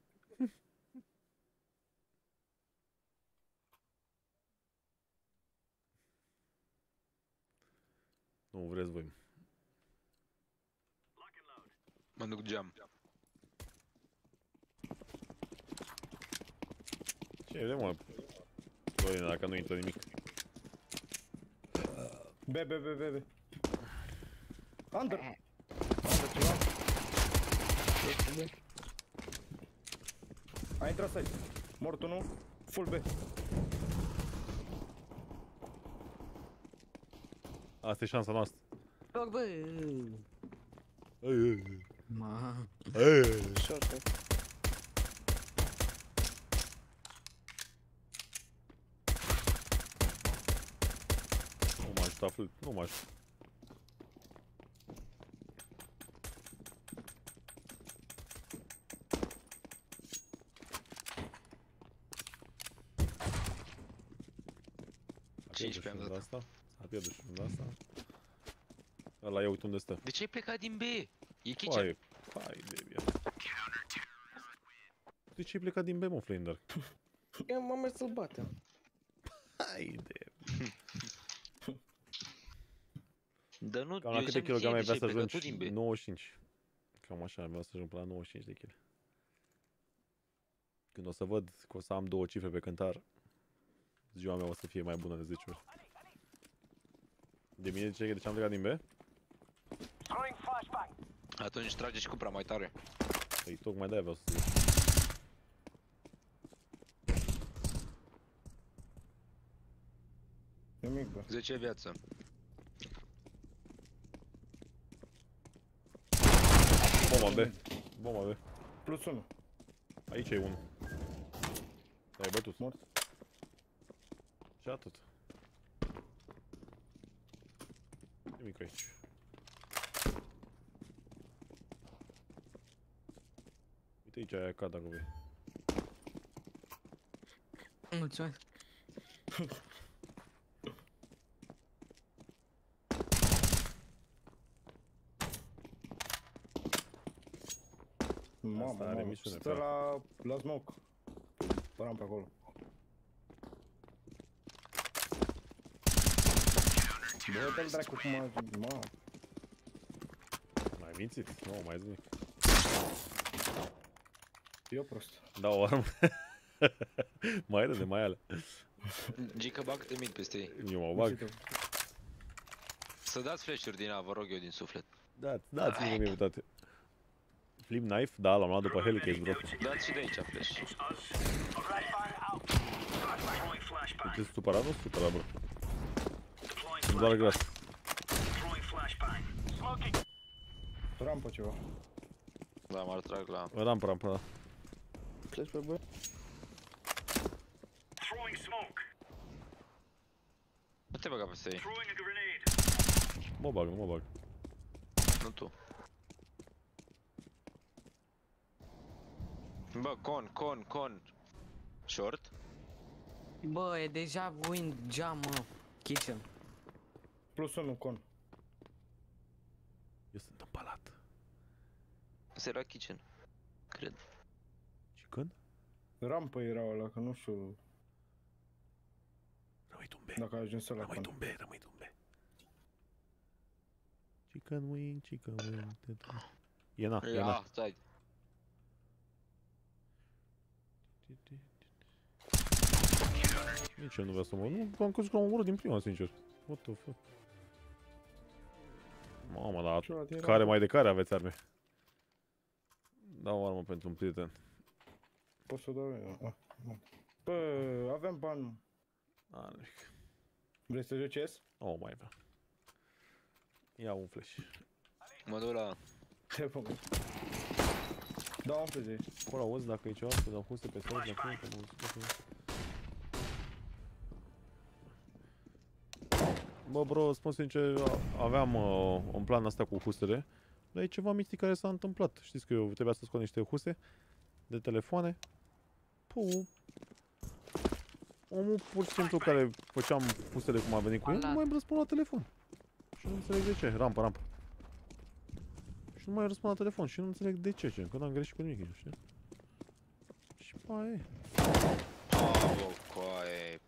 Nu vreți voi. Mă duc geam. Ce e, mă? Dorine, dacă nu intră nimic. B, B, B, B, B. Under. Under ceva. A intrat site. Mort unul. Full B. Asta e șansa noastră. Loc, bă! Ei, ei, Ma. ei. Short, eh? Nu m-a ajutat, Flip. Nu m-a ajutat. cincisprezece am dat. Asta. S-a pierdut și de asta. Ăla ia uite unde stă. De ce ai plecat din B? E kitchen. Hai, hai de bine. De ce ai plecat din B, mă, Flinder? Eu m-am mers să-l batem. Hai de... Dar nu, Cam la eu câte ziceam kilograme ție, ai vrea de să ce ai plecat tu ajungi? din B? nouăzeci și cinci. Cam așa, vreau să ajung până la nouăzeci și cinci de kg. Când o să văd că o să am două cifre pe cântar, ziua mea o să fie mai bună de zece ori. De mine de ce? De ce am plecat din B? Atunci trage și Cupra mai tare. Păi tocmai de-aia vreau să zic. Nimic, bă. zece viață. Bomba B. Bomba B. Plus unu. Aici e unul. Ai bătut. Mort. Și atât. Nimic aici. Uite aici aia cad dacă vrei. Mulțumesc. Mamă, Asta are mamă. misiune Stă pe la, la smoke. Păram pe acolo. Bă, dă-l dracu cum a... Mamă. Mai mințit? Nu, mai zic. Eu prost. Da, o armă. Mai râde, mai ale. Gică, bagă-te mid peste ei. Eu mă bag. Să dați flash-uri din A, vă rog eu din suflet. Dați, dați-mi mie toate. Flip knife? Da, l-am luat după Helicase, bro. Dați și de aici flash. Sunteți supărat? Nu supărat, bro. Îmi doar gras. Rampă ceva. Da, mă trag la... Rampă, rampă, da. Pleci pe B? Nu te băga peste ei. Mă bag, mă bag. Nu tu. Bă, con, con, con. Short? Bă, e deja wind jam, mă. Kitchen. Plus unu, con. Eu sunt în palat. Asta era kitchen. Cred. Și când? Rampă era ăla, că nu știu Rămâi tu în B. dacă a ajuns la Rămâi tu con. în B, rămâi tu în B. Chicken wing, chicken wing. E na, e na. Ia, stai. Nici eu nu vreau să mă... Nu, am crezut că am omorât din prima, sincer. What the fuck? Mamă, dar Celălalt era- care mai de care aveți arme? Dau o armă pentru un prieten. Pot să dau eu. Ah, nu. Bă, avem bani. A, nimic. Vrei să joci S? Oh, mai vreau. Ia un flash. Mă duc la... Te pun. Da, un flash de aici. Acolo auzi dacă e ceva, să dau huste pe sol, dacă nu, că mă zic. Bă, bro, spun sincer, aveam uh, un plan asta cu hustele, dar e ceva mistic care s-a întâmplat. Știți că eu trebuia să scot niște huste de telefoane. Puh. Omul pur și simplu care făceam hustele cum a venit cu el, nu mai îmi răspund la telefon. Și nu înțeleg de ce. Rampă, rampă. Și nu mai răspund la telefon și nu înțeleg de ce, ce? Că n-am greșit cu nimic, știi? Și pa, e. Oh, coaie.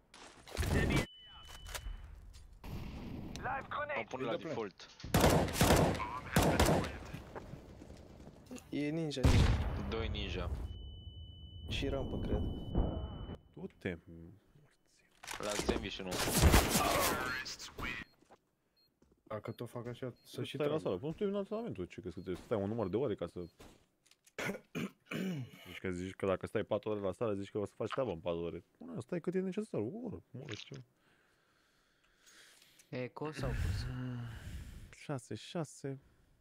O pun la default. E ninja, ninja. Doi ninja. Și rampă, cred. Du-te. La sandwich nu. Dacă tot fac așa, să și Stai la trag. sală. Nu stai în antrenamentul. Ce crezi că trebuie să stai un număr de ore ca să... Deci că zici că dacă stai patru ore la sală, zici că o să faci treabă în patru ore. Nu, stai cât e necesar, o oră, o oră și ceva. Eco sau curs? șase șase.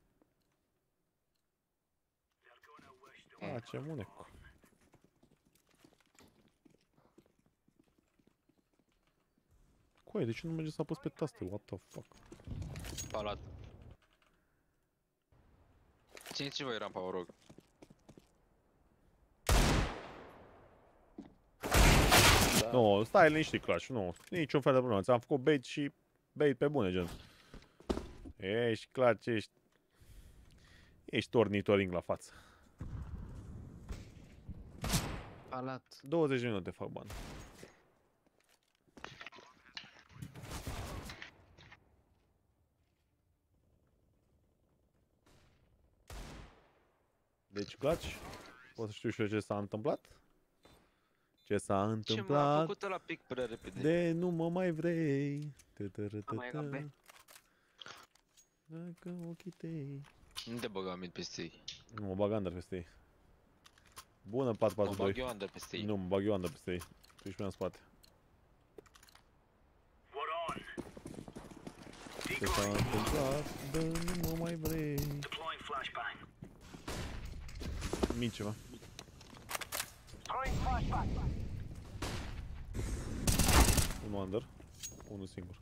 Facem un eco. Coaie, de ce nu merge să apăs pe taste? What the fuck? Palat. Țineți-și voi rampa, vă rog. Da. Nu, stai liniștit, Clash, nu. Niciun fel de problemă. Ți-am făcut bait și bait pe bune, gen. Ești, Clash, ești... Ești ornitoring la față. Palat. douăzeci de minute fac bani. Deci, Clash, pot să știu și eu ce s-a întâmplat? Ce s-a Ce m-a întâmplat? făcut ăla pic prea repede. De nu mă mai vrei. Am mai eram pe. Dacă ochii tăi. Nu te băga mid peste ei. Nu mă bag under peste ei. Bună patru Mă patru bag doi. eu under peste ei. Nu, mă bag eu under peste ei. Tu ești pe în spate. Ce s-a întâmplat? De nu mă mai vrei. Mici ceva. Unul under. Unul singur.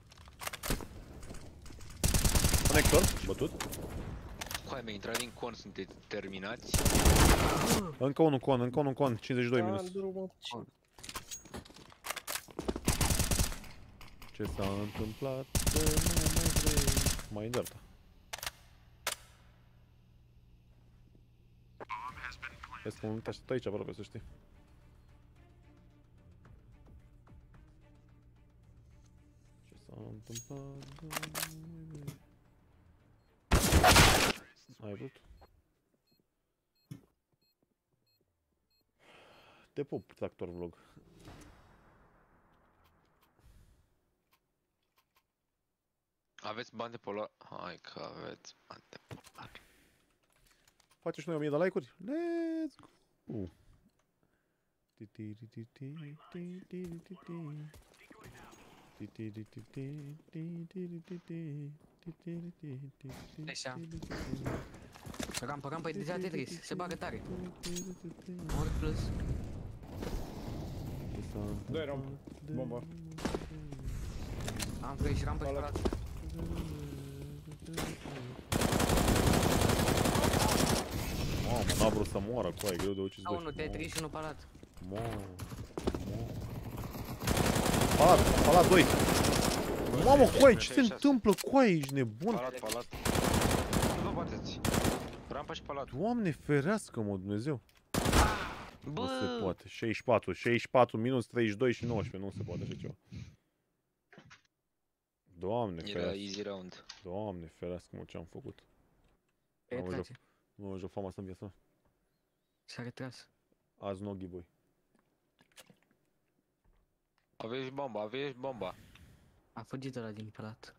Conector, bătut. Coaie mea, intrat din con, sunteți terminați? Încă unul con, încă unul con, cincizeci și doi minus. Ce s-a întâmplat? De nu mai vrei. Mai în dreapta. Vezi că mă uit aștept aici aproape, să știi. Ce s-a întâmplat? De nu mai vrei. Ai vrut? Te pup, tractor vlog. Aveți bani de polar? Hai că aveți bani de polar. Face și noi o mie de like-uri? Let's go! Așa. Rampă, rampă, e deja Tetris, se bagă tare. Mor plus. Doi ramp. Bomba. Am flash, rampă și palat. Mamă, n-a vrut să moară, coaie, greu de ucis doi. Unul Tetris și unul palat. Mamă, mamă. Palat, palat doi. Mamă, coaie, ce se întâmplă, coaie, ești nebun? Palat, palat. Nu vă bateți. Rampa și palat. Doamne ferească-mă, Dumnezeu. Bă! Nu se poate. șaizeci și patru, șaizeci și patru minus treizeci și doi și nouăsprezece, nu se poate așa ceva. Doamne Era ferească. easy round. Doamne ferească-mă ce am făcut. E Nu mă joc, trage. nu mă joc fama asta în viața mea. S-a retras. Azi no giveaway. Aveți bomba, aveți bomba. A fugit ăla din palat.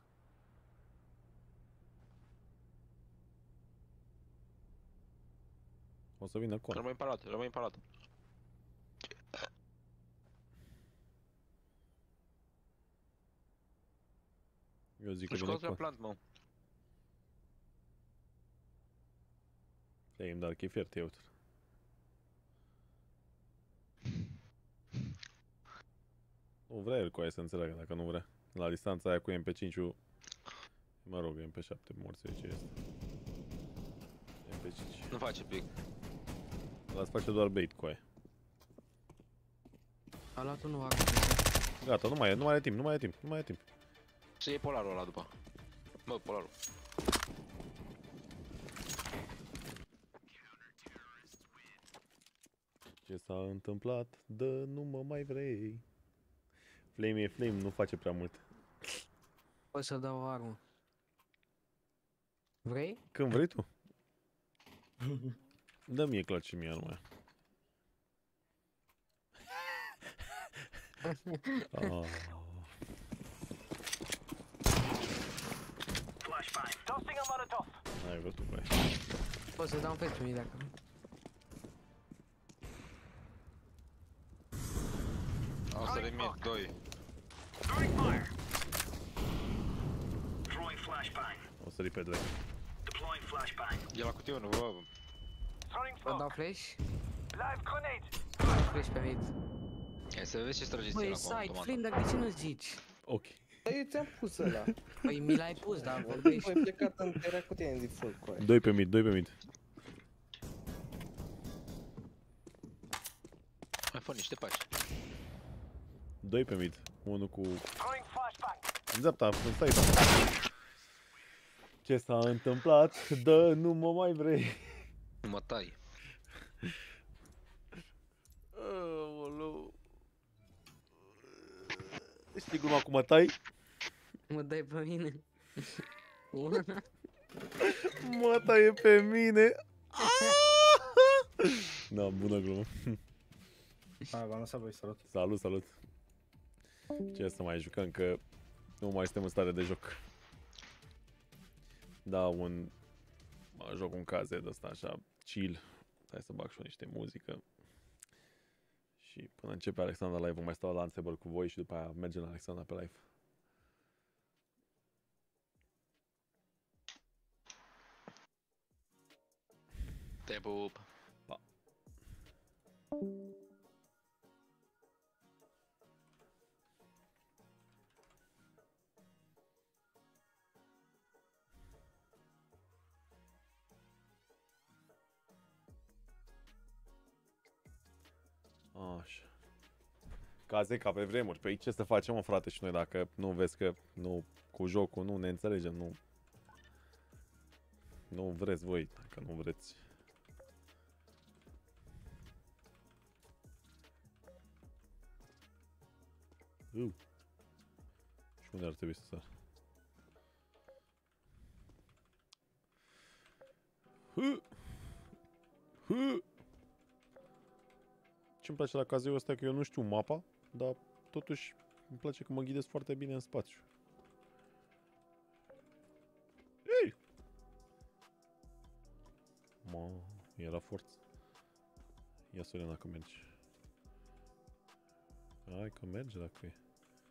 O să vină con. Rămâi palat, rămâi palat. Eu zic că Nu vine scos la con. plant, mă. Ei, îmi dar că e fiert, eu. Nu vrea el cu aia să înțeleagă, dacă nu vrea. La distanța aia cu M P cinci-ul, mă rog, M P șapte morți, ce este. M P cinci. Nu face pic. Las face doar bait cu aia. A luat unul armă. Gata, nu mai e, nu mai are timp, nu mai e timp, nu mai e timp. Să iei polarul ăla după. Bă, polarul. Ce s-a întâmplat? Dă, nu mă mai vrei. Flame e flame, nu face prea mult. Pot să dau o armă. Vrei? Când vrei tu. Dă mie clutch și mie numai. Oh. Ai vrut tu, băi. Pot să dau un fetch unii dacă nu. Doi. O sări pe drept. E la cutie unu, bă. Vă dau flash. Flash pe mid. Hai să vezi ce strategie Băi, la site, automat. Flinder, de ce nu zici? Ok. Dar eu ți-am pus ăla. Păi mi l-ai pus, dar vorbești. Voi plecat în era cu tine în default cu aia. Doi pe mid, doi pe mid. Mai fă niște pași. Doi pe mid. Unul cu... În dreapta, în site. Ce s-a întâmplat? Dă, nu mă mai vrei. Nu mă tai. Aoleu. Știi gluma cu mă tai? Mă dai pe mine. Mă taie pe mine. Da, bună glumă. Hai, v-am lăsat voi, salut. Salut, salut. Ce să mai jucăm, că nu mai suntem în stare de joc. Da, un... Mă joc un caze de ăsta așa, chill. Hai să bag și eu niște muzică. Și până începe Alexandra live, vom mai stau la Ansible cu voi și după aia mergem la Alexandra pe live. Te pup. Pa. Așa. Caze ca pe vremuri. Păi ce să facem, mă, frate, și noi dacă nu vezi că nu, cu jocul nu ne înțelegem, nu... Nu vreți voi, dacă nu vreți. Uh. Și unde ar trebui să sar? Huh. Huh. Ce-mi place la cazeul ăsta că eu nu știu mapa, dar totuși îmi place că mă ghidez foarte bine în spațiu. Ei! Mă, era forță. Ia să vedem dacă merge. Hai că merge dacă e.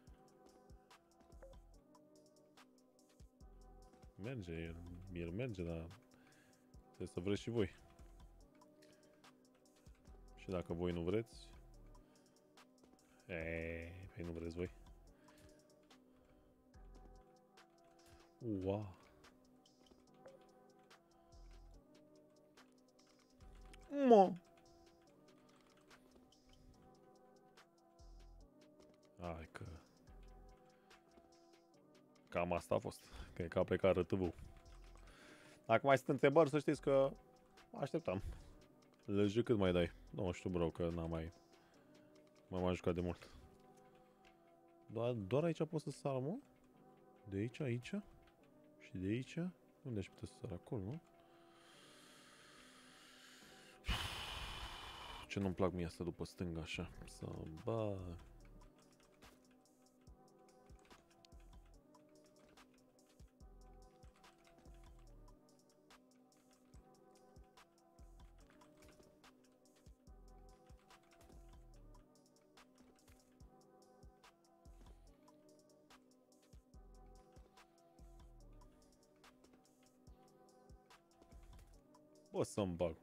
Merge, el, el merge, dar trebuie să vreți și voi. Și dacă voi nu vreți, eee, păi nu vreți voi. Wow. Mă. Hai că... Cam asta a fost. Cred că a plecat R T V-ul. Dacă mai sunt întrebări, să știți că așteptam. L G cât mai dai? Nu știu, bro, că n-am mai... M-am mai jucat de mult. Doar, doar aici pot să sar, mă? De aici, aici? Și de aici? Unde aș putea să sar? Acolo, nu? Ce nu-mi plac mie asta după stânga, așa. Să... Bă... Bă, să-mi bag.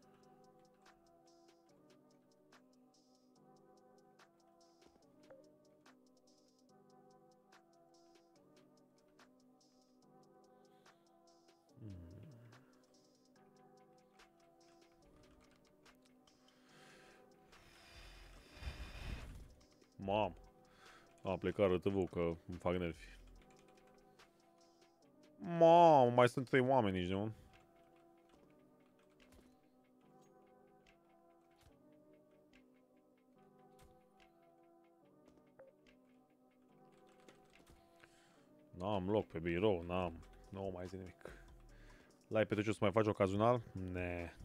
Mam. A plecat R T V-ul că îmi fac nervi. Mamă, mai sunt trei oameni nici de unul. N-am loc pe birou, n-am. Nu mai zi nimic. Live pe Twitch o să mai faci ocazional? Ne.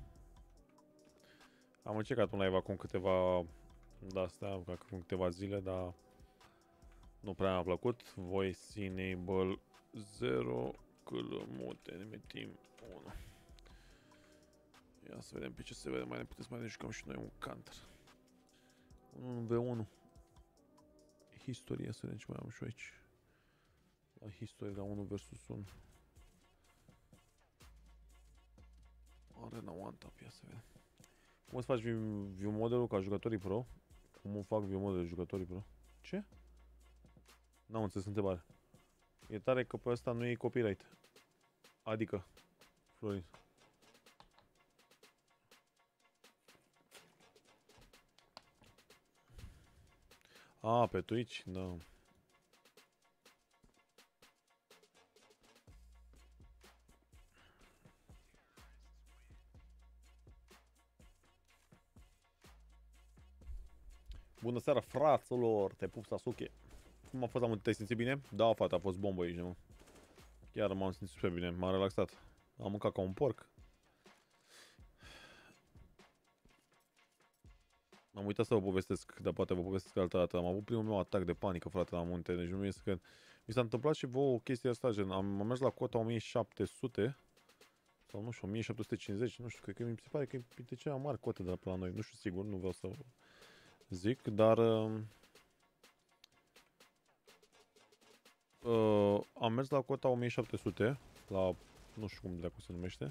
Am încercat un live acum câteva... de-astea, acum câteva zile, dar... Nu prea mi-a plăcut. Voice enable zero. Călămute, ne metim unu. Ia să vedem pe ce se vede. Mai ne puteți mai ne jucăm și noi un counter. unu v unu. History, să vedem ce mai am și eu aici. La History, la unu versus unu. Arena One Tap, ia să vedem. Cum îți faci view modelul ca jucătorii pro? Cum îmi fac view modelul jucătorii pro? Ce? N-am înțeles întrebarea. E tare că pe ăsta nu e copyright. Adică, Florin. A, pe Twitch? Da. Bună seara, fraților! Te pup, Sasuke! Cum a fost la munte? Te-ai simțit bine? Da, fata, a fost bombă aici, nu? Chiar m-am simțit super bine, m-am relaxat. Am mâncat ca un porc. Am uitat să vă povestesc, dar poate vă povestesc altă dată. Am avut primul meu atac de panică, frate, la munte. Deci nu mi este că... Mi s-a întâmplat și vouă o chestie asta, gen, am, am mers la cota o mie șapte sute sau nu știu, o mie șapte sute cincizeci, nu știu, cred că mi se pare că e printre cele mai mari cote de la, pe la noi. Nu știu sigur, nu vreau să zic, dar... Uh, uh, am mers la cota o mie șapte sute, la... nu știu cum de se numește.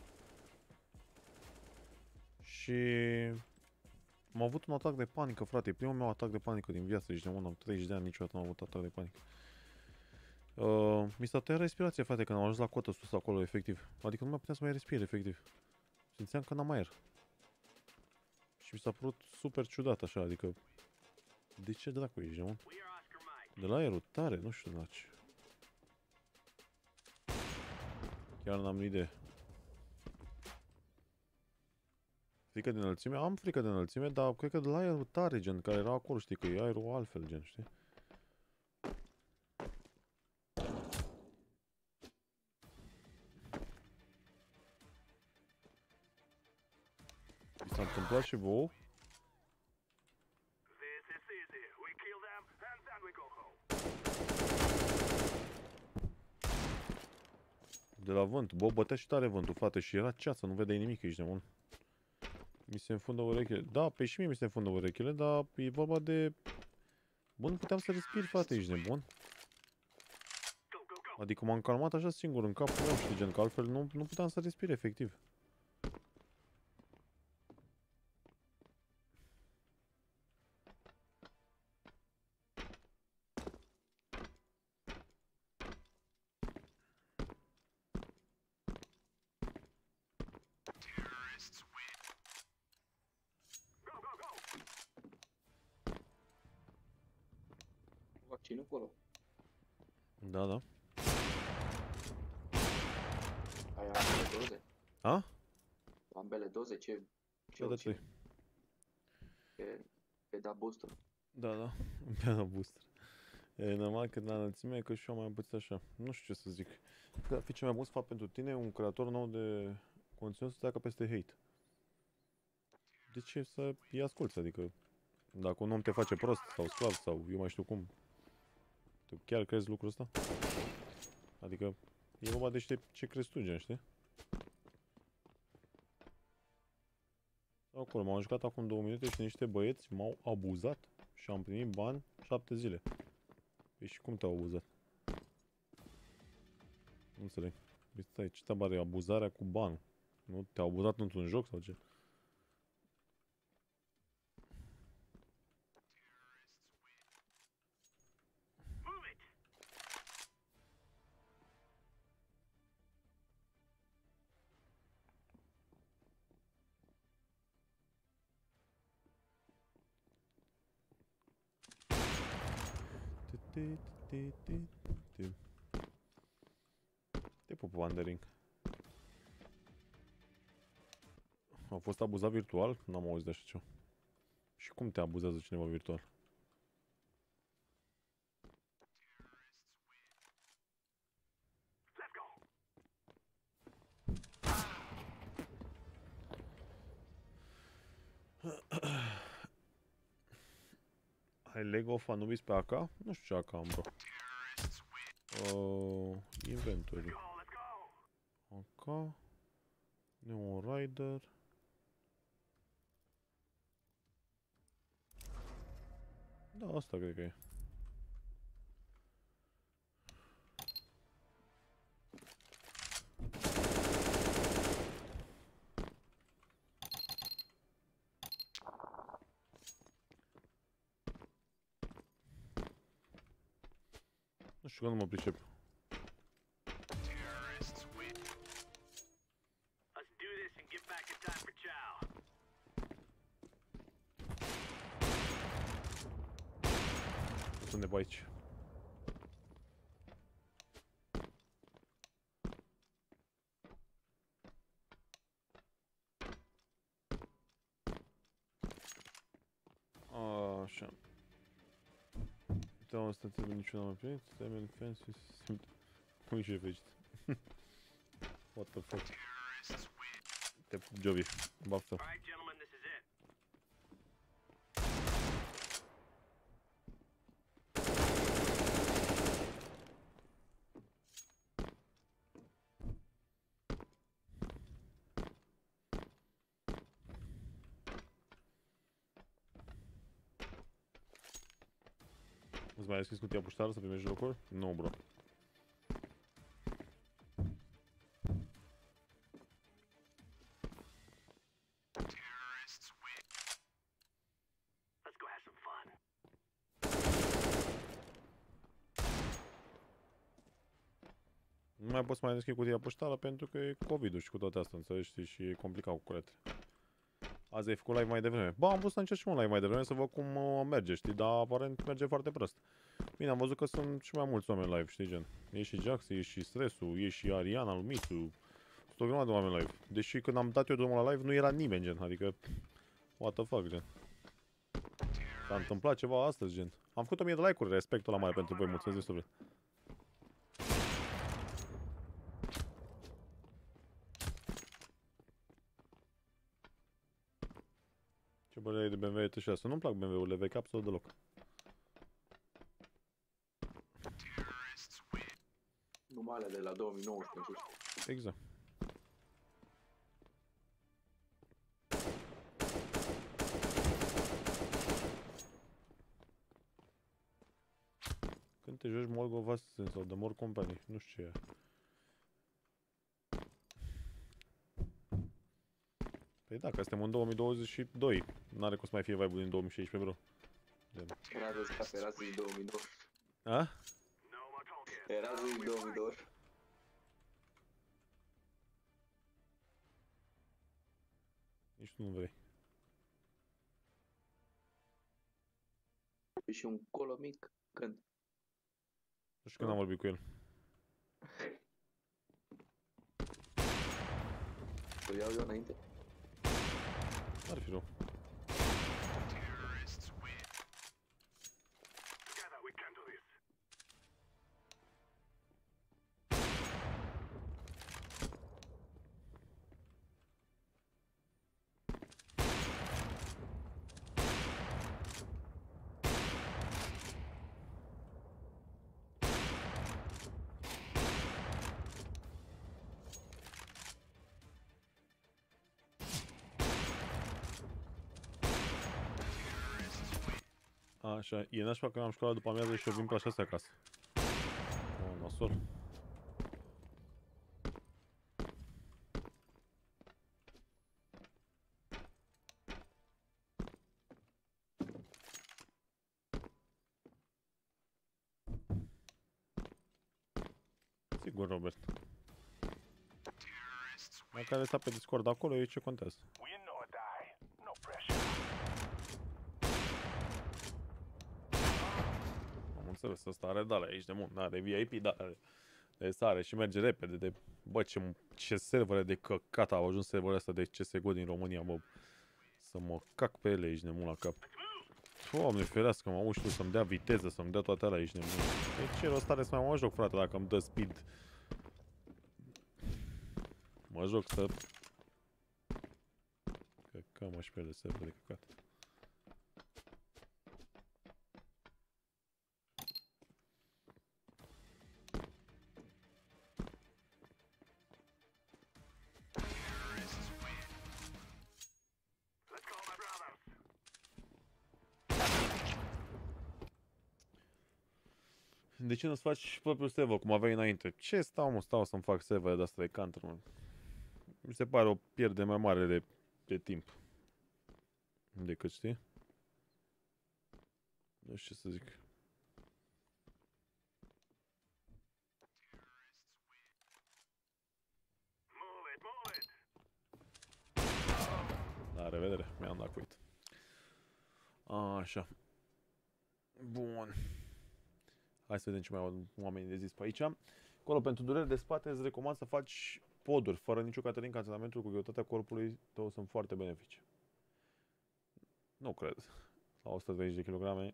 Și... am avut un atac de panică, frate, primul meu atac de panică din viață, deci de mult, am treizeci de ani, niciodată n-am avut atac de panică. Uh, mi s-a tăiat respirația, frate, când am ajuns la cotă sus acolo, efectiv. Adică nu mai puteam să mai respir, efectiv. Simțeam că n-am aer. Și mi s-a părut super ciudat, așa, adică... De ce dracu ești, mă? De la aerul tare, nu știu de la ce. Chiar n-am idee. Frică de înălțime? Am frică de înălțime, dar cred că de la aerul tare, gen, care era acolo, știi, că e aerul altfel, gen, știi? Mi s-a întâmplat și vouă? De la vânt, bă, bătea și tare vântul, frate, și era ceață, nu vedeai nimic aici, de mult. Mi se înfundă urechile. Da, pe și mie mi se înfundă urechile, dar e vorba de... Bă, nu puteam să respir, frate, ești nebun. Adică m-am calmat așa singur în capul meu, știi, gen, că altfel nu, nu puteam să respir, efectiv. Vaccinul acolo. Da, da. Ai ambele doze? A? Ambele doze? Ce? Ce Da, da, vaccin? trei. Pe, pe da booster. Da, da. Mi-a dat booster. E normal că la înălțime, că și eu mai puțin așa. Nu știu ce să zic. Că ar fi cel mai bun sfat pentru tine, un creator nou de conținut să treacă peste hate. De ce să îi asculți? Adică, dacă un om te face prost sau sclav sau eu mai știu cum. Tu chiar crezi lucrul ăsta? Adică, e vorba de știi ce crezi tu, gen, știi? Acolo, m-am jucat acum două minute și niște băieți m-au abuzat și am primit bani șapte zile. Păi și cum te-au abuzat? Nu înțeleg. Păi stai, ce treabă are abuzarea cu bani? Nu te-au abuzat într-un joc sau ce? Te pup, Wandering. A fost abuzat virtual? N-am auzit de așa ceva. Și cum te abuzează cineva virtual? Ai Lego of Anubis pe A K? Nu știu ce A K am, bro. Uh, inventory. A K. Neon Rider. Da, asta cred că e. Nu știu că nu mă pricep. Sunt de pe aici. Așa. Da, asta trebuie niciuna mai primit. Stai fence. Cum ești fericit? What the fuck? Te pup, Jovi. Baftă. Îți mai deschis cutia puștară să primești jocuri? Nu, bro. Nu mai poți mai deschide cutia poștală pentru că e COVID-ul și cu toate astea, înțelegi? Și e complicat cu curete. Azi ai făcut live mai devreme. Ba, am vrut să încerc și un live mai devreme să văd cum uh, merge, știi? Dar aparent merge foarte prost. Bine, am văzut că sunt și mai mulți oameni live, știi, gen. E și Jax, e și Stresul, e și Ariana, Lumițu. Sunt o grămadă de oameni live. Deși când am dat eu drumul la live nu era nimeni, gen. Adică, what the fuck, gen. S-a întâmplat ceva astăzi, gen. Am făcut o mie de like-uri, respectul la mare pentru voi, mulțumesc de suflet. Ce bără e de B M W T șase? Nu-mi plac B M W-urile vechi absolut deloc. Numai alea de la două mii nouăsprezece. Exact. Când te joci Morgova sau The More Company, nu știu ce e. Păi da, că suntem în două mii douăzeci și doi. N-are cum să mai fie vibe-ul din două mii șaisprezece, bro. Era de scap, era zi două mii doi. A? Era zi două mii doi. Nici tu nu vrei. Și un colo mic, când? Nu știu când am vorbit cu el. O iau eu înainte? Ar fi rău. Așa, e nașpa că am școală după amiază și eu vin pe la șase acasă. Oh, nasol. Sigur, Robert. Dacă are stat pe Discord acolo, e ce contează. Înțeles, ăsta are dale aici de mult, are V I P, da, are de sare și merge repede, de, bă, ce, ce servere de căcat au ajuns serverele astea de C S G O din România, bă, să mă cac pe ele aici de mult la cap. Doamne ferească, mă auzi și tu să-mi dea viteză, să-mi dea toate alea aici de mult. Deci ce rost are să mai mă joc, frate, dacă îmi dă speed. Mă joc să... Căcam și pe ele server de căcat. De ce nu-ți faci propriul server, cum aveai înainte? Ce stau, mă, stau să-mi fac server de asta de counter, mă? Mi se pare o pierdere mai mare de, de timp. Decât, știi? Nu știu ce să zic. revedere, mi-am dat quit. Așa. Bun. Hai să vedem ce mai au oamenii de zis pe aici. Acolo, pentru dureri de spate, îți recomand să faci poduri, fără nicio caterincă. Antrenamentul cu greutatea corpului tău sunt foarte benefice. Nu cred. La o sută treizeci de kilograme.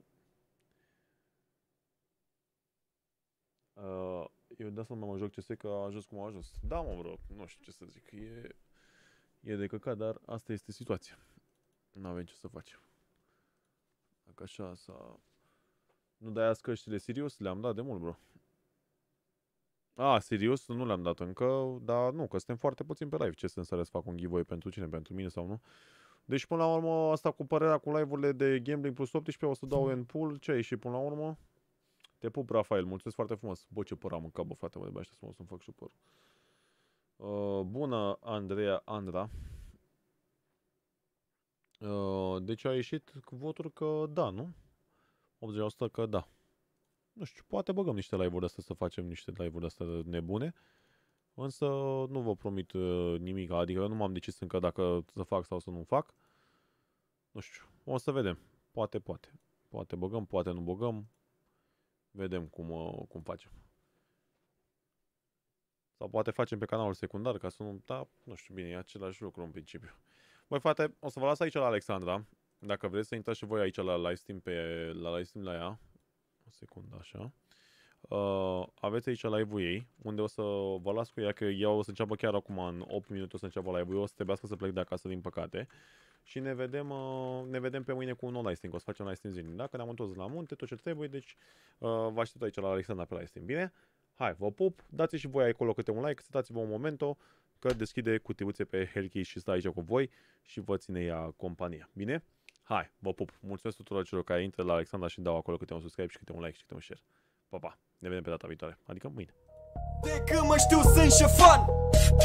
Uh, eu de asta nu mă joc C S că a ajuns cum a ajuns. Da, mă, bro, nu știu ce să zic. E, e de căcat, dar asta este situația. Nu avem ce să facem. Dacă așa s-a... Nu dai azi căștile Sirius? Le-am dat de mult, bro. A, Sirius nu le-am dat încă, dar nu, că suntem foarte puțin pe live. Ce sens are să fac un giveaway pentru cine? Pentru mine sau nu? Deci până la urmă, asta cu părerea cu live-urile de Gambling Plus optsprezece, o să dau în pool. Ce ai ieșit până la urmă? Te pup, Rafael, mulțumesc foarte frumos. Bă, ce păr am în cap, bă, frate, mă, de așa să-mi fac și păr. Uh, bună, Andreea Andra. Uh, deci a ieșit voturi că da, nu? optzeci la sută că da. Nu știu, poate băgăm niște live-uri astea, să facem niște live-uri astea nebune. Însă nu vă promit uh, nimic, adică eu nu m-am decis încă dacă să fac sau să nu fac. Nu știu, o să vedem. Poate, poate. Poate băgăm, poate nu băgăm. Vedem cum, uh, cum facem. Sau poate facem pe canalul secundar, ca să nu... Da, nu știu, bine, e același lucru în principiu. Băi, frate, o să vă las aici la Alexandra. Dacă vreți să intrați și voi aici la livestream, pe, la livestream la ea. O secundă, așa. Uh, aveți aici live-ul ei, unde o să vă las cu ea, că ea o să înceapă chiar acum, în opt minute o să înceapă live-ul. Eu o să trebuiască să plec de acasă, din păcate. Și ne vedem, uh, ne vedem pe mâine cu un nou livestream, o să facem livestream zilnic. Dacă ne-am întors la munte, tot ce trebuie, deci uh, vă aștept aici la Alexandra pe livestream. Bine? Hai, vă pup, dați și voi acolo câte un like, setați-vă un moment, că deschide cutiuțe pe Hellkey și stă aici cu voi și vă ține ea compania. Bine? Hai, vă pup. Mulțumesc tuturor celor care intră la Alexandra și dau acolo câte un subscribe și câte un like și câte un share. Pa, pa. Ne vedem pe data viitoare, adică mâine. De când mă știu sunt șefan.